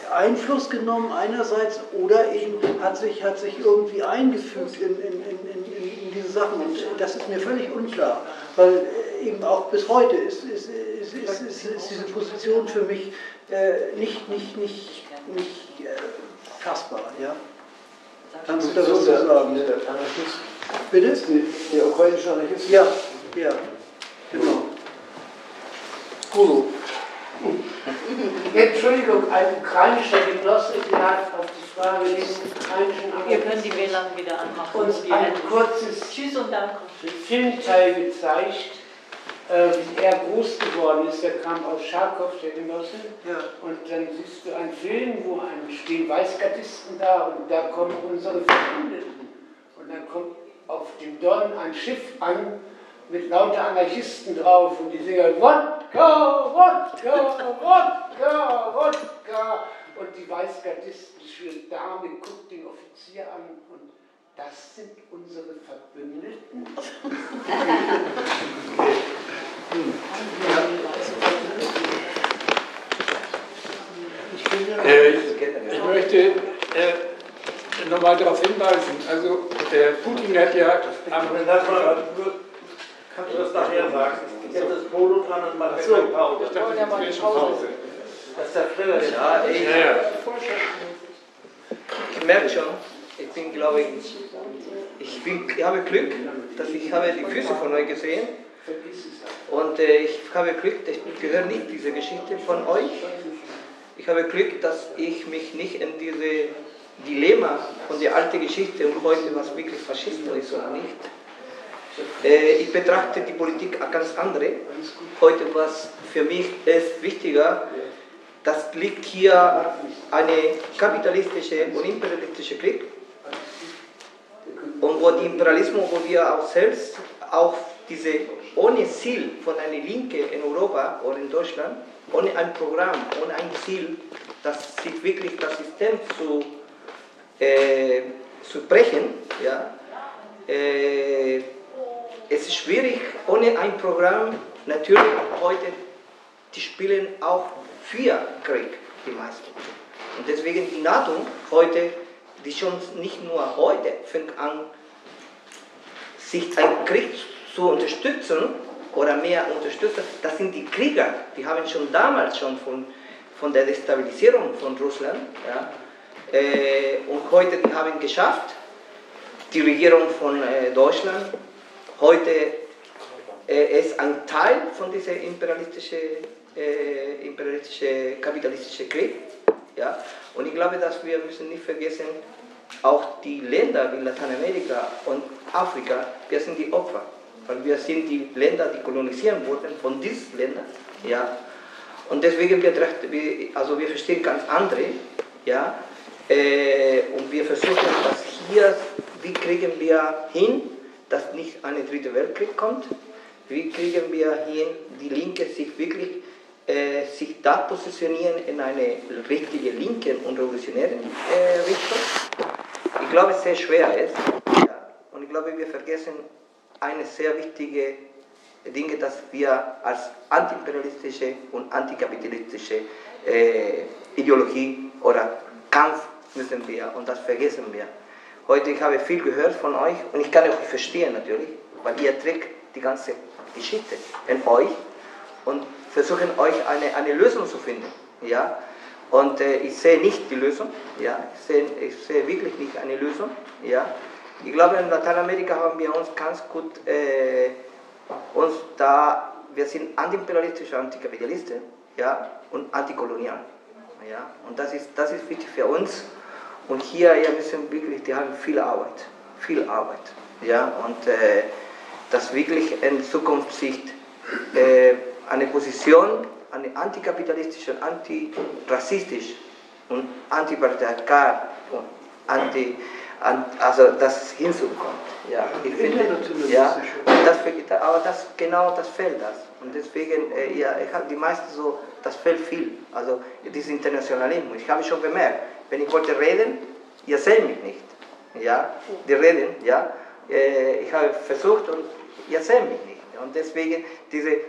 Einfluss genommen einerseits oder eben hat sich, hat sich irgendwie eingefügt in, in, in, in, in diese Sachen. Und das ist mir völlig unklar, weil eben auch bis heute ist, ist, ist, ist, ist, ist diese Position für mich äh, nicht, nicht, nicht, nicht äh, fassbar. Ja? Kannst du das so sagen? Der Anarchist. Bitte? Der ukrainische Anarchist? Ja, ja, genau. Guru. Entschuldigung, ein ukrainischer Genosse, der hat auf die Frage den ukrainischen Anarchisten Wir können die W L A N wieder anmachen. uns ein kurzes Tschüss und danke. Filmteil gezeigt, äh, wie er groß geworden ist. Der kam aus Charkow, der Genosse. Ja. Und dann siehst du einen Film, wo ein, stehen Weißgardisten da und da kommen unsere Verbündeten. Und dann kommt auf dem Don ein Schiff an mit lauter Anarchisten drauf und die singen Wodka, Wodka, Wodka, Wodka. Und die Weißgardisten, die schöne Dame, guckt den Offizier an und das sind unsere Verbündeten. Äh, ich möchte äh, nochmal darauf hinweisen, also der Putin hat ja am Kannst du das nachher sagen? Jetzt ist Polo dran und machen wir eine Pause. Ich dachte, das wäre schon Pause. Das ist der Frederik. Ja, ich, Ja, ja. ich merke schon, ich bin, glaube ich, ich, bin, ich habe Glück, dass ich habe die Füße von euch gesehen und äh, ich habe Glück, ich gehöre nicht diese Geschichte von euch. Ich habe Glück, dass ich mich nicht in diese Dilemma von der alten Geschichte und heute, was wirklich Faschismus ist oder nicht. Äh, ich betrachte die Politik ganz andere. Heute, was für mich ist wichtiger, das liegt hier eine kapitalistische und imperialistische Krieg. Und wo die Imperialismus, wo wir auch selbst auch diese ohne Ziel von einer Linke in Europa oder in Deutschland, ohne ein Programm, ohne ein Ziel, das sich wirklich das System zu, äh, zu brechen, ja, äh, es ist schwierig, ohne ein Programm, natürlich heute, die spielen auch für Krieg, die meisten. Und deswegen die NATO heute, die schon nicht nur heute fängt an, sich einen Krieg zu unterstützen oder mehr unterstützen, das sind die Krieger, die haben schon damals schon von, von der Destabilisierung von Russland, ja, äh, und heute die haben geschafft, die Regierung von äh, Deutschland, heute äh, ist ein Teil von diesem imperialistischen, äh, imperialistische, kapitalistischen Krieg. Ja? Und ich glaube, dass wir müssen nicht vergessen, auch die Länder wie Lateinamerika und Afrika, wir sind die Opfer. Weil wir sind die Länder, die kolonisiert wurden von diesen Ländern. Ja? Und deswegen, wir, also wir verstehen ganz andere. Ja? Äh, und wir versuchen, dass hier, wie kriegen wir hin, dass nicht ein dritter Weltkrieg kommt. Wie kriegen wir hin, die Linke sich wirklich äh, sich da positionieren in eine richtige linken und revolutionäre äh, Richtung. Ich glaube, es sehr schwer ist. Ja. Und ich glaube, wir vergessen eine sehr wichtige Dinge, dass wir als antiimperialistische und antikapitalistische äh, Ideologie oder Kampf müssen wir, und das vergessen wir. Heute ich habe viel gehört von euch und ich kann euch verstehen natürlich, weil ihr trägt die ganze Geschichte in euch und versuchen euch eine, eine Lösung zu finden. Ja? Und äh, ich sehe nicht die Lösung, ja? ich, sehe, ich sehe wirklich nicht eine Lösung. Ja? Ich glaube, in Lateinamerika haben wir uns ganz gut, äh, uns da, wir sind antiimperialistisch, Antikapitalisten, ja? Und antikolonial. Ja? Und das ist, das ist wichtig für uns. Und hier ja, müssen wirklich, die haben viel Arbeit, viel Arbeit. Ja? Und äh, dass wirklich in Zukunftssicht äh, eine Position, eine antikapitalistische und antirassistisch und antipatriarchal und anti, an, also das hinzubekommt. Ja, ich finde, ja, das, aber das, genau das fehlt das. Und deswegen, äh, ja, ich habe die meisten so, das fehlt viel, also dieser Internationalismus. Ich habe schon bemerkt, wenn ich wollte reden, ihr seht mich nicht. Ja, die reden, ja. Äh, ich habe versucht und ihr seht mich nicht. Und deswegen, diese,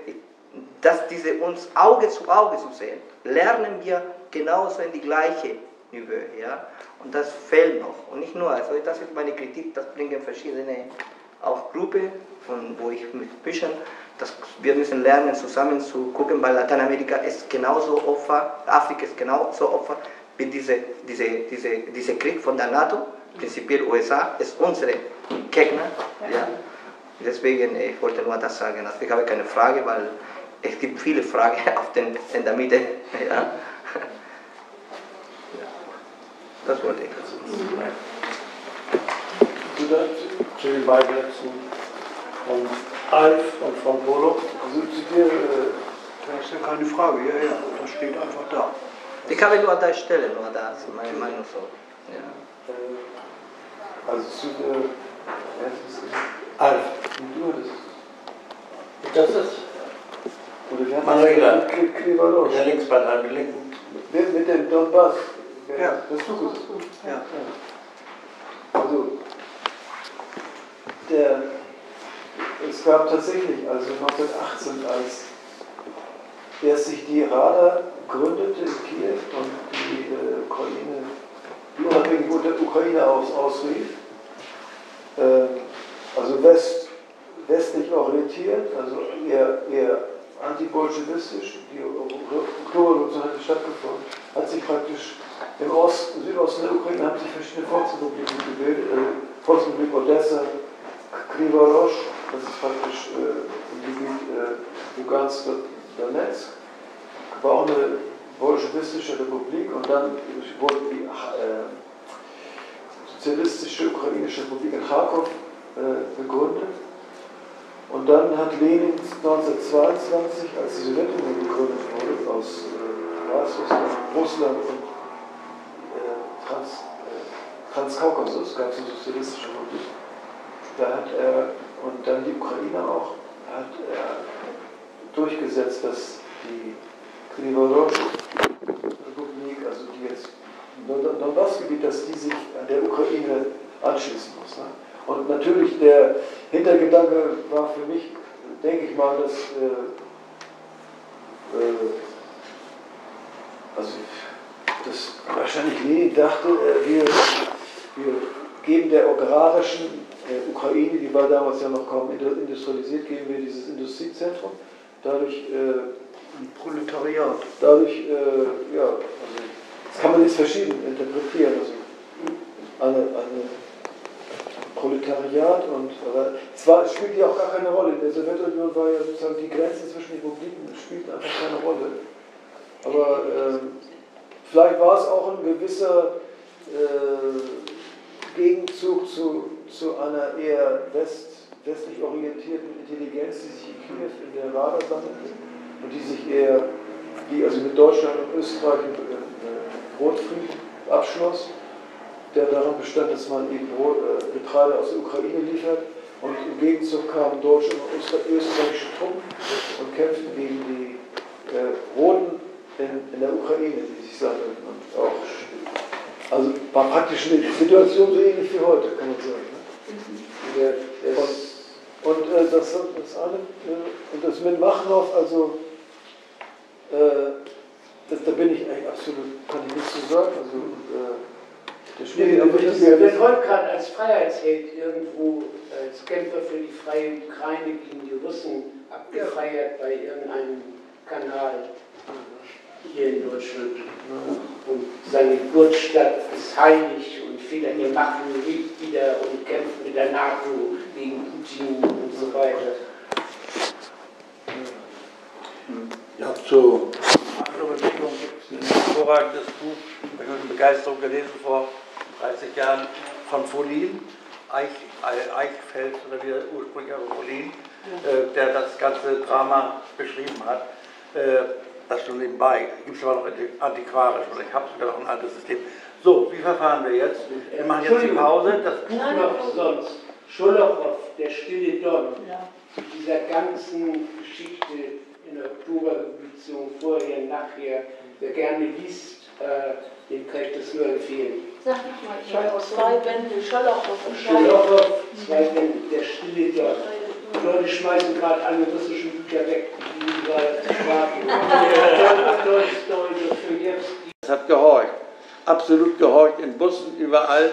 dass diese uns Auge zu Auge zu sehen, lernen wir genauso in die gleiche Niveau. Ja? Und das fehlt noch. Und nicht nur, also das ist meine Kritik, das bringen verschiedene auch Gruppen, von wo ich mit Büchern, dass wir müssen lernen, zusammen zu gucken, weil Lateinamerika ist genauso Opfer, Afrika ist genauso Opfer wie diese, diese, diese, diese Krieg von der NATO. Prinzipiell U S A ist unsere Gegner. Ja. Deswegen, ich wollte nur das sagen. Also ich habe keine Frage, weil es gibt viele Fragen auf den, in der Mitte. Ja. Das wollte ich. Zu den beiden letzten von Alf und von Polo. Also zu dir, das ist ja keine Frage, ja, ja, das steht einfach da. Ich habe nur an der Stelle, nur da ist meine Meinung so. Ja. Also zu der, Alf, wie du das? Das ist Manuela, der Linkspartei, mit Linken. Mit, mit dem Donbass. Ja, das tut es. Ja. Also, der, es gab tatsächlich, also neunzehnhundertachtzehn, als erst sich die Rada gründete in Kiew und die äh, Ukraine, die unabhängige Ukraine aus, ausrief, äh, also West, westlich orientiert, also eher, eher antibolschewistisch, die Oktoberrevolution hatte stattgefunden, hat sich praktisch im Osten, Südosten der Ukraine haben sich verschiedene Volksrepubliken gebildet, äh, Volksrepublik Odessa, Krivorosch, das ist praktisch äh, im Gebiet äh, Lugansk, Donetsk, war auch eine bolschewistische Republik und dann wurde die äh, sozialistische ukrainische Republik in Kharkov äh, gegründet. Und dann hat Lenin neunzehnhundertzweiundzwanzig, als die Sowjetunion gegründet wurde, aus äh, Weißrussland, Russland und äh, Trans, äh, Transkaukasus, gab es eine sozialistische Republik. Da hat er, und dann die Ukraine auch, hat er durchgesetzt, dass die Krivorosche-Republik, also die jetzt Donbassgebiet, dass die sich an der Ukraine anschließen muss. Ne? Und natürlich der Hintergedanke war für mich, denke ich mal, dass äh, äh, also dass wahrscheinlich Lenin dachte, äh, wir, wir geben der agrarischen äh, Ukraine, die war damals ja noch kaum industrialisiert, geben wir dieses Industriezentrum, dadurch äh, ein Proletariat, dadurch, äh, ja, also das kann man jetzt verschieden interpretieren, also eine, eine Proletariat und, aber es, war, es spielt ja auch gar keine Rolle. In der Sowjetunion war ja sozusagen die Grenzen zwischen den Republiken spielten einfach keine Rolle. Aber ähm, vielleicht war es auch ein gewisser äh, Gegenzug zu, zu einer eher west, westlich orientierten Intelligenz, die sich in Kiew in der Rada sammelte und die sich eher, die also mit Deutschland und Österreich einen Brotfrieden abschloss, der daran bestand, dass man eben Getreide aus der Ukraine liefert und im Gegenzug kamen deutsche und österreichische Truppen und kämpften gegen die äh, Roten in, in der Ukraine, die sich sammelten. Und auch, also war praktisch eine Situation so ähnlich wie heute, kann man sagen. Ne? Und, und äh, das, das eine, äh, und das mit Machnow, also äh, das, da bin ich eigentlich absolut, kann ich nichts zu sagen. Also, äh, Nee, aber das wird heute gerade als Freiheitsheld irgendwo, als Kämpfer für die freie Ukraine gegen die Russen abgefeiert bei irgendeinem Kanal hier in Deutschland. Und seine Geburtsstadt ist heilig und Federer machen lebt wieder und kämpft mit der NATO gegen Putin und so weiter. Ja, zur Entwicklung gibt es ein hervorragendes Buch, ich habe mit Begeisterung gelesen vor dreißig Jahren von Folin, Eich, Eichfeld oder wie der ursprüngliche Folin, ja. äh, der das ganze Drama beschrieben hat. Äh, das schon nebenbei. Gibt es aber noch antiquarisch oder ich habe sogar noch ein altes System. So, wie verfahren wir jetzt? Wir machen jetzt die Pause. Das Buch noch sonst. Scholochow, der stille Don, ja. Zu dieser ganzen Geschichte in der Oktoberrevolution, vorher, nachher, wer gerne liest, äh, dem kann ich das nur empfehlen. Sag ich mal, ich habe zwei Bände, Scholochow und Scholochow, zwei Bände, der stille Don. Die Leute schmeißen gerade alle russischen Bücher weg, die Es hat gehorcht, absolut gehorcht, in Bussen, überall.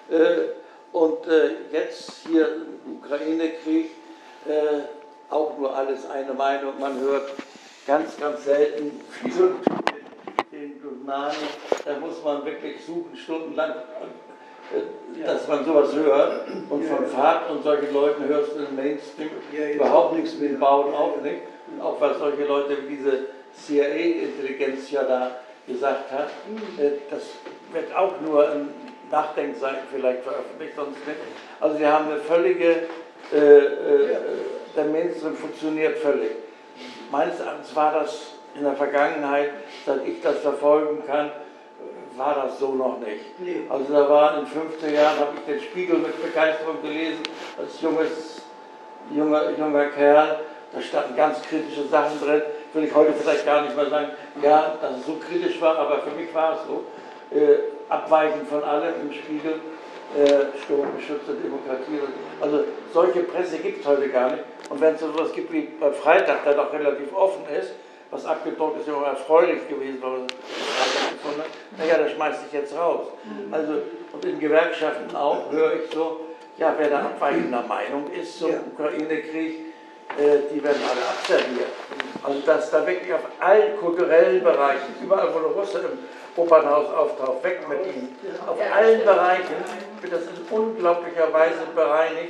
Und jetzt hier im Ukraine-Krieg, auch nur alles eine Meinung. Man hört ganz, ganz selten viele den Gutnamen. Da muss man wirklich suchen, stundenlang, dass man sowas hört. Und von Fahrt und solchen Leuten hörst du im Mainstream überhaupt nichts mit Bauen auch nicht. Und auch was solche Leute wie diese C I A-Intelligenz ja da gesagt hat, das wird auch nur in Nachdenkseiten vielleicht veröffentlicht, sonst nicht. Also sie haben eine völlige, äh, äh, der Mainstream funktioniert völlig. Meines Erachtens war das in der Vergangenheit, seit ich das verfolgen kann, war das so noch nicht. Also da war in den fünfziger Jahren, habe ich den Spiegel mit Begeisterung gelesen, als junges, junger, junger Kerl. Da standen ganz kritische Sachen drin, will ich heute vielleicht gar nicht mehr sagen, ja, dass es so kritisch war, aber für mich war es so. Äh, abweichend von allem im Spiegel, äh, sturmgeschützte Demokratie. Also solche Presse gibt es heute gar nicht. Und wenn es so etwas gibt wie beim Freitag, der doch relativ offen ist, was abgedruckt ist, ja auch erfreulich gewesen, weil man Freitag gefunden hat, naja, der schmeißt sich jetzt raus. Also, und in Gewerkschaften auch höre ich so, ja, wer da abweichender Meinung ist zum Ukraine-Krieg, die werden alle abserviert. Also dass da wirklich auf allen kulturellen Bereichen, überall wo der Russe im Opernhaus auftaucht, weg mit ihm. Auf allen Bereichen wird das in unglaublicher Weise bereinigt.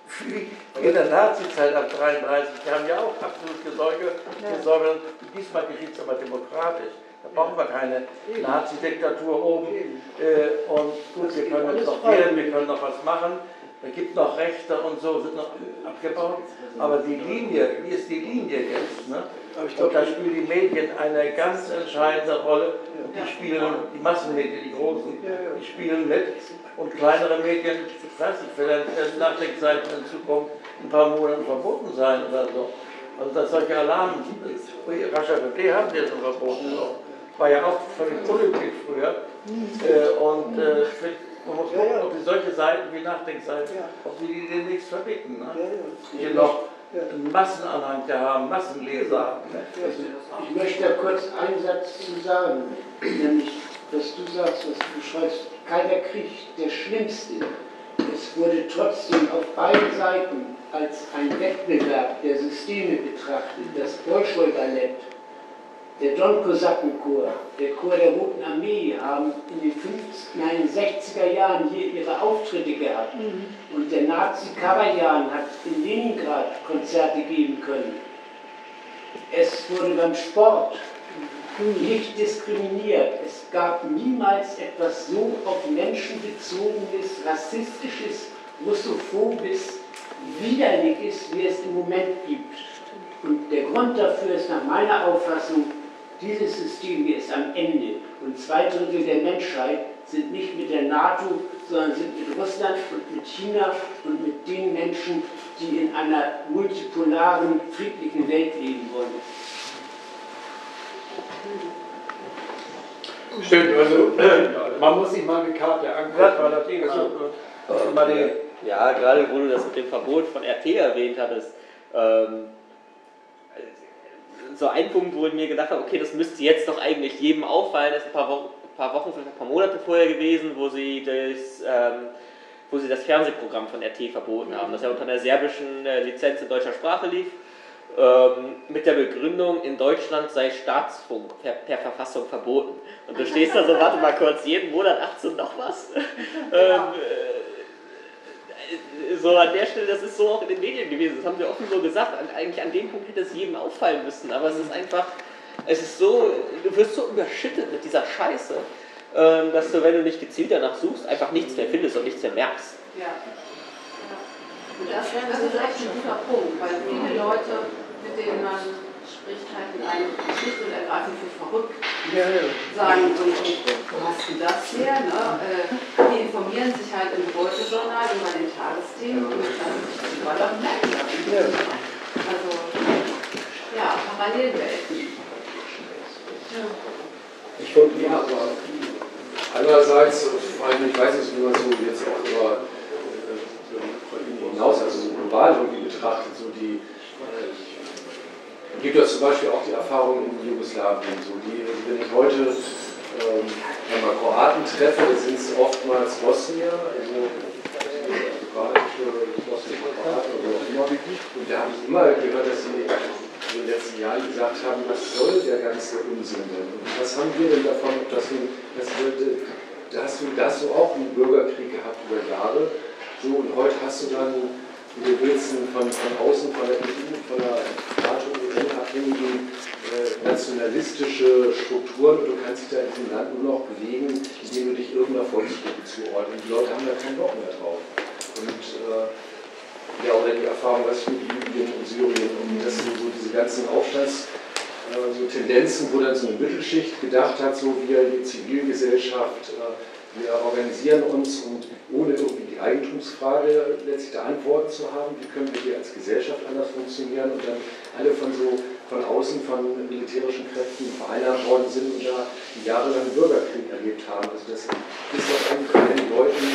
In der Nazi-Zeit ab neunzehnhundertdreiunddreißig, die haben ja auch absolut gesäubert. Diesmal geschieht es aber demokratisch. Da brauchen wir keine Nazi-Diktatur oben. Und gut, wir können uns noch wählen, wir können noch was machen. Da gibt noch Rechte und so, sind noch abgebaut. Aber die Linie, wie ist die Linie jetzt? Ne? Ich glaube, da spielen die Medien eine ganz entscheidende Rolle. Die spielen, die Massenmedien, die großen, die spielen mit. Und kleinere Medien, ich weiß nicht, vielleicht Nachdenkseiten in Zukunft ein paar Monate verboten sein oder so. Also dass solche Alarmen, Rascha P D haben wir schon verboten. War ja auch völlig unüblich früher. Und man muss gucken, ob die solche Seiten wie Nachdenkseiten, ob sie die demnächst verbieten. Ne? Die noch einen Massenanhang haben, Massenleser haben. Ich möchte da kurz einen Satz zu sagen, nämlich, dass du sagst, was du schreibst, keiner Krieg der schlimmste. Es wurde trotzdem auf beiden Seiten als ein Wettbewerb der Systeme betrachtet. Das Bolschoi-Ballett, der Don-Kosakenchor, der Chor der Roten Armee haben in den fünfziger, nein, sechziger Jahren hier ihre Auftritte gehabt. Mhm. Und der Nazi-Karajan hat in Leningrad Konzerte geben können. Es wurde beim Sport nicht diskriminiert. Es gab niemals etwas so auf Menschen bezogenes, rassistisches, russophobes, widerliches, wie es im Moment gibt. Und der Grund dafür ist nach meiner Auffassung, dieses System hier ist am Ende. Und zwei Drittel der Menschheit sind nicht mit der NATO, sondern sind mit Russland und mit China und mit den Menschen, die in einer multipolaren, friedlichen Welt leben wollen. Stimmt, also man muss sich mal eine Karte angucken. Also, ja, gerade wo du das mit dem Verbot von R T erwähnt hattest, ähm, so ein Punkt, wo ich mir gedacht habe, okay, das müsste jetzt doch eigentlich jedem auffallen, das ist ein paar Wochen, ein paar Wochen, vielleicht ein paar Monate vorher gewesen, wo sie das, ähm, wo sie das Fernsehprogramm von R T verboten haben, das ja unter einer serbischen äh, Lizenz in deutscher Sprache lief, ähm, mit der Begründung, in Deutschland sei Staatsfunk per, per Verfassung verboten. Und du stehst da so, warte mal kurz, jeden Monat achtzehn noch was? ähm, So an der Stelle, das ist so auch in den Medien gewesen, das haben sie offen so gesagt, eigentlich an dem Punkt hätte es jedem auffallen müssen, aber es ist einfach, es ist so, du wirst so überschüttet mit dieser Scheiße, dass du, wenn du nicht gezielt danach suchst, einfach nichts mehr findest und nichts mehr merkst. Ja. Und das, das ist echt ein guter Punkt, weil viele Leute, mit denen man spricht, halten einen schlicht und ergreifend für verrückt, ja, ja. sagen, und, und, wo hast du das her? Ne? Die informieren sich halt im Beutejournal über den Tagesthemen und lassen sich das überall merken. Ja. Also, ja, Parallelwelten. Ja. Ich wollte ja, aber einerseits, vor allem, ich weiß nicht, wie man so jetzt auch über äh, hinaus, also so global irgendwie betrachtet, so die gibt ja zum Beispiel auch die Erfahrung in Jugoslawien. So die, wenn ich heute ähm, einmal Kroaten treffe, da sind es oftmals Bosnier, also kroatische Bosnier-Kroaten oder auch immer. Und da habe ich immer gehört, dass sie in den letzten Jahren gesagt haben, was soll der ganze Unsinn denn? Und was haben wir denn davon, dass du, dass wir, da hast du, da hast du auch einen Bürgerkrieg gehabt über Jahre. So, und heute hast du dann, wie du willst, von, von außen, von der E U, von der NATO abhängigen äh, nationalistische Strukturen, und du kannst dich da in diesem Land nur noch bewegen, indem du dich irgendeiner Volksgruppe zuordnest. Die Leute haben da keinen Bock mehr drauf. Und äh, ja, oder die Erfahrung, was ich mit Libyen und Syrien, und das sind so diese ganzen Aufstands, äh, so Tendenzen, wo dann so eine Mittelschicht gedacht hat, so wir, die Zivilgesellschaft, äh, wir organisieren uns, und ohne irgendwie die Eigentumsfrage letztlich da Antworten zu haben, wie können wir hier als Gesellschaft anders funktionieren, und dann alle von so von außen von militärischen Kräften vereinnahmt worden sind und da jahrelang Bürgerkrieg erlebt haben. Also das ist doch eigentlich allen Leuten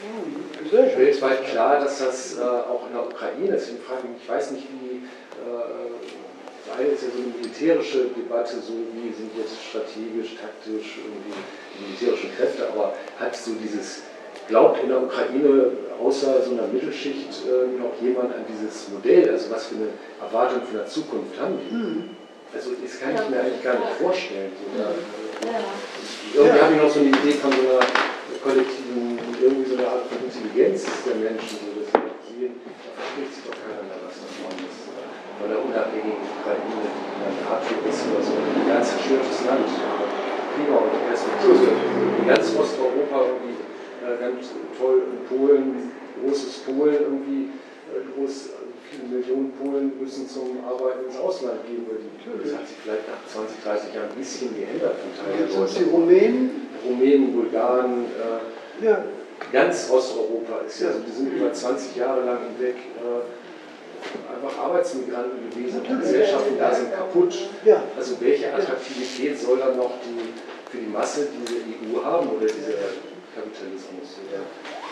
weltweit klar, dass das äh, auch in der Ukraine, deswegen frage ich mich, ich weiß nicht, wie, äh, weil es ja so eine militärische Debatte, so wie sind jetzt strategisch, taktisch irgendwie die militärischen Kräfte, aber hat so dieses, glaubt in der Ukraine außer so einer Mittelschicht äh, noch jemand an dieses Modell, also was für eine Erwartung von der Zukunft haben die? Mhm. Also das kann ich mir eigentlich gar nicht vorstellen. So, da, ja. Irgendwie habe ich noch so eine Idee von so einer kollektiven, irgendwie so eine Art von Intelligenz der Menschen, so dass wir sehen, da versteht sich doch keiner mehr was davon. Das, von der unabhängigen Ukraine, die in der NATO ist oder so, ein ganz zerstörtes Land. Klima und Perspektive. In ganz Osteuropa irgendwie äh, ganz toll, in Polen, großes Polen irgendwie, äh, groß, viele Millionen Polen müssen zum Arbeiten ins Ausland gehen. Das hat sich vielleicht nach zwanzig, dreißig Jahren ein bisschen geändert von Teilen der Leute. Sind die Rumänen? Rumänen, Bulgaren, äh, ja. Ganz Osteuropa ist ja, also die sind über zwanzig Jahre lang hinweg äh, einfach Arbeitsmigranten gewesen, die Gesellschaften da sind kaputt. Ja. Also welche Attraktivität soll dann noch die, für die Masse diese E U haben oder dieser Kapitalismus? Ja.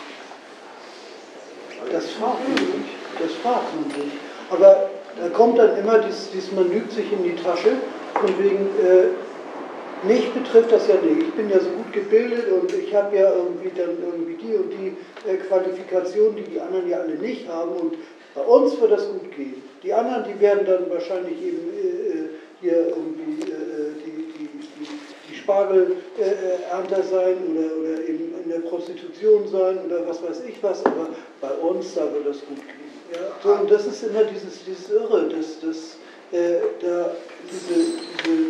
Das fragt man sich, das fragt man sich. Aber da kommt dann immer, dies, dies man lügt sich in die Tasche, und wegen, äh, mich betrifft das ja nicht. Ich bin ja so gut gebildet und ich habe ja irgendwie dann irgendwie die und die äh, Qualifikationen, die die anderen ja alle nicht haben, und bei uns wird das gut gehen. Die anderen, die werden dann wahrscheinlich eben äh, hier irgendwie äh, die, die, die, die Spargelernter äh, sein oder, oder eben in der Prostitution sein oder was weiß ich was, aber bei uns, da wird das gut gehen. Ja? So, und das ist immer dieses, dieses Irre, dass, dass äh, da diese, diese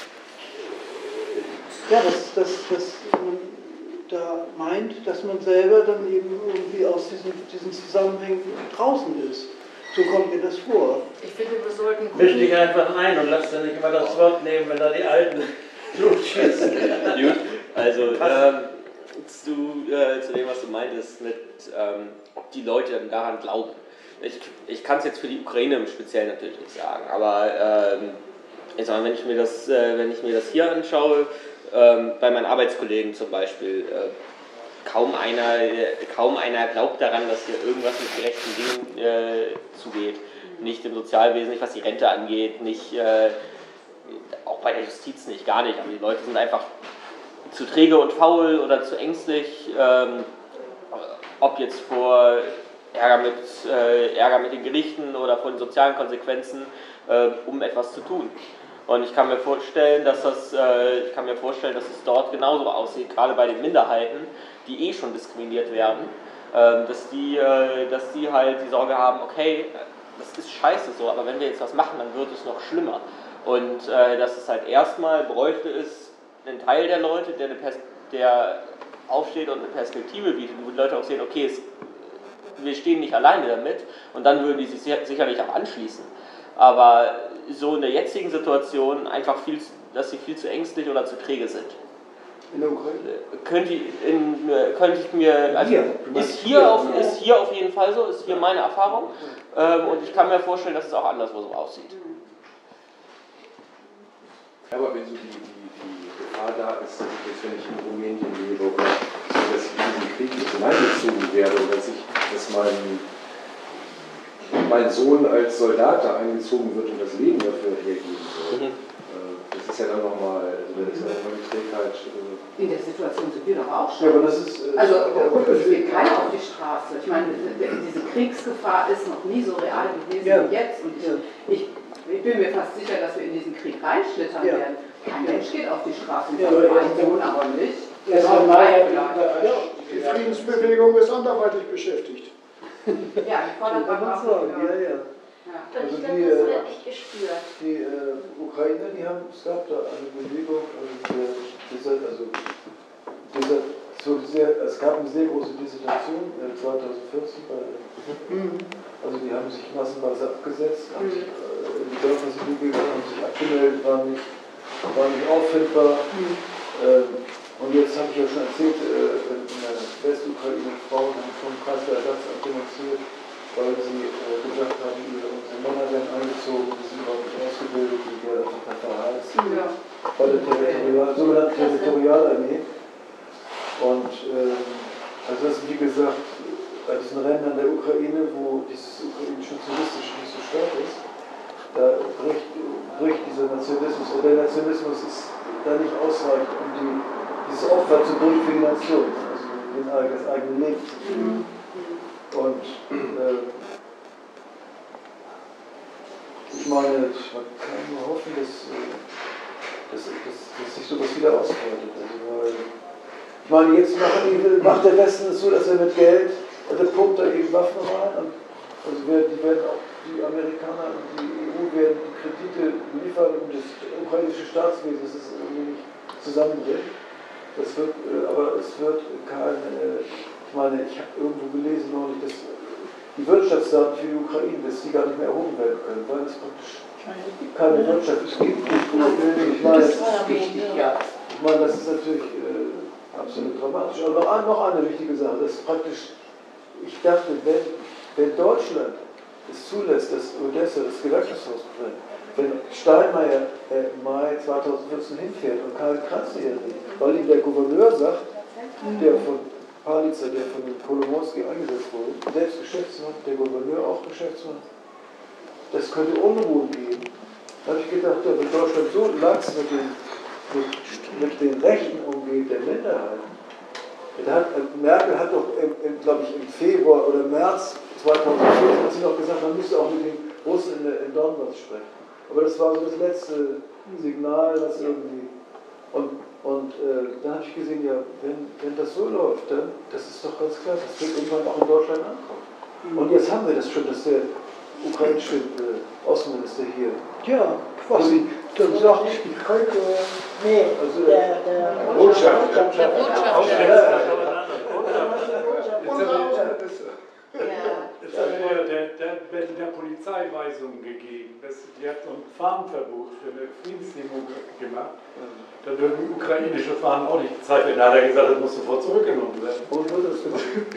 ja, dass, dass, dass man da meint, dass man selber dann eben irgendwie aus diesen, diesen Zusammenhängen draußen ist. So kommt mir das vor. Ich finde, wir sollten gucken. Misch dich einfach ein und lass dir nicht immer das Wort nehmen, wenn da die Alten losschießen. Gut, also ähm, zu, äh, zu dem, was du meintest, mit ähm, ob die Leute daran glauben. Ich, ich kann es jetzt für die Ukraine im Speziellen natürlich nicht sagen, aber ähm, ich sag mal, wenn ich mir das, äh, wenn ich mir das hier anschaue, ähm, bei meinen Arbeitskollegen zum Beispiel, äh, kaum einer, äh, kaum einer glaubt daran, dass hier irgendwas mit gerechten Dingen äh, zugeht. Nicht im Sozialwesen, nicht was die Rente angeht, nicht, äh, auch bei der Justiz nicht, gar nicht. Aber die Leute sind einfach zu träge und faul oder zu ängstlich, ähm, ob jetzt vor Ärger mit, äh, Ärger mit den Gerichten oder vor den sozialen Konsequenzen, äh, um etwas zu tun. Und ich kann mir vorstellen, dass das, äh, ich kann mir vorstellen, dass es dort genauso aussieht, gerade bei den Minderheiten, die eh schon diskriminiert werden, äh, dass, die, äh, dass die halt die Sorge haben, okay, das ist scheiße so, aber wenn wir jetzt was machen, dann wird es noch schlimmer. Und äh, dass es halt erstmal bräuchte es einen Teil der Leute, der, eine Pers- der aufsteht und eine Perspektive bietet, wo die Leute auch sehen, okay, es, wir stehen nicht alleine damit, und dann würden die sich sicherlich auch anschließen. Aber so in der jetzigen Situation einfach viel, dass sie viel zu ängstlich oder zu träge sind. In der Ukraine? Könnte ich, in, könnte ich mir, also ist, hier auf, ist hier auf jeden Fall so, ist hier meine Erfahrung, ähm, und ich kann mir vorstellen, dass es auch anderswo so aussieht. Aber wenn so die, die, die Gefahr da ist, dass ich jetzt, wenn ich in Rumänien lebe, oder so, dass ich in diesen Krieg mit hineingezogen werde, oder dass ich, dass mein mein Sohn als Soldat da eingezogen wird und das Leben dafür hergeben soll. Mhm. Das ist ja dann nochmal, also das ist ja nochmal die Trägheit. In der Situation sind wir doch auch schon. Ja, aber das ist, äh, also es geht keiner auf die Straße. Ich meine, diese Kriegsgefahr ist noch nie so real gewesen ja. wie jetzt. Und ich, ich, ich bin mir fast sicher, dass wir in diesen Krieg reinschlittern ja. werden. Kein Mensch geht auf die Straße, ja, mein Sohn aber nicht. Das ja, ja, die Friedensbewegung ist anderweitig beschäftigt. Ja, die fordern kann man sagen, ja, ja. Ja. Also ich die, glaube, das äh, wird nicht gespürt. Die äh, Ukrainer, die haben, es gab da eine Bewegung, also, dieser, also dieser, so sehr, es gab eine sehr große Dissertation äh, zweitausendvierzehn, bei, mhm. also die haben sich massenweise abgesetzt, haben mhm. sich, äh, in die Dörfer sind die gegangen, haben sich abgemeldet, waren nicht, waren nicht auffindbar. Mhm. Ähm, und jetzt habe ich ja schon erzählt, äh, in der Westukraine Frauen haben vom Preis der Ersatzamt demonstriert, weil sie äh, gesagt haben, unsere Männer werden eingezogen, die sind überhaupt nicht ausgebildet, die werden einfach verheizt. Ja. Bei der Territorial, sogenannten Territorialarmee. Und ähm, also das ist wie gesagt bei diesen Rändern der Ukraine, wo dieses ukrainische Touristische nicht so stark ist, da bricht, bricht dieser Nationalismus, oder der Nationalismus ist da nicht ausreichend, um die, dieses Opfer zu bringen für die Nation, also den, das eigene Leben zu führen. Und äh, ich meine, man kann nur hoffen, dass, dass, dass, dass sich sowas wieder ausbreitet. Also, weil, ich meine, jetzt machen die, macht der Westen es so, dass er mit Geld, also pumpt da eben Waffen rein. Und, also werden, die werden auch, die Amerikaner und die E U werden die Kredite liefern, um das ukrainische Staatswesen, das ist irgendwie nicht zusammenbricht. Das wird, aber es wird kein. Ich meine, ich habe irgendwo gelesen neulich, dass die Wirtschaftsdaten für die Ukraine, dass die gar nicht mehr erhoben werden können, weil es praktisch keine Wirtschaft gibt. Ich meine, das ist wichtig, ja. Ich meine, das ist natürlich äh, absolut dramatisch. Aber noch, noch eine wichtige Sache, das ist praktisch, ich dachte, wenn, wenn Deutschland es zulässt, dass Odessa das Gewerkschaftshaus brennt, wenn Steinmeier äh, im Mai zweitausendvierzehn hinfährt und Karl Kranz hier sieht, weil ihm der Gouverneur sagt, der von Palitzer, der von dem Kolomoski eingesetzt wurde, selbst Geschäftsmann, der Gouverneur auch Geschäftsmann, das könnte Unruhen geben. Da habe ich gedacht, ja, wenn Deutschland so lax mit den, mit, mit den Rechten umgeht der Minderheiten, da hat, Merkel hat doch, glaube ich, im Februar oder März zweitausendvierzehn hat sie noch gesagt, man müsste auch mit den Russen in, der, in Donbass sprechen. Aber das war so das letzte Signal, was irgendwie. Und, und äh, dann habe ich gesehen, ja, wenn, wenn das so läuft, dann, das ist doch ganz klar, das wird irgendwann auch in Deutschland ankommen. Mhm. Und jetzt haben wir das schon, dass der ukrainische äh, Außenminister hier. Ja, quasi, dann sagt ich, ich könnte. Nee, also der, der Botschaft. Der Botschafter. Jetzt hat der, der, der, der Polizeiweisungen gegeben. Das, die hat so ein Fahnenverbot für eine Friedensdemo gemacht. Da dürfen ukrainische Fahnen auch nicht gezeigt werden. Da hat er gesagt, das muss sofort zurückgenommen werden. Und wird das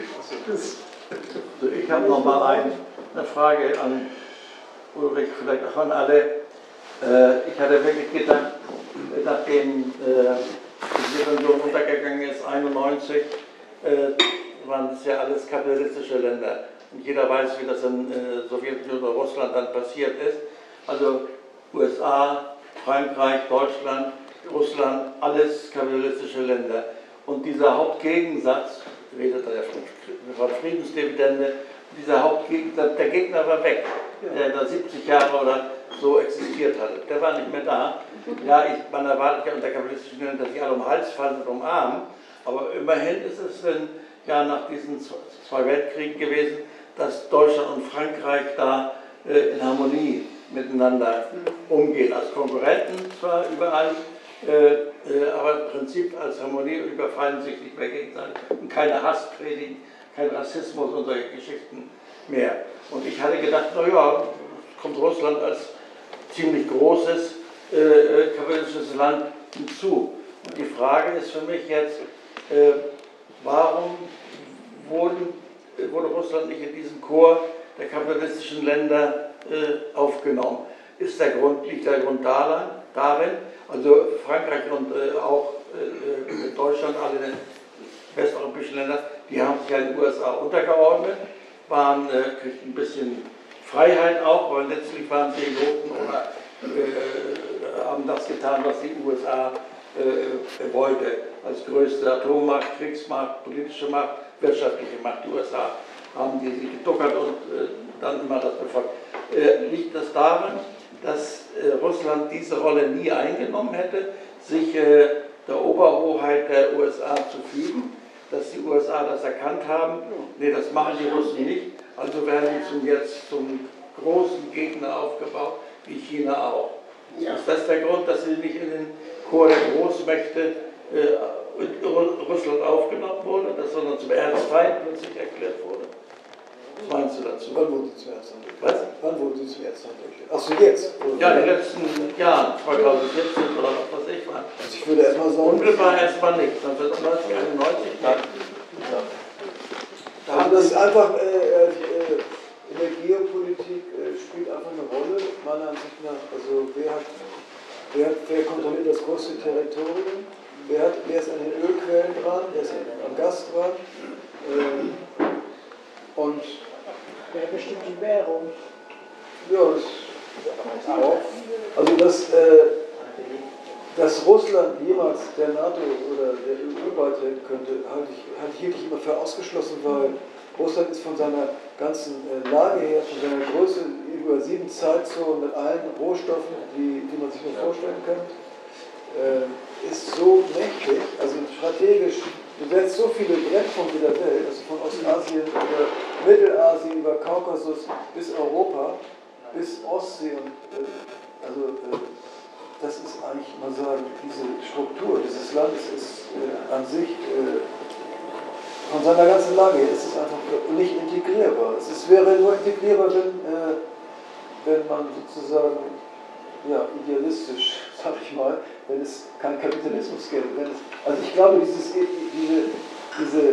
also ich habe noch mal ein, eine Frage an Ulrich, vielleicht auch an alle. Äh, ich hatte wirklich gedacht, nachdem äh, die Sowjetunion untergegangen ist, einundneunzig, äh, waren das ja alles kapitalistische Länder. Und jeder weiß, wie das in äh, Sowjetunion oder Russland dann passiert ist. Also U S A, Frankreich, Deutschland, Russland, alles kapitalistische Länder. Und dieser Hauptgegensatz, redet er ja von Friedensdividende, dieser Hauptgegensatz, der Gegner war weg, der da siebzig Jahre oder so existiert hatte. Der war nicht mehr da. Ja, ich, man erwartet ja unter kapitalistischen Ländern, dass sie alle um den Hals fallen und umarmen, aber immerhin ist es in, ja, nach diesen zwei Weltkriegen gewesen, dass Deutschland und Frankreich da äh, in Harmonie miteinander umgehen. Als Konkurrenten zwar überall, äh, äh, aber im Prinzip als Harmonie und überfallen sich nicht mehr gegenseitig und keine Hass predigen, kein Rassismus und solche Geschichten mehr. Und ich hatte gedacht, naja, kommt Russland als ziemlich großes äh, kapitalistisches Land hinzu. Und die Frage ist für mich jetzt, äh, warum wurden, äh, wurde Russland nicht in diesen Chor der kapitalistischen Länder äh, aufgenommen? Ist der Grund, liegt der Grund daran, darin, also Frankreich und äh, auch äh, Deutschland, alle westeuropäischen Länder, die haben sich ja in den U S A untergeordnet, waren, äh, kriegten ein bisschen Freiheit auch, aber letztlich waren sie Idioten oder äh, haben das getan, was die U S A äh, wollte. Als größte Atommacht, Kriegsmacht, politische Macht, wirtschaftliche Macht, die U S A, haben die sie geduckert und äh, dann immer das befolgt. Äh, liegt das daran, dass äh, Russland diese Rolle nie eingenommen hätte, sich äh, der Oberhoheit der U S A zu fügen, dass die U S A das erkannt haben? Nee, das machen die Russen nicht, also werden sie zum, jetzt zum großen Gegner aufgebaut, wie China auch. Ja. Ist das der Grund, dass sie nicht in den Chor der Großmächte äh, Russland aufgenommen wurde, dass sondern zum Erzfeind plötzlich erklärt wurde? Was meinst du dazu? Wann wurden Sie zum Erzfeind? Was? Wann wurden Sie zum Erzfeind erklärt? Achso, jetzt? Ja, in den letzten Jahren, zweitausendvierzehn oder was weiß ich wann. Also ich würde erstmal sagen... Unmittelbar erstmal nicht, dann wird neunzehnhunderteinundneunzig dann. Da haben das einfach, äh, äh, in der Geopolitik äh, spielt einfach eine Rolle, meiner Ansicht nach. Also wer, hat, wer, hat, wer kontrolliert das größte Territorium? Wer, hat, wer ist an den Ölquellen dran? Wer ist am Gas dran? Äh, und wer bestimmt die Währung? Ja, das auch. Also dass, äh, dass Russland jemals der NATO oder der E U beitreten könnte, halte ich, halte ich wirklich immer für ausgeschlossen, weil Russland ist von seiner ganzen äh, Lage her, von seiner Größe, über sieben Zeitzonen mit allen Rohstoffen, die, die man sich nur vorstellen kann, äh, ist so mächtig, also strategisch besetzt so viele Brennpunkte der Welt, also von Ostasien über Mittelasien über Kaukasus bis Europa, bis Ostsee und äh, also äh, das ist eigentlich, mal sagen, diese Struktur dieses Landes ist äh, an sich äh, von seiner ganzen Lage her ist es einfach nicht integrierbar. Es ist, wäre nur integrierbar, wenn, äh, wenn man sozusagen ja, idealistisch, sag ich mal, wenn es keinen Kapitalismus gäbe. Wenn es, also ich glaube, dieses, diese, diese,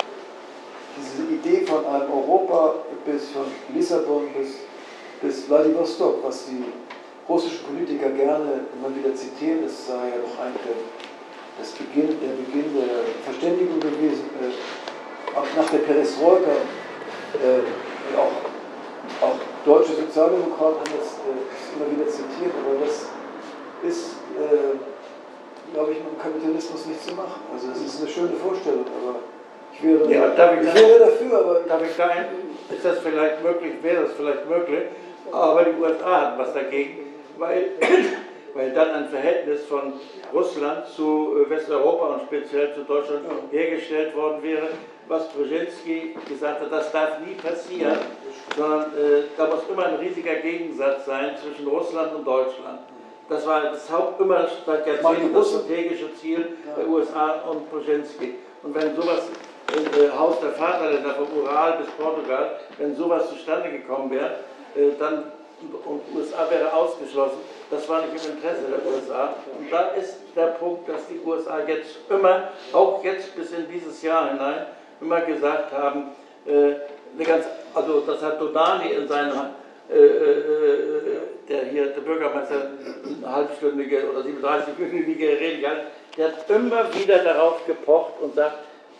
diese Idee von einem Europa bis von Lissabon bis, bis Vladivostok, was die russischen Politiker gerne immer wieder zitieren, das sei ja doch eigentlich das Beginn, der Beginn der Verständigung gewesen, äh, auch nach der Perestroika, äh, auch, auch deutsche Sozialdemokraten haben das, äh, das immer wieder zitiert, aber das ist, äh, glaube ich, mit dem Kapitalismus nicht zu machen. Also es ist eine schöne Vorstellung, aber ich wäre, ja, darf ich ich wäre dafür, aber... Darf ich da ein, ist das vielleicht möglich, wäre das vielleicht möglich, aber die U S A hatten was dagegen, weil, weil dann ein Verhältnis von Russland zu Westeuropa und speziell zu Deutschland hergestellt worden wäre, was Brzezinski gesagt hat, das darf nie passieren, sondern äh, da muss immer ein riesiger Gegensatz sein zwischen Russland und Deutschland. Das war das Haupt immer seit Jahrzehnten das strategische Ziel der U S A und Brzezinski. Und wenn sowas äh, Haus der Vaterländer vom Ural bis Portugal, wenn sowas zustande gekommen wäre, äh, dann und U S A wäre ausgeschlossen, das war nicht im Interesse der U S A. Und da ist der Punkt, dass die U S A jetzt immer, auch jetzt bis in dieses Jahr hinein, immer gesagt haben, äh, eine ganz, also das hat Donani in seiner, äh, äh, der hier, der Bürgermeister, eine halbstündige oder siebenunddreißig-minütige Rede gehalten, der hat immer wieder darauf gepocht und sagt,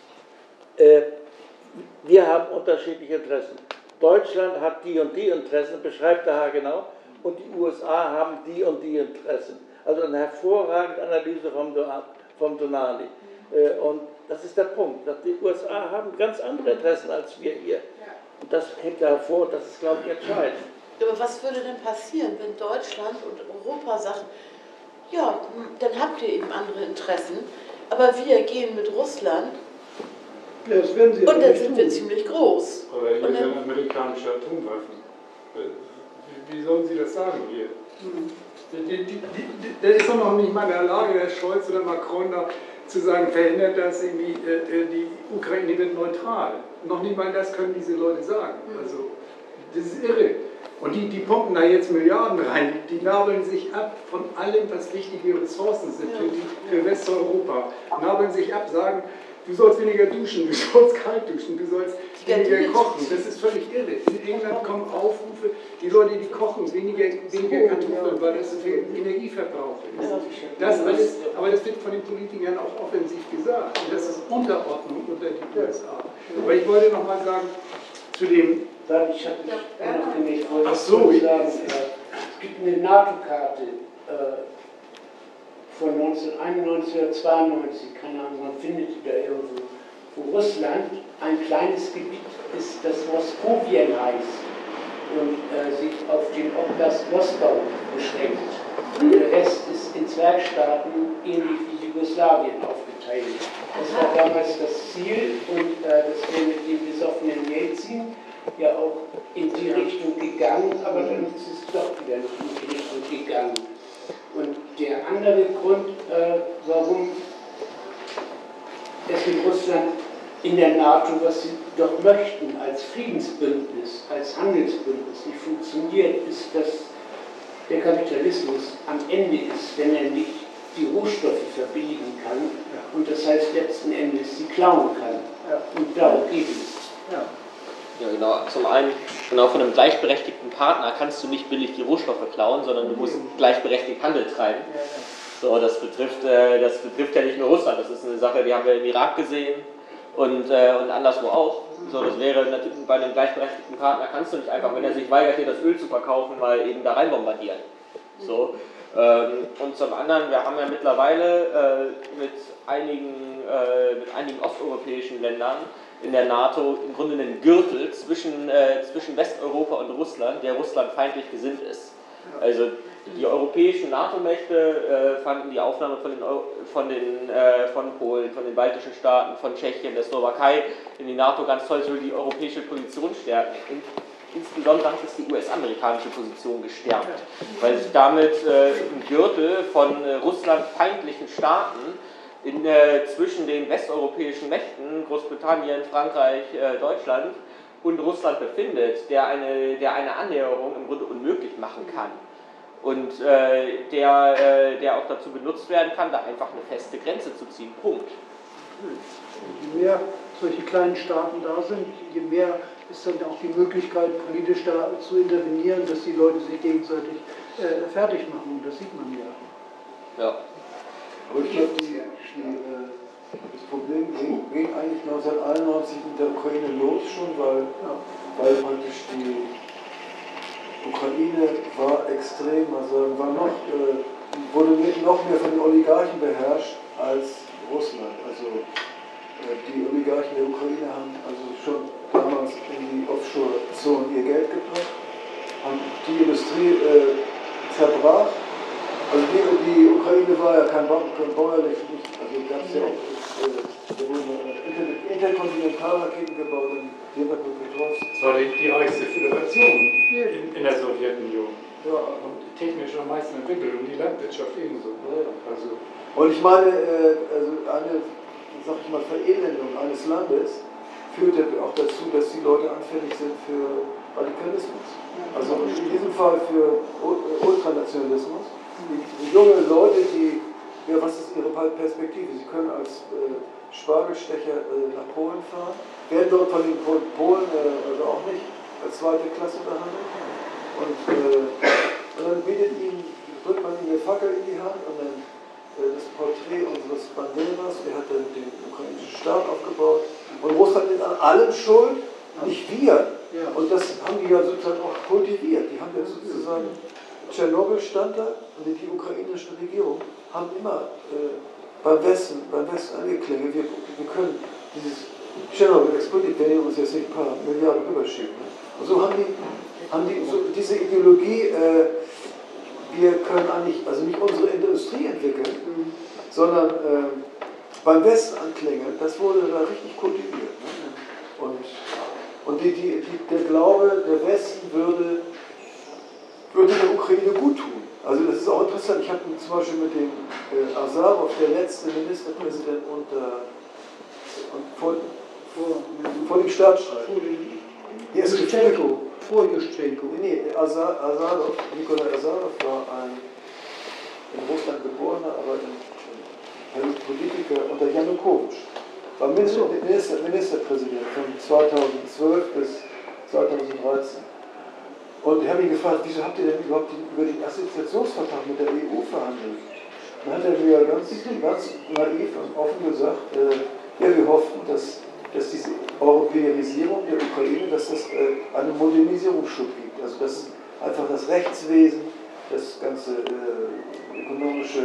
äh, wir haben unterschiedliche Interessen. Deutschland hat die und die Interessen, beschreibt er genau, und die U S A haben die und die Interessen. Also eine hervorragende Analyse vom, vom Donani. Und das ist der Punkt, dass die U S A haben ganz andere Interessen als wir hier. Und das hängt da hervor, das ist, glaube ich, entscheidend. Aber was würde denn passieren, wenn Deutschland und Europa sagen, ja, dann habt ihr eben andere Interessen, aber wir gehen mit Russland. Ja, das werden sie und dann sind tun. wir ziemlich groß. Aber hier und sind amerikanische Atomwaffen. Wie, wie sollen Sie das sagen hier? Mhm. Die, die, die, die, der ist doch noch nicht mal in der Lage, der Scholz oder Macron da zu sagen, verhindert das irgendwie, äh, die Ukraine wird neutral. Noch nicht mal das können diese Leute sagen. Mhm. Also, das ist irre. Und die, die pumpen da jetzt Milliarden rein, die, die nabeln sich ab von allem, was wichtige Ressourcen sind für, die, für Westeuropa. Nabeln sich ab, sagen, du sollst weniger duschen, du sollst kalt duschen, du sollst weniger kochen. Das ist völlig irre. In England kommen Aufrufe, die Leute, die kochen, weniger, weniger Kartoffeln, weil das so viel Energieverbrauch ist. Das alles, aber das wird von den Politikern auch offensiv gesagt. Und das ist Unterordnung unter die U S A. Aber ich wollte noch mal sagen, zu dem, Weil ich hatte noch gemäht, wollte Ach so, ich sagen, es gibt eine NATO-Karte äh, von neunzehnhunderteinundneunzig oder zweiundneunzig, keine Ahnung, man findet die da irgendwo, wo Russland ein kleines Gebiet ist, das Moskowien heißt und äh, sich auf den Oblast Moskau beschränkt. Und der Rest ist in Zwergstaaten, ähnlich wie Jugoslawien, aufgeteilt. Das war damals das Ziel und äh, das wäre mit dem besoffenen Jelzin ja auch in die Richtung gegangen, aber dann ist es doch wieder nicht in die Richtung gegangen. Und der andere Grund, äh, warum es mit Russland in der NATO, was sie doch möchten, als Friedensbündnis, als Handelsbündnis nicht funktioniert, ist, dass der Kapitalismus am Ende ist, wenn er nicht die Rohstoffe verbilligen kann und das heißt letzten Endes sie klauen kann. Und darum geht es. Ja, genau. Zum einen, genau von einem gleichberechtigten Partner kannst du nicht billig die Rohstoffe klauen, sondern du musst gleichberechtigt Handel treiben. So, das betrifft, äh, das betrifft ja nicht nur Russland, das ist eine Sache, die haben wir im Irak gesehen und, äh, und anderswo auch. So, das wäre natürlich bei einem gleichberechtigten Partner kannst du nicht einfach, wenn er sich weigert, dir das Öl zu verkaufen, mal eben da rein bombardieren. So, ähm, und zum anderen, wir haben ja mittlerweile äh, mit, einigen, äh, mit einigen osteuropäischen Ländern in der NATO im Grunde einen Gürtel zwischen, äh, zwischen Westeuropa und Russland, der russlandfeindlich gesinnt ist. Also die europäischen NATO-Mächte äh, fanden die Aufnahme von, den Euro, von, den, äh, von Polen, von den baltischen Staaten, von Tschechien, der Slowakei in die NATO ganz toll, soll die europäische Position stärken. In, insbesondere hat es die U S-amerikanische Position gestärkt, weil sich damit äh, ein Gürtel von äh, russlandfeindlichen Staaten in, äh, zwischen den westeuropäischen Mächten, Großbritannien, Frankreich, äh, Deutschland und Russland befindet, der eine, der eine Annäherung im Grunde unmöglich machen kann. Und äh, der, äh, der auch dazu benutzt werden kann, da einfach eine feste Grenze zu ziehen. Punkt. Je mehr solche kleinen Staaten da sind, je mehr ist dann auch die Möglichkeit, politisch da zu intervenieren, dass die Leute sich gegenseitig äh, fertig machen. Und das sieht man ja. Ja. Aber ich glaube, die, die, äh, das Problem ging, ging eigentlich neunzehnhunderteinundneunzig mit der Ukraine los schon, weil, ja, weil praktisch die Ukraine war extrem, also war noch, äh, wurde noch mehr von den Oligarchen beherrscht als Russland. Also äh, die Oligarchen der Ukraine haben also schon damals in die Offshore-Zonen ihr Geld gebracht, haben die Industrie äh, zerbrach. Also die, die Ukraine war ja kein, kein bäuerlich, nicht, also gab es ja auch, äh, da wurden äh, Interkontinentalraketen gebaut in Dnipropetrovsk. Das war die, die reichste Föderation in, in der Sowjetunion. Ja, und technisch am meisten entwickelt und die Landwirtschaft ebenso. Also und ich meine, äh, also eine, sag ich mal, Verelendung eines Landes führt ja auch dazu, dass die Leute anfällig sind für Radikalismus. Also in diesem Fall für Ultranationalismus. Die junge Leute, die, ja, was ist ihre Perspektive? Sie können als äh, Spargelstecher äh, nach Polen fahren, werden dort von den Polen äh, also auch nicht als zweite Klasse behandelt. Und, äh, und dann bietet ihnen, drückt man ihnen eine Fackel in die Hand und dann äh, das Porträt unseres Banderas, der hat dann den ukrainischen Staat aufgebaut. Und Russland ist an allem schuld, nicht wir. Und das haben die ja sozusagen auch kultiviert. Die haben ja sozusagen, Tschernobyl stand da und die ukrainische Regierung haben immer äh, beim Westen, beim Westen angeklingelt, wir, wir können dieses Tschernobyl explodiert, wenn ihr uns jetzt nicht ein paar Milliarden rüberschieben. Und so haben die, haben die so diese Ideologie, äh, wir können eigentlich, also nicht unsere Industrie entwickeln, mhm. sondern äh, beim Westen anklingeln, das wurde da richtig kultiviert. Ne? Und, und die, die, die, der Glaube, der Westen würde würde der Ukraine gut tun. Also das ist auch interessant. Ich habe zum Beispiel mit dem äh, Azarov, der letzte Ministerpräsident unter und vor, vor, vor dem Staatsstreit. Juschenko. Vor Juschenko. Nee, Azar, Azarov, Nikolai Azarov war ein in Russland geborener, aber ein, ein Politiker unter Janukowitsch. War Minister, Minister, Ministerpräsident von zweitausendzwölf bis zweitausenddreizehn. Und ich habe ihn gefragt, wieso habt ihr denn überhaupt den, über den Assoziationsvertrag mit der E U verhandelt? Dann hat er mir ganz, ganz naiv und offen gesagt, äh, ja, wir hoffen, dass dass diese Europäisierung der Ukraine, dass das äh, einen Modernisierungsschub gibt. Also dass einfach das Rechtswesen, das ganze äh, ökonomische,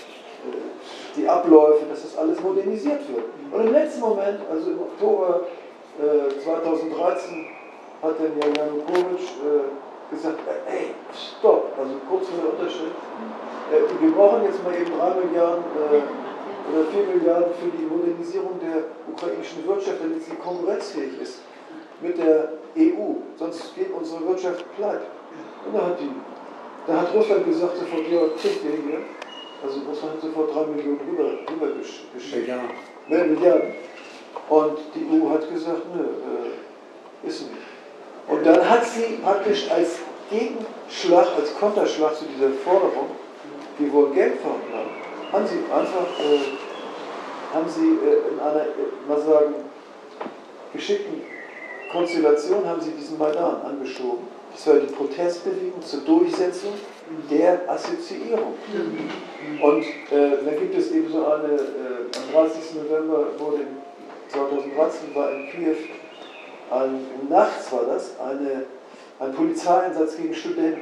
äh, die Abläufe, dass das alles modernisiert wird. Und im letzten Moment, also im Oktober äh, zweitausenddreizehn, hat dann ja Janukowitsch äh, gesagt, äh, ey, stopp, also kurz vor der Unterschrift, äh, wir brauchen jetzt mal eben drei Milliarden äh, oder vier Milliarden für die Modernisierung der ukrainischen Wirtschaft, damit sie konkurrenzfähig ist mit der E U, sonst geht unsere Wirtschaft pleite. Und da hat, die, da hat Russland gesagt, sofort, ja, kriegt ihr hier. Also Russland hat sofort drei Millionen rüber, rüber geschickt. Ja. Milliarden. Und die E U hat gesagt, nö, äh, ist nicht. Und dann hat sie praktisch als Gegenschlag, als Konterschlag zu dieser Forderung, wir wollen Geld verhandeln, haben sie einfach, äh, haben sie äh, in einer, äh, mal sagen, geschickten Konstellation, haben sie diesen Maidan angeschoben. Das war die Protestbewegung zur Durchsetzung der Assoziierung. Und äh, dann gibt es eben so eine, äh, am dreißigsten November wurde zweitausenddreizehn war in Kiew, ein, nachts war das, eine, ein Polizeieinsatz gegen Studenten.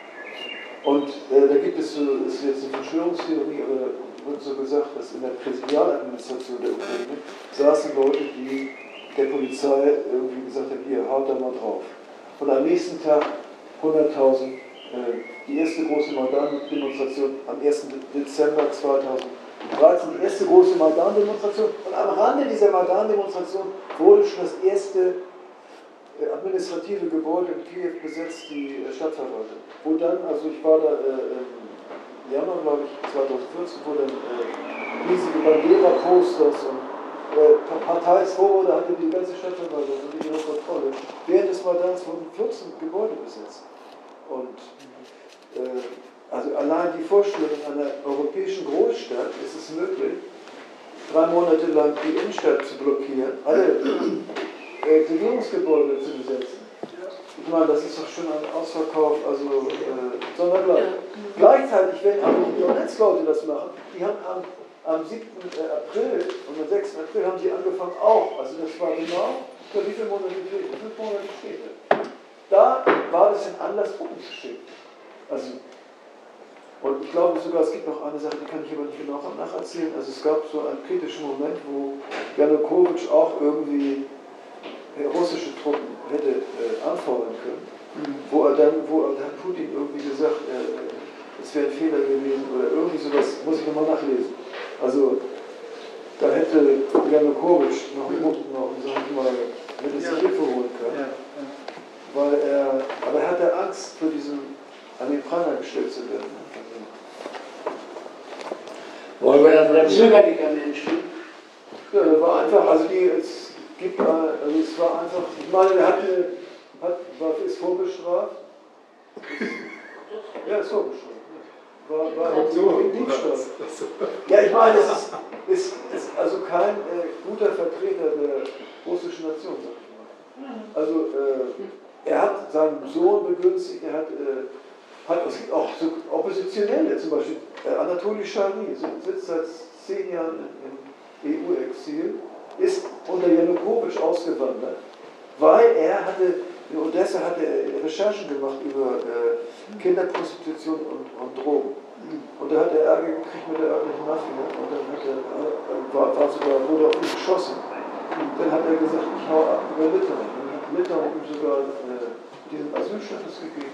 Und äh, da gibt es so, ist jetzt eine Verschwörungstheorie, aber wird so gesagt, dass in der Präsidialadministration der Ukraine saßen Leute, die der Polizei irgendwie gesagt haben, hier, haut da mal drauf. Und am nächsten Tag hunderttausend, äh, die erste große Maidan-Demonstration am ersten Dezember zweitausenddreizehn, die erste große Maidan-Demonstration. Und am Rande dieser Maidan-Demonstration wurde schon das erste äh, administrative Gebäude in Kiew besetzt, die äh, Stadtverwaltung. Wo dann, also ich war da äh, im Januar, glaube ich, zweitausendvierzehn, wo dann äh, riesige Bandera-Posters und äh, Parteisvorrede hatte die ganze Stadtverwaltung unter ihrer Kontrolle. Während des Maidans wurden vierzehn Gebäude besetzt. Und äh, also allein die Vorstellung einer europäischen Großstadt ist es möglich, drei Monate lang die Innenstadt zu blockieren, alle äh, Regierungsgebäude zu besetzen. Ich meine, das ist doch schon ein Ausverkauf, also äh, sondergleich. Gleichzeitig, wenn aber die Donetsk-Leute das machen, die haben am, am siebten April und am sechsten April haben sie angefangen auch, also das war genau, für wie viele Monate später? Fünf Monate später. Da war das ein Anlass, Truppen zu schicken. Also, und ich glaube sogar, es gibt noch eine Sache, die kann ich aber nicht genau nacherzählen. Also es gab so einen kritischen Moment, wo Janukowitsch auch irgendwie russische Truppen hätte äh, anfordern können, mhm. wo er dann, wo er, hat Putin irgendwie gesagt, äh, es wäre ein Fehler gewesen oder irgendwie sowas, muss ich nochmal nachlesen. Also da hätte Janukowitsch noch, mhm. noch sag ich mal, hätte sich ja. Hilfe holen können, ja. Ja. weil er, aber er hatte Angst vor diesem an den Pranger gestellt zu werden. Wollen wir dann ein bürgerlicher Mensch? Ja, das war einfach, also die, es gibt, also es war einfach, ich meine, er hatte, hat, war, ist vorbestraft. Ja, ist vorbestraft. War, war halt so im Diebstahl. Ja, ich meine, das ist, ist, ist also kein äh, guter Vertreter der russischen Nation, sag ich mal. Also, äh, er hat seinen Sohn begünstigt, er hat, äh, hat es gibt auch so Oppositionelle, zum Beispiel äh, Anatoli Schary, sitzt seit zehn Jahren im E U-Exil, ist unter Janukowitsch ausgewandert, weil er hatte, in Odessa hat er Recherchen gemacht über äh, Kinderprostitution und, und Drogen. Und da hat er Ärger gekriegt mit der örtlichen Mafia und dann hat er, war, war sogar, wurde auf ihn geschossen. Und dann hat er gesagt, ich hau ab über Litauen. Und dann hat Litauen ihm sogar äh, diesen Asylstatus gegeben.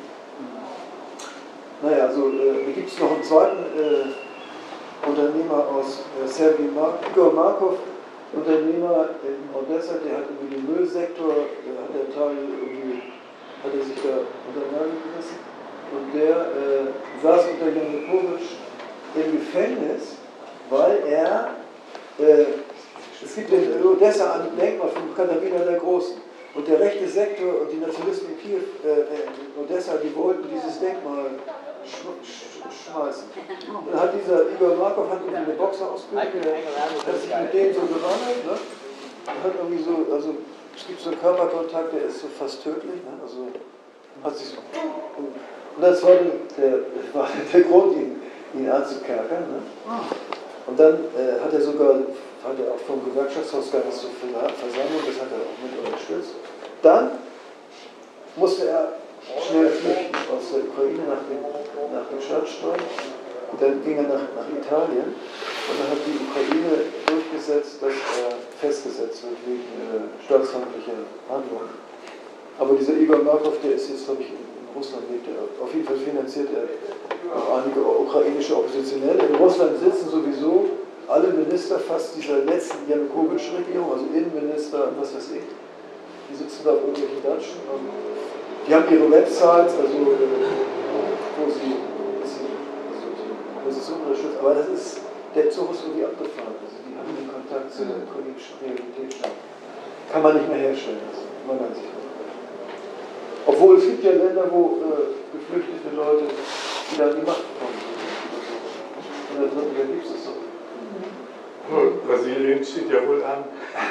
Naja, also äh, da gibt es noch einen zweiten äh, Unternehmer aus äh, Sergei Mar Igor Markov, Unternehmer in Odessa, der hat irgendwie den Müllsektor, der hat der Teil irgendwie, hat er sich da unter Nagel gerissen. Und der äh, saß unter Janukowitsch im Gefängnis, weil er, äh, es gibt in Odessa ein Denkmal von Katharina der Großen. Und der rechte Sektor und die Nationalisten in Kiew, äh, in Odessa, die wollten dieses Denkmal sch sch schmeißen. Dann hat dieser Igor Markov hat irgendwie eine Boxerausbildung, hat sich mit denen so gewandelt, ne? Und hat irgendwie so, also es gibt so einen Körperkontakt, der ist so fast tödlich, ne? Also hat sich so. Und das war der, der, war der Grund, ihn, ihn anzukerkern. Ne? Und dann äh, hat er sogar, hat er auch vom Gewerkschaftshaus gar nicht so viel Versammlung, das hat er auch mit unterstützt. Dann musste er schnell flüchten aus der Ukraine nach dem, nach dem Staatsstreik. Dann ging er nach, nach Italien und dann hat die Ukraine durchgesetzt, dass er festgesetzt wird wegen äh, staatsfeindlicher Handlungen. Aber dieser Igor Markov, der ist jetzt, glaube ich, in, in Russland lebt. Er, auf jeden Fall finanziert er auch einige ukrainische Oppositionelle. In Russland sitzen sowieso alle Minister fast dieser letzten Janukowitsch-Regierung, also Innenminister und was weiß ich. Die sitzen da auf irgendwelchen Datschen und die haben ihre Websites, also wo sie Position unterstützt, aber das ist, der Zug ist irgendwie abgefahren. Also die haben den Kontakt zur ukrainischen Realität schon. Kann man nicht mehr herstellen, das ist meiner Ansicht nach. Obwohl es gibt ja Länder, wo äh, geflüchtete Leute wieder an die Macht kommen. In der dritten Welt gibt es das doch. Brasilien steht ja wohl an.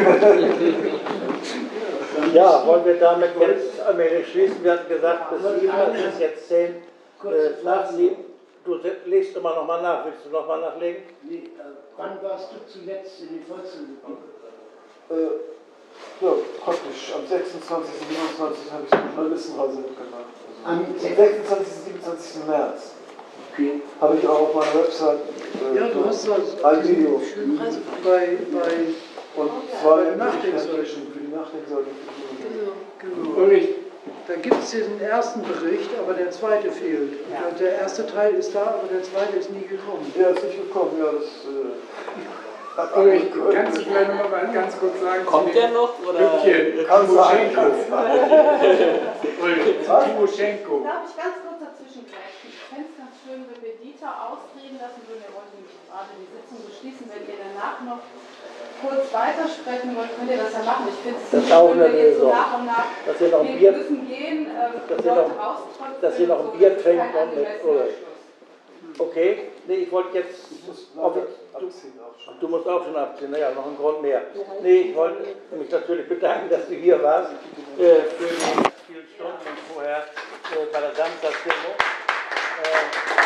Ja, wollen wir damit jetzt allmählich schließen? Wir hatten gesagt, bis sieben, das ist jetzt zehn äh, nach sieben. Du legst immer noch mal nach. Willst du noch mal nachlegen? Nee, äh, wann warst du zuletzt in die Volksrepublik? Äh, ja, praktisch. Am sechsundzwanzigsten, siebenundzwanzigsten habe ich so eine Journalistenreise mitgemacht. Also am sechsundzwanzigsten, siebenundzwanzigsten März. Okay. Habe ich auch auf meiner Website äh, ja, du hast also ein Video. Bei, bei und zwei Nachdenksäulen. Für die Nachdenksäulen. Genau. Und ich, da gibt es diesen ersten Bericht, aber der zweite fehlt. Ja. Der erste Teil ist da, aber der zweite ist nie gekommen. Ja, ist nicht gekommen, ja, das äh, hat Ulrich, kannst du vielleicht noch mal ganz kurz sagen? Kommt der noch? Oder? Timoschenko. Ulrich, Timoschenko. Darf ich ganz kurz dazwischen greifen? Ich fände es ganz schön, wenn wir Dieter ausreden lassen würden. Wir wollten nämlich gerade die Sitzung beschließen. Wenn ihr danach noch kurz weitersprechen wollt, könnt ihr das ja machen. Ich finde es nicht schön, wenn ihr so nach und nach, dass ihr noch ein wir Bier, müssen gehen, äh, dass ihr noch, dass ihr noch ein Bier trinkt und mit Ulrich. Okay, nee, ich wollte jetzt, ob ich, du, du musst auch schon abziehen, naja, noch ein Grund mehr. Nee, ich wollte mich natürlich bedanken, dass du hier warst, äh, für die vielen Stunden vorher äh, bei der Samstagsdemo. Äh,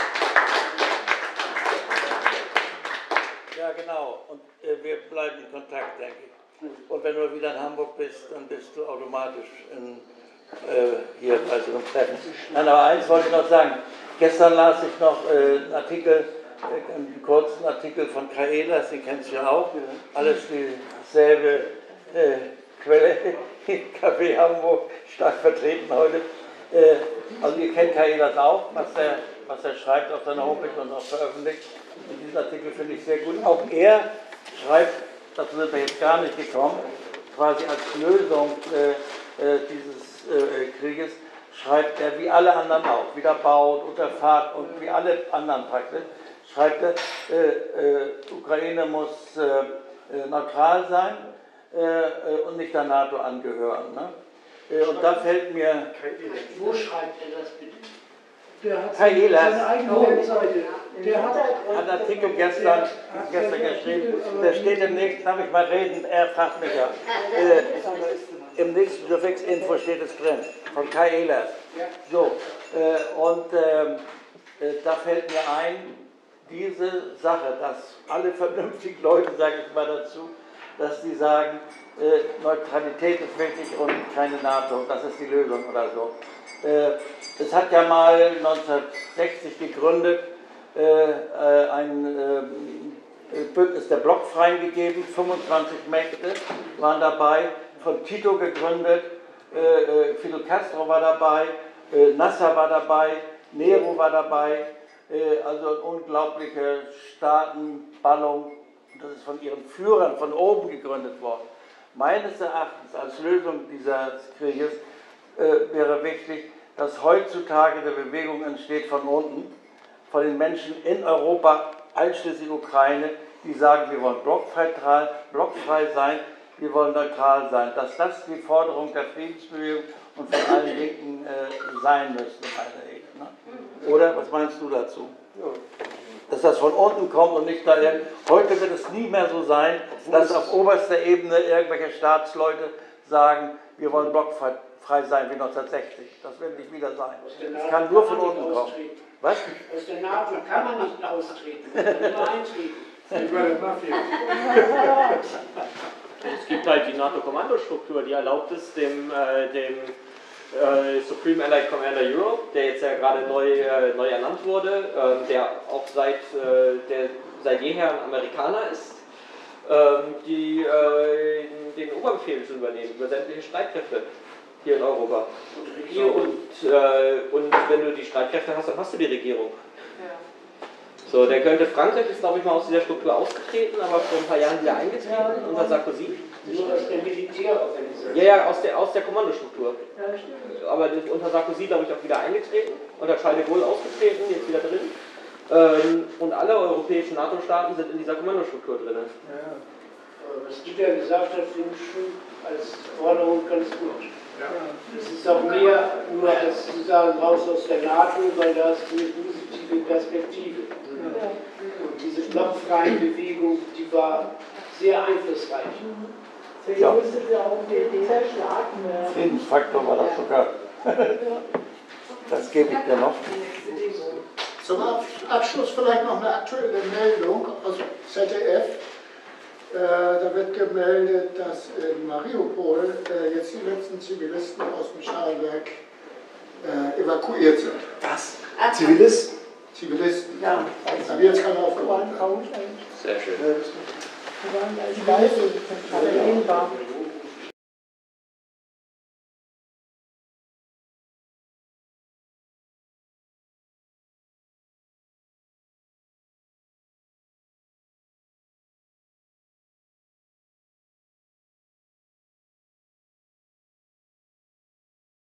ja, genau, und äh, wir bleiben in Kontakt, denke ich. Und wenn du wieder in Hamburg bist, dann bist du automatisch in, äh, hier bei so einem Treffen. Nein, aber eins wollte ich noch sagen. Gestern las ich noch äh, einen Artikel, äh, einen kurzen Artikel von Kaelas, den kennst du ja auch. Alles dieselbe äh, Quelle, Café Hamburg, stark vertreten heute. Äh, also ihr kennt Kaelas auch, was er, was er schreibt auf seiner Homepage und auch veröffentlicht. Und diesen Artikel finde ich sehr gut. Auch er schreibt, dazu sind wir jetzt gar nicht gekommen, quasi als Lösung äh, äh, dieses äh, Krieges, schreibt er, wie alle anderen auch, wieder baut, unterfahrt und wie alle anderen praktisch, schreibt er, äh, äh, Ukraine muss äh, äh, neutral sein äh, und nicht der NATO angehören. Ne? Äh, und da fällt mir... Wo schreibt er das bitte? Der hat Kaelas seine eigene Webseite. Der hat einen Artikel gestern, gestern geschrieben, der steht im nächsten, darf ich mal reden, er fragt mich ja. Äh, Im nächsten Suffix-Info steht es drin, von Kaelas. So, äh, und ähm, äh, da fällt mir ein, diese Sache, dass alle vernünftigen Leute, sage ich mal dazu, dass die sagen, äh, Neutralität ist wichtig und keine NATO, das ist die Lösung oder so. Äh, es hat ja mal neunzehnhundertsechzig gegründet, äh, ein äh, Bündnis der Blockfreien gegeben, fünfundzwanzig Mächte waren dabei, von Tito gegründet, äh, Fidel Castro war dabei, äh, Nasser war dabei, Nero war dabei, äh, also eine unglaubliche Staatenballung, das ist von ihren Führern von oben gegründet worden. Meines Erachtens als Lösung dieses Krieges äh, wäre wichtig, dass heutzutage eine Bewegung entsteht von unten, von den Menschen in Europa, einschließlich Ukraine, die sagen, wir wollen blockfrei, blockfrei sein, wir wollen neutral sein. Dass das die Forderung der Friedensbewegung und von allen Linken äh, sein müsste, meine ich. Ne? Oder was meinst du dazu? Dass das von unten kommt und nicht da irgend... Heute wird es nie mehr so sein, dass auf oberster Ebene irgendwelche Staatsleute sagen, wir wollen blockfrei frei sein wie neunzehnhundertsechzig. Das wird nicht wieder sein. Es kann nur von unten kommen. Was? Aus der NATO kann man nicht austreten, man kann nur eintreten. Wie bei der Mafia. Es gibt halt die NATO-Kommandostruktur, die erlaubt es dem, äh, dem äh, Supreme Allied Commander Europe, der jetzt ja gerade neu, äh, neu ernannt wurde, äh, der auch seit, äh, der seit jeher ein Amerikaner ist, äh, die, äh, den Oberbefehl zu übernehmen über sämtliche Streitkräfte hier in Europa. So, und, äh, und wenn du die Streitkräfte hast, dann hast du die Regierung. So, der könnte, Frankreich ist, glaube ich, mal aus dieser Struktur ausgetreten, aber vor ein paar Jahren wieder eingetreten unter Sarkozy. Nur aus der Militärorganisation. Ja, ja, aus der, aus der Kommandostruktur. Aber unter Sarkozy, glaube ich, auch wieder eingetreten, unter Charles de Gaulle ausgetreten, jetzt wieder drin. Ähm, und alle europäischen NATO-Staaten sind in dieser Kommandostruktur drin. Ja. Aber was du ja gesagt hast, finde ich schon als Forderung ganz gut. Ja. Es ist auch mehr nur als zu sagen, raus aus der NATO, weil da ist eine positive Perspektive. Ja. Und diese blockfreie Bewegung, die war sehr einflussreich. Ja. auch die zerschlagen. Friedensfaktor war das sogar. Das gebe ich dir noch. Zum Abschluss vielleicht noch eine aktuelle Meldung aus Z D F. Äh, da wird gemeldet, dass in Mariupol äh, jetzt die letzten Zivilisten aus dem Stahlwerk äh, evakuiert sind. Was? Zivilisten? Zivilisten. Ja. Da haben wir jetzt keine aufgebaut. Sehr schön. Die waren als Weise, das war